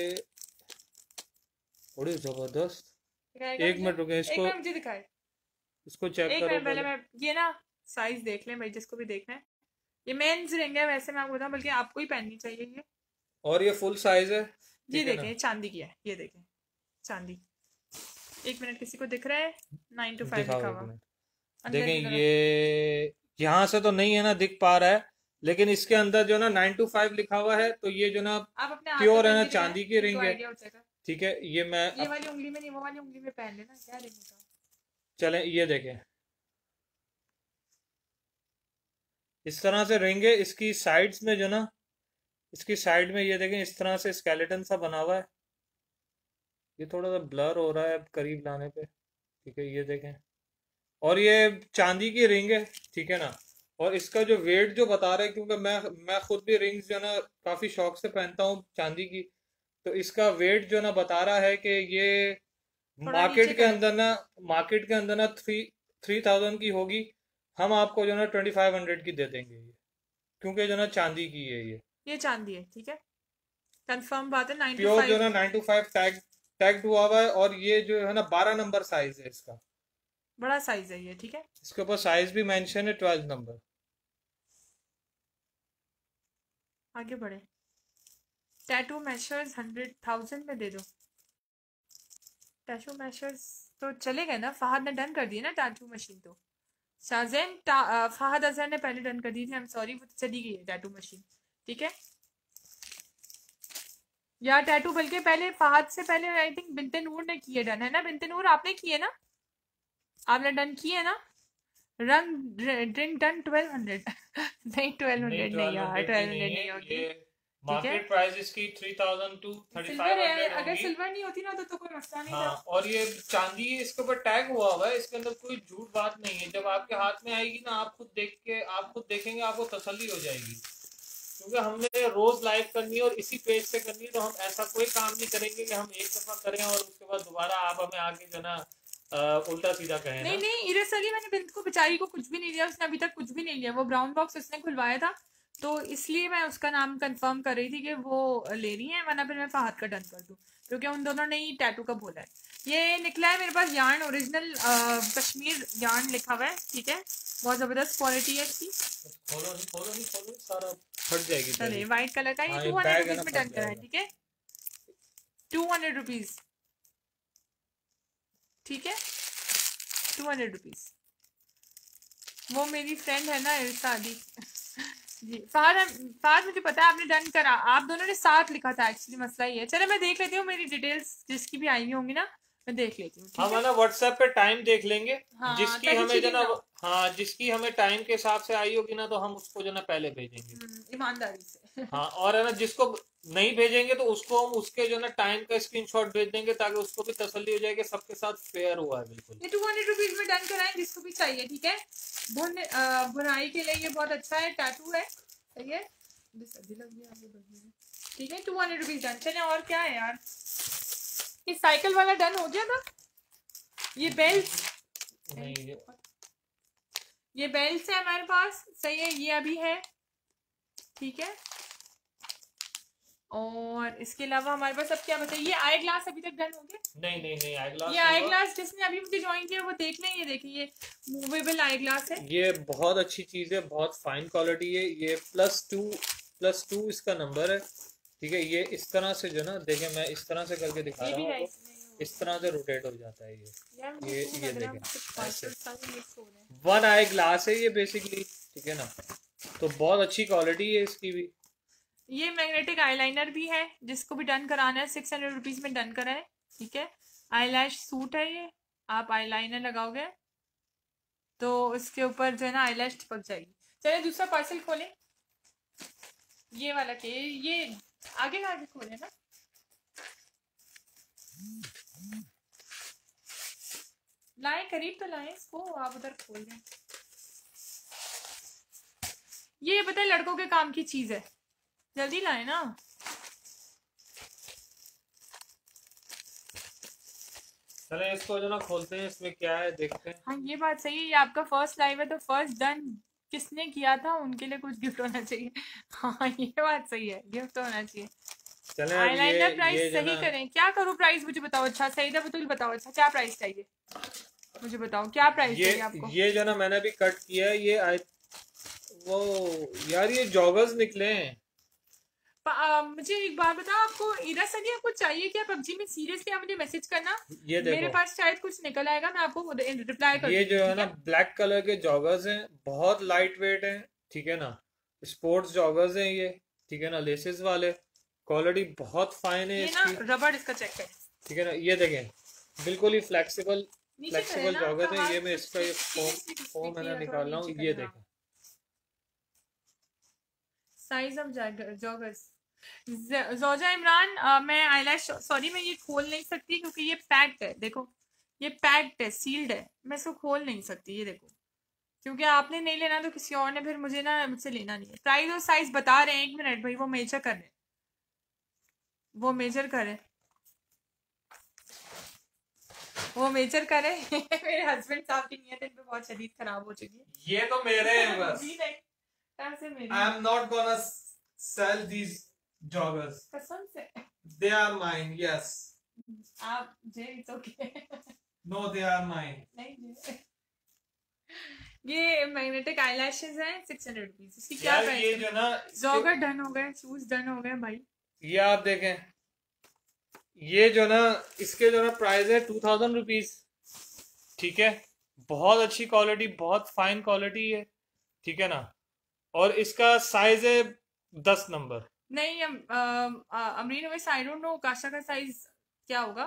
बड़ी जबरदस्त। दिखाएगा एक मुझे? मिनट रुके, एक मिनट मुझे दिखाए। इसको चेक एक करो मिनट पहले पहले। मैं ये ना साइज देख लें भाई, जिसको भी देखना है। ये मेंस रिंग है वैसे, मैं आपको बताऊं, बल्कि आपको ही पहननी चाहिए ये। और ये फुल साइज है, ये ठीक है ना। देखें चांदी की है, ये देखें चांदी। एक मिनट, किसी को दिख रहा है 9 to 5 दिखाओ लिखा एक हुआ मिनट। अंदर की देखें तरफ? ये यहाँ से तो नहीं है ना, दिख पा रहा है, लेकिन इसके अंदर जो ना 9 to 5 लिखा हुआ है, तो ये जो ना आप अपने हाथ में प्योर है पहन ना, के दिखाएं, चांदी की रिंग इनको है। आइडिया हो जाएगा। ठीक है, ये मैं ये वाली उंगली में नहीं, वो वाली उंगली में पहन लेना, क्या रिंग होता है। चलें ये देखें, इस तरह से रिंग है। इसकी साइड्स में जो ना, इसकी साइड में ये देखें, इस तरह से स्केलेटन सा बना हुआ है। ये थोड़ा सा ब्लर हो रहा है अब करीब लाने पे, ठीक है, ये देखें। और ये चांदी की रिंग है, ठीक है ना। और इसका जो वेट जो बता रहे हैं, क्योंकि मैं खुद भी रिंग्स जो ना काफी शौक से पहनता हूँ चांदी की, तो इसका वेट जो ना बता रहा है कि ये थोड़ा नीचे मार्केट के अंदर ना 3000 की होगी। हम आपको जो ना 2500 की दे देंगे ये, क्योंकि जो ना चांदी की है ये चांदी है, ठीक है, कंफर्म बात है। 9 to प्योर, जो 5 ना 9 to 5 टैग्ड हुआ हुआ है। और ये जो है ना 12 नंबर साइज है इसका, बड़ा साइज है ये, ठीक है। इसके ऊपर साइज भी मेंशन है, 12 नंबर। आगे बढ़े। टैटू मेशर्स 100,000 में दे दो। टैटू मेशर्स तो चले गए ना, फहद ने डन कर दिया ना टैटू मशीन तो। शाहजैन फहद अजहर ने पहले डन कर दी थी, आई एम सॉरी, वो तो चली गई है टैटू मशीन, ठीक है। या टैटू बल्कि पहले फहद से पहले आई थिंक बिन्ते नूर ने किए डन, है ना बिन्ते नूर, आपने किए ना, आपने डन किए ना। रंग ड्रिंक डन 1200 नहीं 1200 नहीं यार, 1200 नहीं होगी। मार्केट प्राइस इसकी 3000 to सिल्वर है, 3500 अगर होगी। सिल्वर नहीं होती ना तो कोई मसला नहीं हाँ, था। और ये चांदी इसके ऊपर टैग हुआ हुआ है, इसके अंदर कोई झूठ बात नहीं है। जब आपके हाथ में आएगी ना, आप खुद देखेंगे, आपको तसल्ली हो जाएगी। क्योंकि हमने रोज लाइव करनी है और इसी पेज पे करनी है, तो हम ऐसा कोई काम नहीं करेंगे कि हम एक दफा करें और उसके बाद दोबारा आप हमें आगे जो ना उल्टा सीधा कहें नहीं ना। नहीं, इरस अली मैंने बिंद को बेचारी को कुछ भी नहीं दिया, उसने अभी तक कुछ भी नहीं लिया। वो ब्राउन बॉक्स उसने खुलवाया था, तो इसलिए मैं उसका नाम कंफर्म कर रही थी कि वो ले रही है, वरना फिर मैं फहद का डन कर दूं, क्योंकि उन दोनों ने ही टैटू का बोला है। ये निकला है मेरे पास यार्न, ओरिजिनल कश्मीर यार्न लिखा हुआ है, ठीक है, बहुत जबरदस्त क्वालिटी है इसकी। खोलो सारा फट जाएगी। चलिए व्हाइट कलर का, हाँ, ये ये 200 बैग है रुपीज ना, में फट डन करा है, जाएगा। ठीक है, 200 रुपीज, ठीक है, 200 रुपीज। वो मेरी फ्रेंड है ना इरसा अली जी। फहद मुझे पता है आपने डन करा, आप दोनों ने साथ लिखा था, एक्चुअली मसला ये है। चलो मैं देख लेती हूँ, मेरी डिटेल्स जिसकी भी आई हुई होंगी ना, मैं देख लेती हूँ, ठीक हम है। है ना व्हाट्सएप पे टाइम देख लेंगे, हाँ, जिसकी ताकि हमें जो cheating ना, ना हो। हाँ, जिसकी हमें टाइम के हिसाब से आई होगी ना, तो हम उसको जो ना पहले भेजेंगे। ईमानदारी से हाँ, और है ना जिसको नहीं भेजेंगे तो उसको हम उसके जो ना टाइम का स्क्रीनशॉट भेज देंगे, ताकि उसको भी तसल्ली हो जाए कि सबके साथ फेयर हुआ है बिल्कुल। ये 200 रुपीज में डन कराएं, जिसको भी चाहिए, ठीक है। बुनाई के लिए ये बहुत अच्छा है, टैटू है, सही है। ठीक है, 200 रुपीज डन। चले और क्या है यार, ये साइकिल वाला डन हो गया था। ये बेल्ट, ये बेल्ट है हमारे पास, सही है, ये अभी है, ठीक है। और इसके अलावा हमारे पास अब क्या बचा, ये आई ग्लास अभी तक डन हो गया? नहीं आई ग्लास, ये आई ग्लास जिसने अभी मुझे ज्वाइन किया वो देख लें, ये देखिए, ये मूवेबल आई ग्लास है। ये बहुत अच्छी चीज है, बहुत फाइन क्वालिटी है। ये +2 इसका नंबर है, ठीक है। ये इस तरह से जो ना, देखें मैं इस तरह से करके दिखा रहा हूँ, इस तरह से रोटेट हो जाता है ये देखें, 1 आई ग्लास है ये बेसिकली, ठीक है ना। तो बहुत अच्छी क्वालिटी है इसकी भी। ये मैग्नेटिक आईलाइनर भी है, जिसको भी डन कराना है 600 रुपीज में डन कराए, ठीक है। आईलैश सूट है ये, आप आईलाइनर लगाओगे तो इसके ऊपर जो है ना आईलैश चिपक जाएगी। चलिए दूसरा पार्सल खोलें, ये वाला के, ये आगे का आगे खोले ना, लाए करीब तो लाए इसको, आप उधर खोल दें। ये पता है लड़कों के काम की चीज है, जल्दी लाए ना। चले इसको जो ना खोलते हैं, इसमें क्या है देखते हैं। हाँ ये बात सही है, ये आपका फर्स्ट लाइव है तो फर्स्ट डन किसने किया था उनके लिए कुछ गिफ्ट होना चाहिए। हाँ ये बात सही है, गिफ्ट होना चाहिए। आईलाइनर प्राइस सही करें, क्या करूँ प्राइस मुझे बताओ। अच्छा सईदा बतूल बताओ, अच्छा क्या प्राइस चाहिए मुझे बताओ, क्या प्राइस चाहिए आपको। ये जो ना मैंने भी कट किया है, ये वो यार ये जॉगर्स निकले हैं। मुझे एक बात बताओ, आपको इरा सनी आपको चाहिए क्या पबजी में? सीरियसली आप मुझे मैसेज करना, ये देखो मेरे पास शायद कुछ निकल आएगा, मैं आपको रिप्लाई कर। ये जो है ना ब्लैक कलर के जॉगर्स हैं, बहुत लाइट वेट हैं, ठीक है ना। स्पोर्ट्स जॉगर्स हैं ये, ठीक है ना, लेसेस वाले, क्वालिटी बहुत फाइन है इसकी। रबड़ इसका चेक करें, ठीक है ना, ये देखें बिल्कुल ही फ्लेक्सिबल जॉगर्स है। ये मैं इसका ये फोम मैंने निकाल रहा हूँ, ये देखें size of joggers. Zoja Imran, मैं आईलैश सॉरी मैं ये खोल नहीं सकती क्योंकि ये पैक्ड है, देखो ये पैक्ड है, सील्ड है, मैं इसको खोल नहीं सकती, ये देखो। क्योंकि आपने नहीं लेना तो किसी और ने फिर मुझसे लेना नहीं है। प्राइस और साइज बता रहे हैं, 1 मिनट भाई, वो मेजर कर रहे, वो मेजर करे, वो मेजर करे। मेरे हस्बैंड साहब की नीयत इन पे बहुत शदीद खराब हो चुकी है। ये तो मेरे हैं बस। जी नहीं, कैसे मेरे? I am not gonna sell these joggers. कसम से? They are mine, yes. आप जे it's okay. No, they are mine. नहीं जे। ये मैग्नेटिक आईलैशेस हैं 600 रुपीज, इसकी क्या प्राइस है? ये जो ना जॉगर डन हो गए, शूज डन हो गए भाई। ये आप देखें, ये जो ना इसके जो ना प्राइस है 2000 रुपीज, ठीक है। बहुत अच्छी क्वालिटी, बहुत फाइन क्वालिटी है, ठीक है ना। और इसका साइज है 10 नंबर। नहीं Amreen I don't know Kasha का साइज क्या होगा।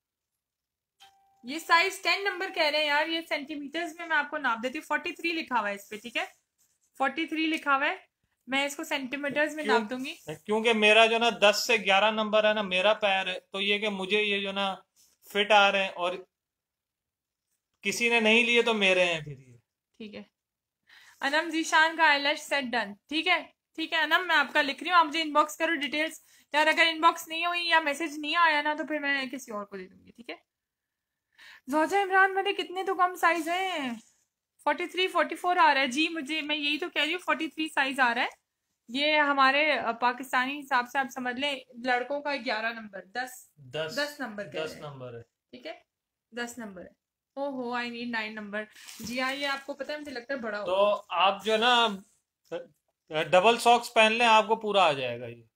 ये साइज 10 नंबर कह रहे हैं यार, ये सेंटीमीटर्स में मैं आपको नाप देती हूँ। 43 लिखा हुआ है इस पे, ठीक है, 43 लिखा हुआ है, मैं इसको सेंटीमीटर्स में नाप दूंगी। क्योंकि मेरा जो ना 10 से 11 नंबर है ना, मेरा पैर है, तो ये कि मुझे ये जो ना फिट आ रहे हैं, और किसी ने नहीं लिए तो मेरे हैं फिर ये, ठीक है। अनम जीशान का आईलैश सेट डन, ठीक है, ठीक है अनम, मैं आपका लिख रही हूँ, आप मुझे इनबॉक्स करो डिटेल्स यार। अगर इनबॉक्स नहीं हुई या मैसेज नहीं आया ना तो फिर मैं किसी और को दे दूंगी, ठीक है। जोजा इमरान वाले कितने तो कम साइज है, 43 44 आ रहा है जी, मुझे मैं यही तो कह रही हूँ 43 साइज आ रहा है। ये हमारे पाकिस्तानी हिसाब से आप समझ लें लड़कों का 11 नंबर, 10 नंबर 10 नंबर है, ठीक है, 10 नंबर है। ओहो आई नीड 9 नंबर जी हाँ, ये आपको पता है मुझे लगता है बड़ा तो आप जो ना डबल सॉक्स पहन लें, आपको पूरा आ जाएगा ये,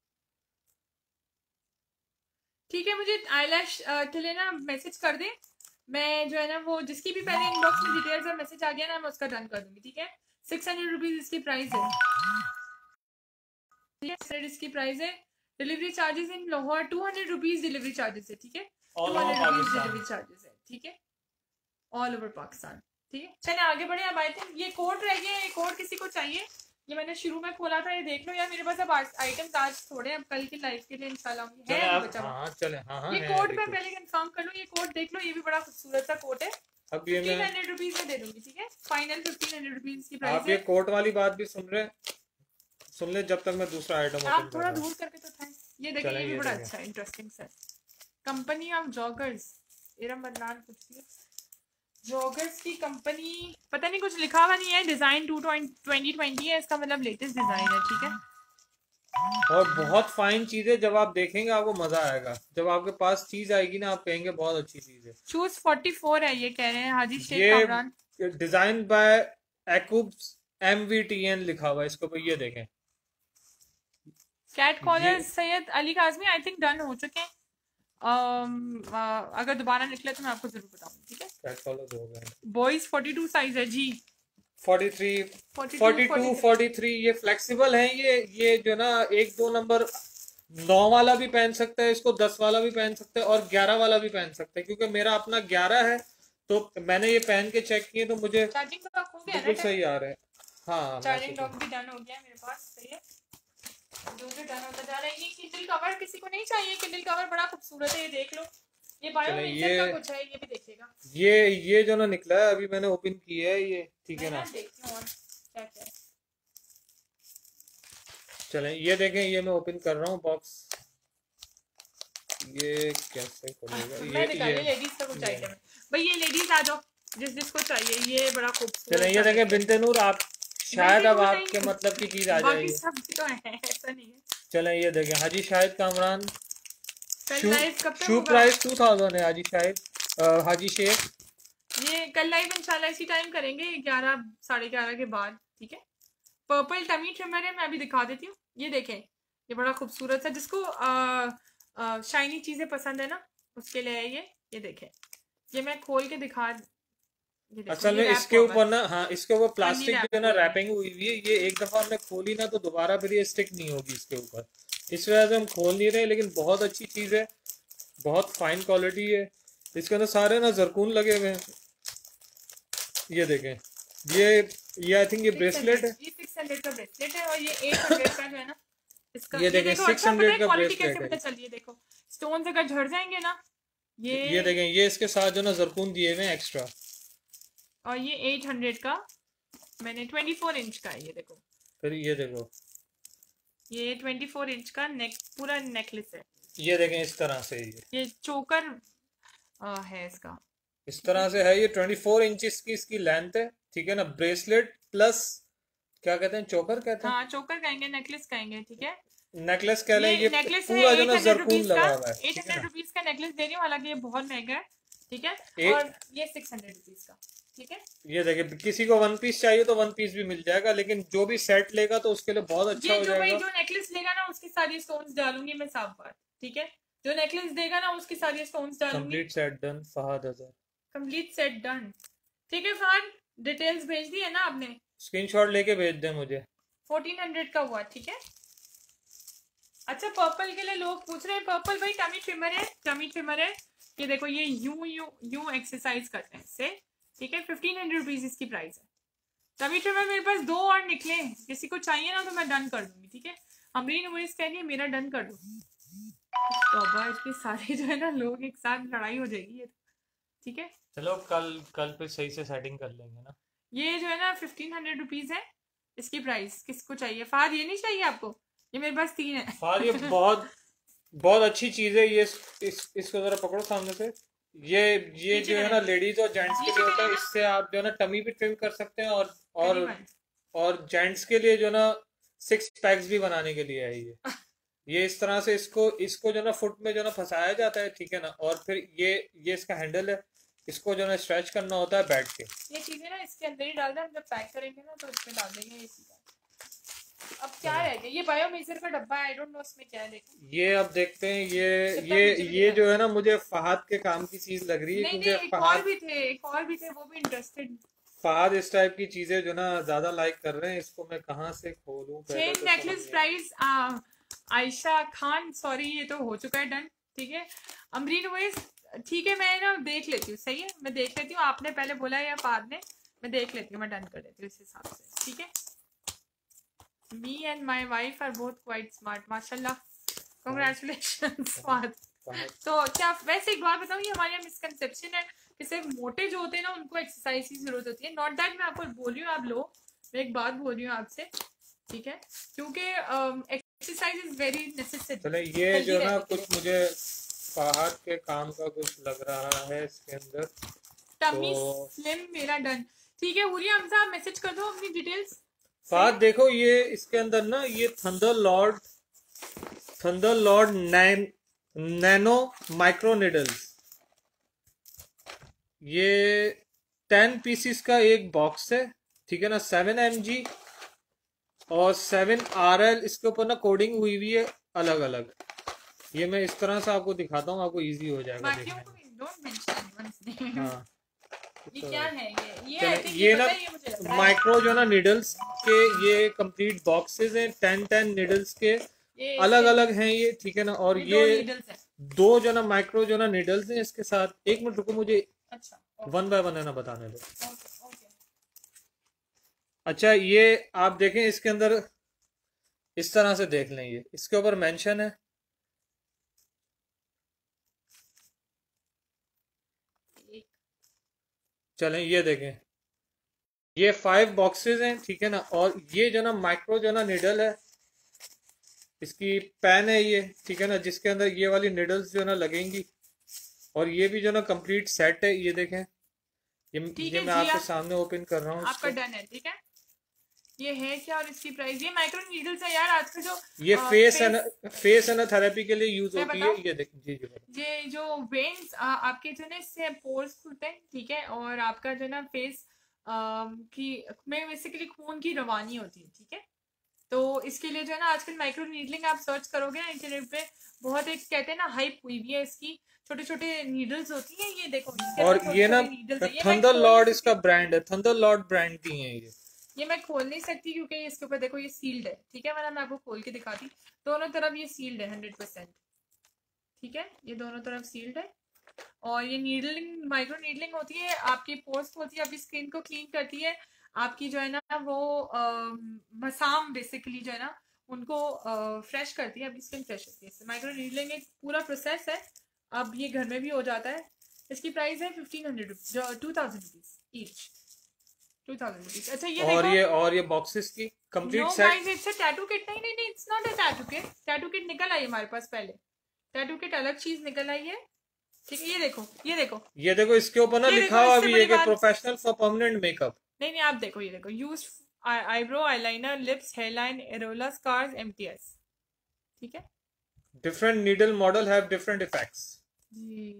ठीक है। मुझे आईलैश के लिए ना मैसेज कर दे, मैं जो है ना वो जिसकी भी पहले इनबॉक्स में डिटेल्स और मैसेज आ गया ना मैं उसका डन कर दूंगी, ठीक है। 600 रुपीज इसकी प्राइस है, इसकी प्राइस है। Delivery charges in Lahore 200 rupees delivery charges है, ठीक है, 200 रुपीज डिलीवरी चार्जेस है, ठीक है, ऑल ओवर पाकिस्तान, ठीक है। चलिए आगे बढ़े। अब आई थिंक ये कोट रह गया, ये कोट किसी को चाहिए, ये मैंने शुरू में खोला था, ये देख लो यार, मेरे पास अब आइटम्स आज थोड़े, अब कल की लाइफ के लिए इंशाल्लाह है बचा। ये कोट मैं पहले कंफर्म कर लूँ, ये कोट देख लो, ये भी बड़ा खूबसूरत सा कोट है। अब ये 1500 रुपीज में दे दूंगी, ठीक है, फाइनल 1500 रुपीज की प्राइस है। आप ये कोट वाली बात भी सुन रहे हैं, सुन ले जब तक मैं दूसरा आइटम आप ओपन कर थोड़ा रहा हूँ। दूर करके तो था। ये देखिए, चलें ये भी ये बड़ा देखें, अच्छा है, इंटरेस्टिंग सा। Company of joggers, Iram Badnan कुछ भी जॉगर्स की कंपनी, पता नहीं, कुछ लिखा हुआ नहीं है। डिजाइन 2020 है इसका, मतलब लेटेस्ट डिजाइन है, ठीक है। और बहुत फाइन चीज है, जब आप देखेंगे आपको मजा आएगा। जब आपके पास चीज आएगी ना आप कहेंगे बहुत अच्छी चीज है। शूज 44 है, ये कह रहे हैं हाजी शेख कामरान। ये डिजाइन बाय एक्यूब्स MVTN लिखा हुआ है इसके ऊपर, ये देखें। कैट ये collar Syed Ali Kazmi I think done हो चुके हैं। अगर दोबारा निकले तो मैं आपको जरूर बताऊंगी, ठीक है। कैट कॉलर हो गए। बॉयज 42 साइज है जी। 43 42 42 43 ये फ्लेक्सिबल है। ये जो ना 1-2 नंबर 9 वाला भी पहन सकता है इसको, 10 वाला भी पहन सकता है और 11 वाला भी पहन सकता है। क्योंकि मेरा अपना 11 है तो मैंने ये पहन के चेक किए तो मुझे चार्जिंग लॉक हो गया बिल्कुल ना, सही आ रहे हैं। हाँ चार्जिंग लॉक भी डन हो गया है मेरे पास, सही है। जो जो डन होता जा रहा है। ये किंडल कवर किसी को नहीं चाहिए? किंडल कवर बड़ा खूबसूरत है, ये देख लो। ये बायोमेजर का कुछ है, ये भी देखिएगा। ये जो ना निकला है अभी मैंने ओपन किया है ये, ठीक है ना। देखती हूँ और क्या क्या है। चलें ये देखें, ये मैं ओपन कर रहा हूँ बॉक्स। ये कैसे खोलेगा? मैं निकाली लेडीज का कुछ आइटम है भाई, ये लेडीज आ जाओ जिसको चाहिए। ये बड़ा खूबसूरत। चलें ये देखें बिनते नूर, आप शायद अब आपके मतलब की चीज आ जाएगी। सब तो है, ऐसा नहीं है। चलें ये देखें, हाजी शाहिद कामरान। शू प्राइस 2000 है हाजी शाहिद, हाजी शेख। ये कल लाइव इंशाल्लाह इसी टाइम करेंगे, 11 साढ़े 11 के बाद, ठीक है। पर्पल टमी ट्रिमर है, मैं अभी दिखा देती हूँ। ये देखें, ये बड़ा खूबसूरत है। जिसको शाइनी चीजें पसंद है ना उसके लिए है ये देखें। ये मैं खोल के दिखा, असल में इसके ऊपर ना, हाँ इसके ऊपर प्लास्टिक जो है ना रैपिंग हुई हुई है। ये एक दफा हमने खोली ना तो दोबारा फिर ये स्टिक नहीं होगी इसके ऊपर, इस वजह से हम खोल नहीं रहे। लेकिन बहुत अच्छी चीज है, बहुत फाइन क्वालिटी है। इसके अंदर सारे ना जरकून लगे हुए हैं। ये देखें, ये आई थिंक ये ब्रेसलेट है। ये 600 का ब्रेसलेट है और ये 800 का जो है ना इसका। ये देखें 600 का क्वालिटी कैसे ब्रेसलेट पता है। चलिए, देखो स्टोन्स अगर झड़ जाएंगे ना ये देखें, ये इसके साथ जो ना जरकून दिए हुए हैं एक्स्ट्रा। और ये 800 का मैंने 24 इंच का है, ये देखो। फिर ये देखो, ये 24 इंच का पूरा नेकलेस है। ये देखें इस तरह से, ये चोकर है इसका, इस तरह से है। ये 24 इंचेस की इसकी लेंथ है, ठीक है ना। ब्रेसलेट प्लस क्या कहते हैं, चोकर कहते हैं। हाँ चोकर कहेंगे, नेकलेस कहेंगे, ठीक है। नेकलेस कह लें। ये नेकलेस पूरा जो ना जरकून लगा हुआ है। 800 रुपीज का नेकलेस दे रही हूँ, हालांकि ये बहुत महंगा है, ठीक है। और ये 600 रुपीज का, ठीक है। ये देखिए, किसी को 1 पीस चाहिए तो 1 पीस भी मिल जाएगा, लेकिन जो भी सेट लेगा तो उसके लिए बहुत अच्छा हो जाएगा। जो नेकलेस लेगा ना उसके साथ ये स्टोन्स डालूंगी मैं, साफ बात, ठीक है। जो नेकलेस देगा ना उसके साथ ये स्टोन्स डालूंगी। Complete set done Fahad Azhar. Complete set done, ठीक है। फहद डिटेल्स भेज दी है ना आपने? स्क्रीनशॉट लेके भेज दें मुझे। 1400 का हुआ, ठीक है। अच्छा पर्पल के लिए लोग पूछ रहे हैं, पर्पल भाई टमी ट्रिमर है, टमी ट्रिमर है। ये देखो, ये यूं एक्सरसाइज करते हैं इससे, ठीक है। 1500 रुपीज इसकी प्राइस है। टमी ट्रिमर मेरे पास 2 और निकले, किसी को चाहिए ना तो मैं डन कर दूंगी, ठीक है। अमरीन उमरीस कह रही है मेरा डन कर दो। तो इतने सारे जो है ना लोग एक साथ लड़ाई हो जाएगी ये, ठीक है। चलो कल पे सही से सेटिंग कर लेंगे ना। ये जो है ना 1500 रुपीज है इसकी प्राइस। किसको चाहिए? फार ये नहीं चाहिए आपको? ये मेरे पास 3 है। फार ये बहुत अच्छी चीज है। ये इसको जरा पकड़ो सामने से। ये जो है ना लेडीज और जेंट्स के लिए होता है। इससे आप जो है ना टमी भी ट्रिम कर सकते हैं और जेंट्स के लिए जो ना 6 पैक्स भी बनाने के लिए है ये इस तरह से इसको जो ना फुट में जो ना फंसाया जाता है, ठीक है ना। और फिर ये इसका हैंडल है, इसको जो ना स्ट्रेच करना होता है बैठ के। ये चीजें ना इसके अंदर ही डाल दें, हम जब पैक करेंगे ना तो इसमें डाल देंगे ये चीजें। अब क्या रह गया? ये बायोमेजर का डब्बा है, आई डोंट नो इसमें क्या है। देखो ये अब देखते हैं। ये जो है ना मुझे फहद के काम की चीज लग रही है। क्योंकि एक और भी थे वो भी इंटरेस्टेड। फहद इस टाइप की चीजें जो ना ज्यादा लाइक कर रहे हैं। इसको मैं कहाँ से खोलूं? Chain necklace price Ayesha Khan, sorry ये तो हो चुका है डन, ठीक है। अमरीन वैस, ठीक है। मैं ना देख लेती हूँ, सही है, मैं देख लेती हूँ। आपने पहले बोला या फहद ने, मैं देख लेती हूँ, मैं डन कर देती हूँ इस हिसाब से, ठीक है। Me and my wife are both quite smart, माशाल्लाह, congratulations फहद। तो क्या वैसे एक बात बताऊँ, ये हमारे यहाँ मिसकंसेप्शन है कि सिर्फ मोटे जो होते हैं ना उनको एक्सरसाइज की जरूरत होती है। नॉट दैट मैं आपको बोल रही हूँ आप लो, मैं एक बात बोल रही हूँ आपसे, ठीक है, क्योंकि एक्सरसाइज इज वेरी नेसेसरी। चले ये जो ना कुछ मुझे फहद के काम का कुछ लग रहा है इसके अंदर, टमी तो स्लिम मेरा डन। ठीक है हुरिया हमजा, मैसेज कर दो अपनी डिटेल्स। फहद देखो ये इसके अंदर ना ये thunder lord nano micro needles, ये 10 पीसीस का एक बॉक्स है, ठीक है ना। 7 mg और 7 RL इसके ऊपर ना कोडिंग हुई हुई है अलग अलग। ये मैं इस तरह से आपको दिखाता हूँ, आपको इजी हो जाएगा देखने में। हाँ ये क्या है? ये ना माइक्रो जो ना निडल्स के ये कंप्लीट बॉक्सेस हैं, 10 निडल्स के अलग अलग हैं ये, ठीक है ना। और ये 2 जो ना माइक्रो जो ना निडल्स हैं इसके साथ। एक मिनट रुको, मुझे वन बाय वन है ना बताने दो। अच्छा ये आप देखें इसके अंदर इस तरह से देख लें, ये इसके ऊपर मेंशन है। चलें ये देखें, ये 5 बॉक्सेस हैं, ठीक है ना। और ये जो ना माइक्रो जो ना निडल है, इसकी पैन है ये, ठीक है ना, जिसके अंदर ये वाली निडल्स जो ना लगेंगी। और ये भी जो ना कंप्लीट सेट है, ये देखें, ये मैं आपके सामने ओपन कर रहा हूँ। आपका डन है, ठीक है। ये है क्या और इसकी प्राइस? ये माइक्रो नीडल्स है यार आजकल जो ये फेस एनोथेरेपी के लिए यूज होती है। ये देख जी जी, ये जो वेन्स आपके जो ना इससे पोर्स खुलते हैं, ठीक है, और आपका जो ना फेस की में बेसिकली खून की रवानी होती है, ठीक है। तो इसके लिए जो है ना आजकल माइक्रो नीडलिंग आप सर्च करोगे ना इंटरनेट पे, बहुत एक कहते हैं ना हाइप हुई हुई है इसकी। छोटे छोटे नीडल्स होती हैं, ये देखो। और ये ना थंडर लॉर्ड इसका ब्रांड है, थंडर लॉर्ड ब्रांड की है ये मैं खोल नहीं सकती क्योंकि इसके ऊपर देखो ये सील्ड है, ठीक है, वरना मैं आपको खोल के दिखाती। दोनों तरफ ये सील्ड है 100%, ठीक है, ये दोनों तरफ सील्ड है। और ये नीडलिंग माइक्रो नीडलिंग होती है, आपकी पोर्स होती है, आपकी स्किन को क्लीन करती है, आपकी जो है ना वो मसाम बेसिकली जो है ना उनको फ्रेश करती है, आपकी स्किन फ्रेश होती है। माइक्रो नीडलिंग एक पूरा प्रोसेस है, अब ये घर में भी हो जाता है। इसकी प्राइस है 1500 रुपीज, 2000 रुपीज ईच, 2000 रुपीज। अच्छा ये और ये बॉक्सेस की complete set. It's a tattoo kit. नहीं नहीं नहीं, it's not a tattoo kit. Tattoo kit निकल आई हमारे पास पहले, टैटू किट अलग चीज निकल आई है, ठीक है। ये देखो ये देखो ये देखो, इसके ऊपर ना लिखा हुआ भी है कि प्रोफेशनल फॉर परमानेंट मेकअप। नहीं नहीं, आप देखो, ये देखो, use eyebrow, eyeliner, lips, hairline, areola, scars, MTS, ठीक है। Different needle model have different effects जी,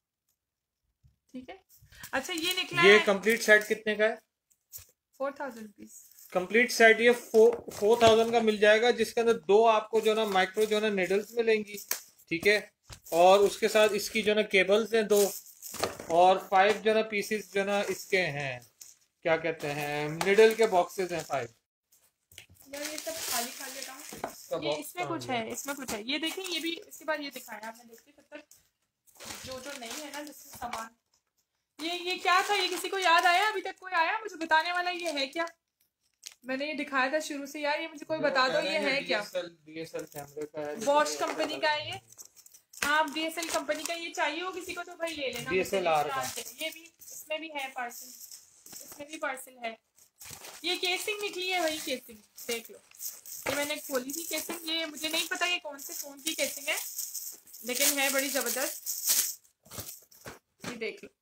ठीक है। अच्छा ये निकला ये है कंप्लीट सेट कितने का है? 4000 रुपीज। कंप्लीट सेट ये 4000 का मिल जाएगा, जिसके अंदर 2 आपको जो ना माइक्रो जो ना निडल्स मिलेंगी, ठीक है। और उसके साथ इसकी जो ना केबल्स हैं 2, और 5 जो ना पीसेस जो ना इसके हैं, क्या कहते हैं, निडल के बॉक्सेस हैं 5। यार ये सब खाली खाली हटाओ, ये इसमें कुछ है, इसमें कुछ है, ये देखें। ये भी इसके बाद ये दिखाया आपने, देखते तब तक जो नहीं है ना जिससे सामान। ये क्या था? ये किसी को याद आया? अभी तक कोई आया मुझे बताने वाला ये है क्या? मैंने ये दिखाया था शुरू से यार, ये मुझे कोई बता दो ये है क्या? DSL कैमरे का है, बॉश कंपनी का है ये। हाँ DSL कंपनी का, ये चाहिए हो किसी को तो भाई ले लेना। DSLR का ये भी, इसमें भी है पार्सल, इसमें भी पार्सल है। ये केसिंग निकली है, वही केसिंग देख लो। ये मैंने खोली थी केसिंग, ये मुझे नहीं पता ये कौन से फोन की केसिंग है, लेकिन है बड़ी जबरदस्त। ये देख लो,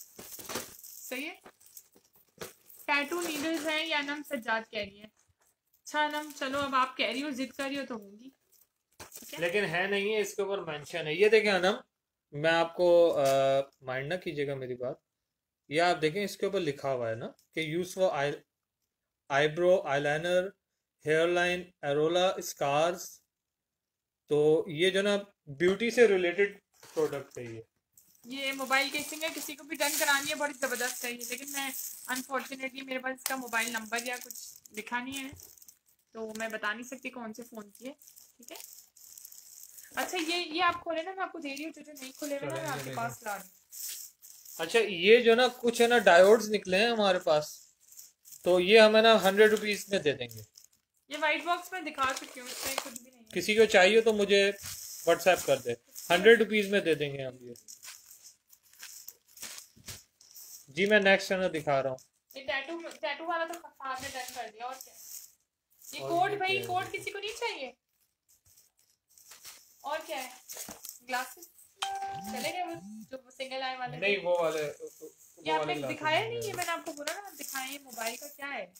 सही है। टैटू नीडल्स हैं, या नाम सज्जाद कह रही है। अच्छा नम, चलो अब आप कह रही हो, जिद कर रही हो तो होंगी, लेकिन है नहीं है, इसके ऊपर मेंशन है। ये देखें अनम, मैं आपको माइंड ना कीजिएगा मेरी बात, ये आप देखें इसके ऊपर लिखा हुआ है ना कि use for eyebrow, eyeliner, hairline, areola, scars. तो ये जो ना ब्यूटी से रिलेटेड प्रोडक्ट है ये मोबाइल केसिंग है, किसी को भी डन करानी है, बड़ी ज़बरदस्त है ये। लेकिन मैं अनफॉर्चुनेटली मेरे पास इसका मोबाइल नंबर या कुछ लिखा नहीं है, तो मैं बता नहीं सकती कौन से फ़ोन की है, ठीक है। अच्छा ये आप खोले ना, मैं आपको दे रही हूँ, जो नहीं खोले हुए ना मैं आपके पास ला रही हूँ। अच्छा ये जो ना कुछ है ना डायोड्स निकले हैं हमारे पास, तो ये हमें ना 100 रुपीज में दे देंगे। ये वाइट बॉक्स में दिखा चुकी हूँ, इसमें कुछ भी नहीं है। किसी को चाहिए तो मुझे व्हाट्सएप कर दे, 100 रुपीज में दे देंगे हम ये। जी मैं नेक्स्ट है ना दिखा रहा हूँ। ये टैटू वाला तो आपने डन कर दिया, और क्या ये और कोट ये भाई, क्या है कोट देखो। किसी को नहीं चाहिए? और क्या है? ग्लासेस चलेंगे वो जो सिंगल आई वाले नहीं थे? ये वो आपने वाले ग्लासेस दिखाया नहीं नहीं, ये है। मैंने आपको बोला ना दिखाएं। ये मोबाइल का क्या है?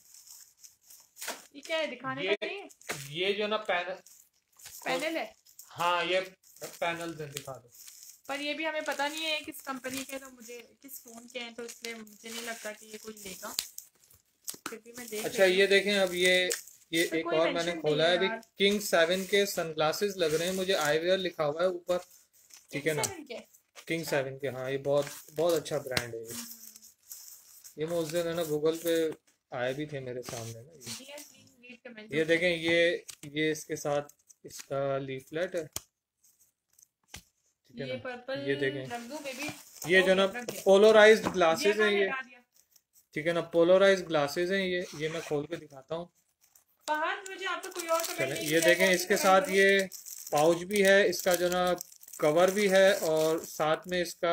ये क्या है, दिखाने का ये नहीं है? ये जो ना पैनल, पैनल है। हाँ ये पैनल से दिखा दो। पर ये भी हमें पता नहीं है किस कंपनी के, तो मुझे किस फोन के हैं, तो इसलिए मुझे नहीं लगता कि ये कोई लेगा, फिर भी मैं देख अच्छा लेती ये हूँ। देखें, अब ये पर एक कोई और मैंने मेंशन नहीं खोला है है अभी, यार। किंग 7 के सनग्लासेस लग रहे हैं मुझे, आईवेयर लिखा हुआ है ऊपर, ठीक है ना। 7 के। किंग 7 के, हाँ ये बहुत बहुत अच्छा ब्रांड है ये मैं उस दिन है ना गूगल पे आए भी थे मेरे सामने ना ये देखें, ये इसके साथ इसका लीफलेट है, ठीक है ये ना। पर्पल ये देखें, रख दूं बेबी? ये जो ना ओके, रख दिया। पोलराइज्ड दिया ग्लासेस हैं मैंने, ये, हटा दिया। ठीक है ना, पोलराइज्ड ग्लासेस हैं ये मैं खोल के दिखाता हूँ। बाहर मुझे आपको कोई और कमेंट चलें, नहीं ये मिला, देखें, कौन सी इसके कमेंट साथ करूं? ये पाउच भी है, इसका जो ना कवर भी है, और साथ में इसका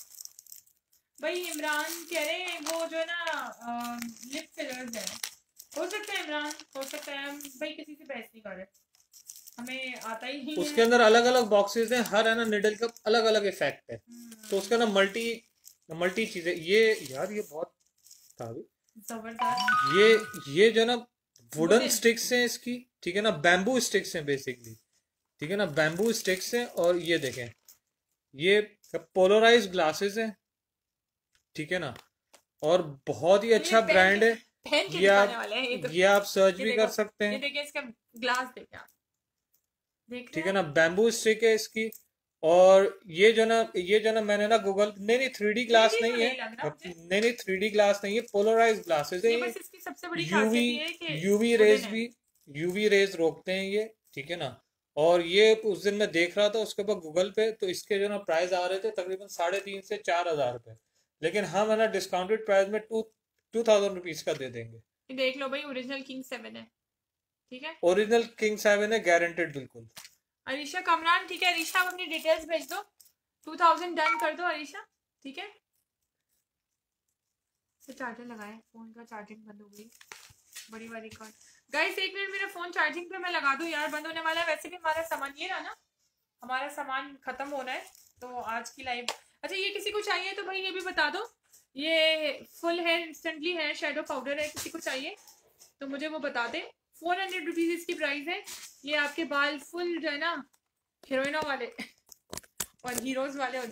भाई इमरान कह रहे हैं वो जो है ना लिप फिलर्स है। हो सकता है इमरान, हो सकता है। हम भाई किसी से बहस नहीं कर रहे, हमें आता ही नहीं उसके है। अंदर अलग अलग बॉक्सेस हैं, हर है ना निडल का अलग अलग इफेक्ट है, तो उसका ना मल्टी मल्टी चीजें, ये यार ये बहुत था अभी। जबरदस्त। ये जो ना वुडन Wooden। स्टिक्स हैं इसकी, ठीक है ना, बैम्बू स्टिक्स हैं बेसिकली, ठीक है ना, बैम्बू स्टिक्स हैं। और ये देखें, ये पोलराइज ग्लासेस हैं, ठीक है ना, और बहुत ही ये अच्छा पहन ब्रांड के है। पहन के ये दिखाने आप वाले हैं ये तो। ये आप सर्च ये भी देखो, कर सकते ये हैं, देखिए इसका ग्लास देखिए आप, देख रहे ठीक है हैं? ना, बैम्बू स्टिक है इसकी। और ये जो ना मैंने ना गूगल, नहीं 3D ग्लास 3D तो नहीं है, नहीं लग रहा मुझे। नहीं 3D ग्लास नहीं है, पोलराइज ग्लासेस है ये ये। बस इसकी सबसे बड़ी यूवी खासियत ये है कि यूवी वुडन रेज है। भी, यूवी रेज रोकते हैं ये, ठीक है ना। और ये उस दिन मैं देख रहा था उसके ऊपर गूगल पे, तो इसके जो ना प्राइस आ रहे थे तकरीबन 3,500 से 4,000 रुपए, लेकिन हम है ना डिस्काउंटेड प्राइस में 2,000 रुपीज का दे देंगे। ये देख लो भाई, ओरिजिनल किंग 7 है, ठीक है। ओरिजिनल किंग 7 है, गारंटेड बिल्कुल। अरीशा कमरान, ठीक है अरीशा, आप अपनी डिटेल्स भेज दो, 2000 डन कर दो अरीशा, ठीक है। तो चार्जर लगाए, फोन का चार्जिंग बंद हो गई, बड़ी वाली कॉल। गाइस 1 मिनट, मेरा फोन चार्जिंग पे मैं लगा दूं यार, बंद होने वाला है। वैसे भी हमारा सामान ये रहा ना, हमारा सामान खत्म होना है तो आज की लाइव। अच्छा ये किसी को चाहिए तो भाई ये भी बता दो, ये full hair instantly hair shadow powder है, किसी को चाहिए तो मुझे वो बता दे। 400 रुपीज इसकी प्राइस है। ये आपके बाल फुल जो है ना हीरोइनों वाले और हीरोज वाले हो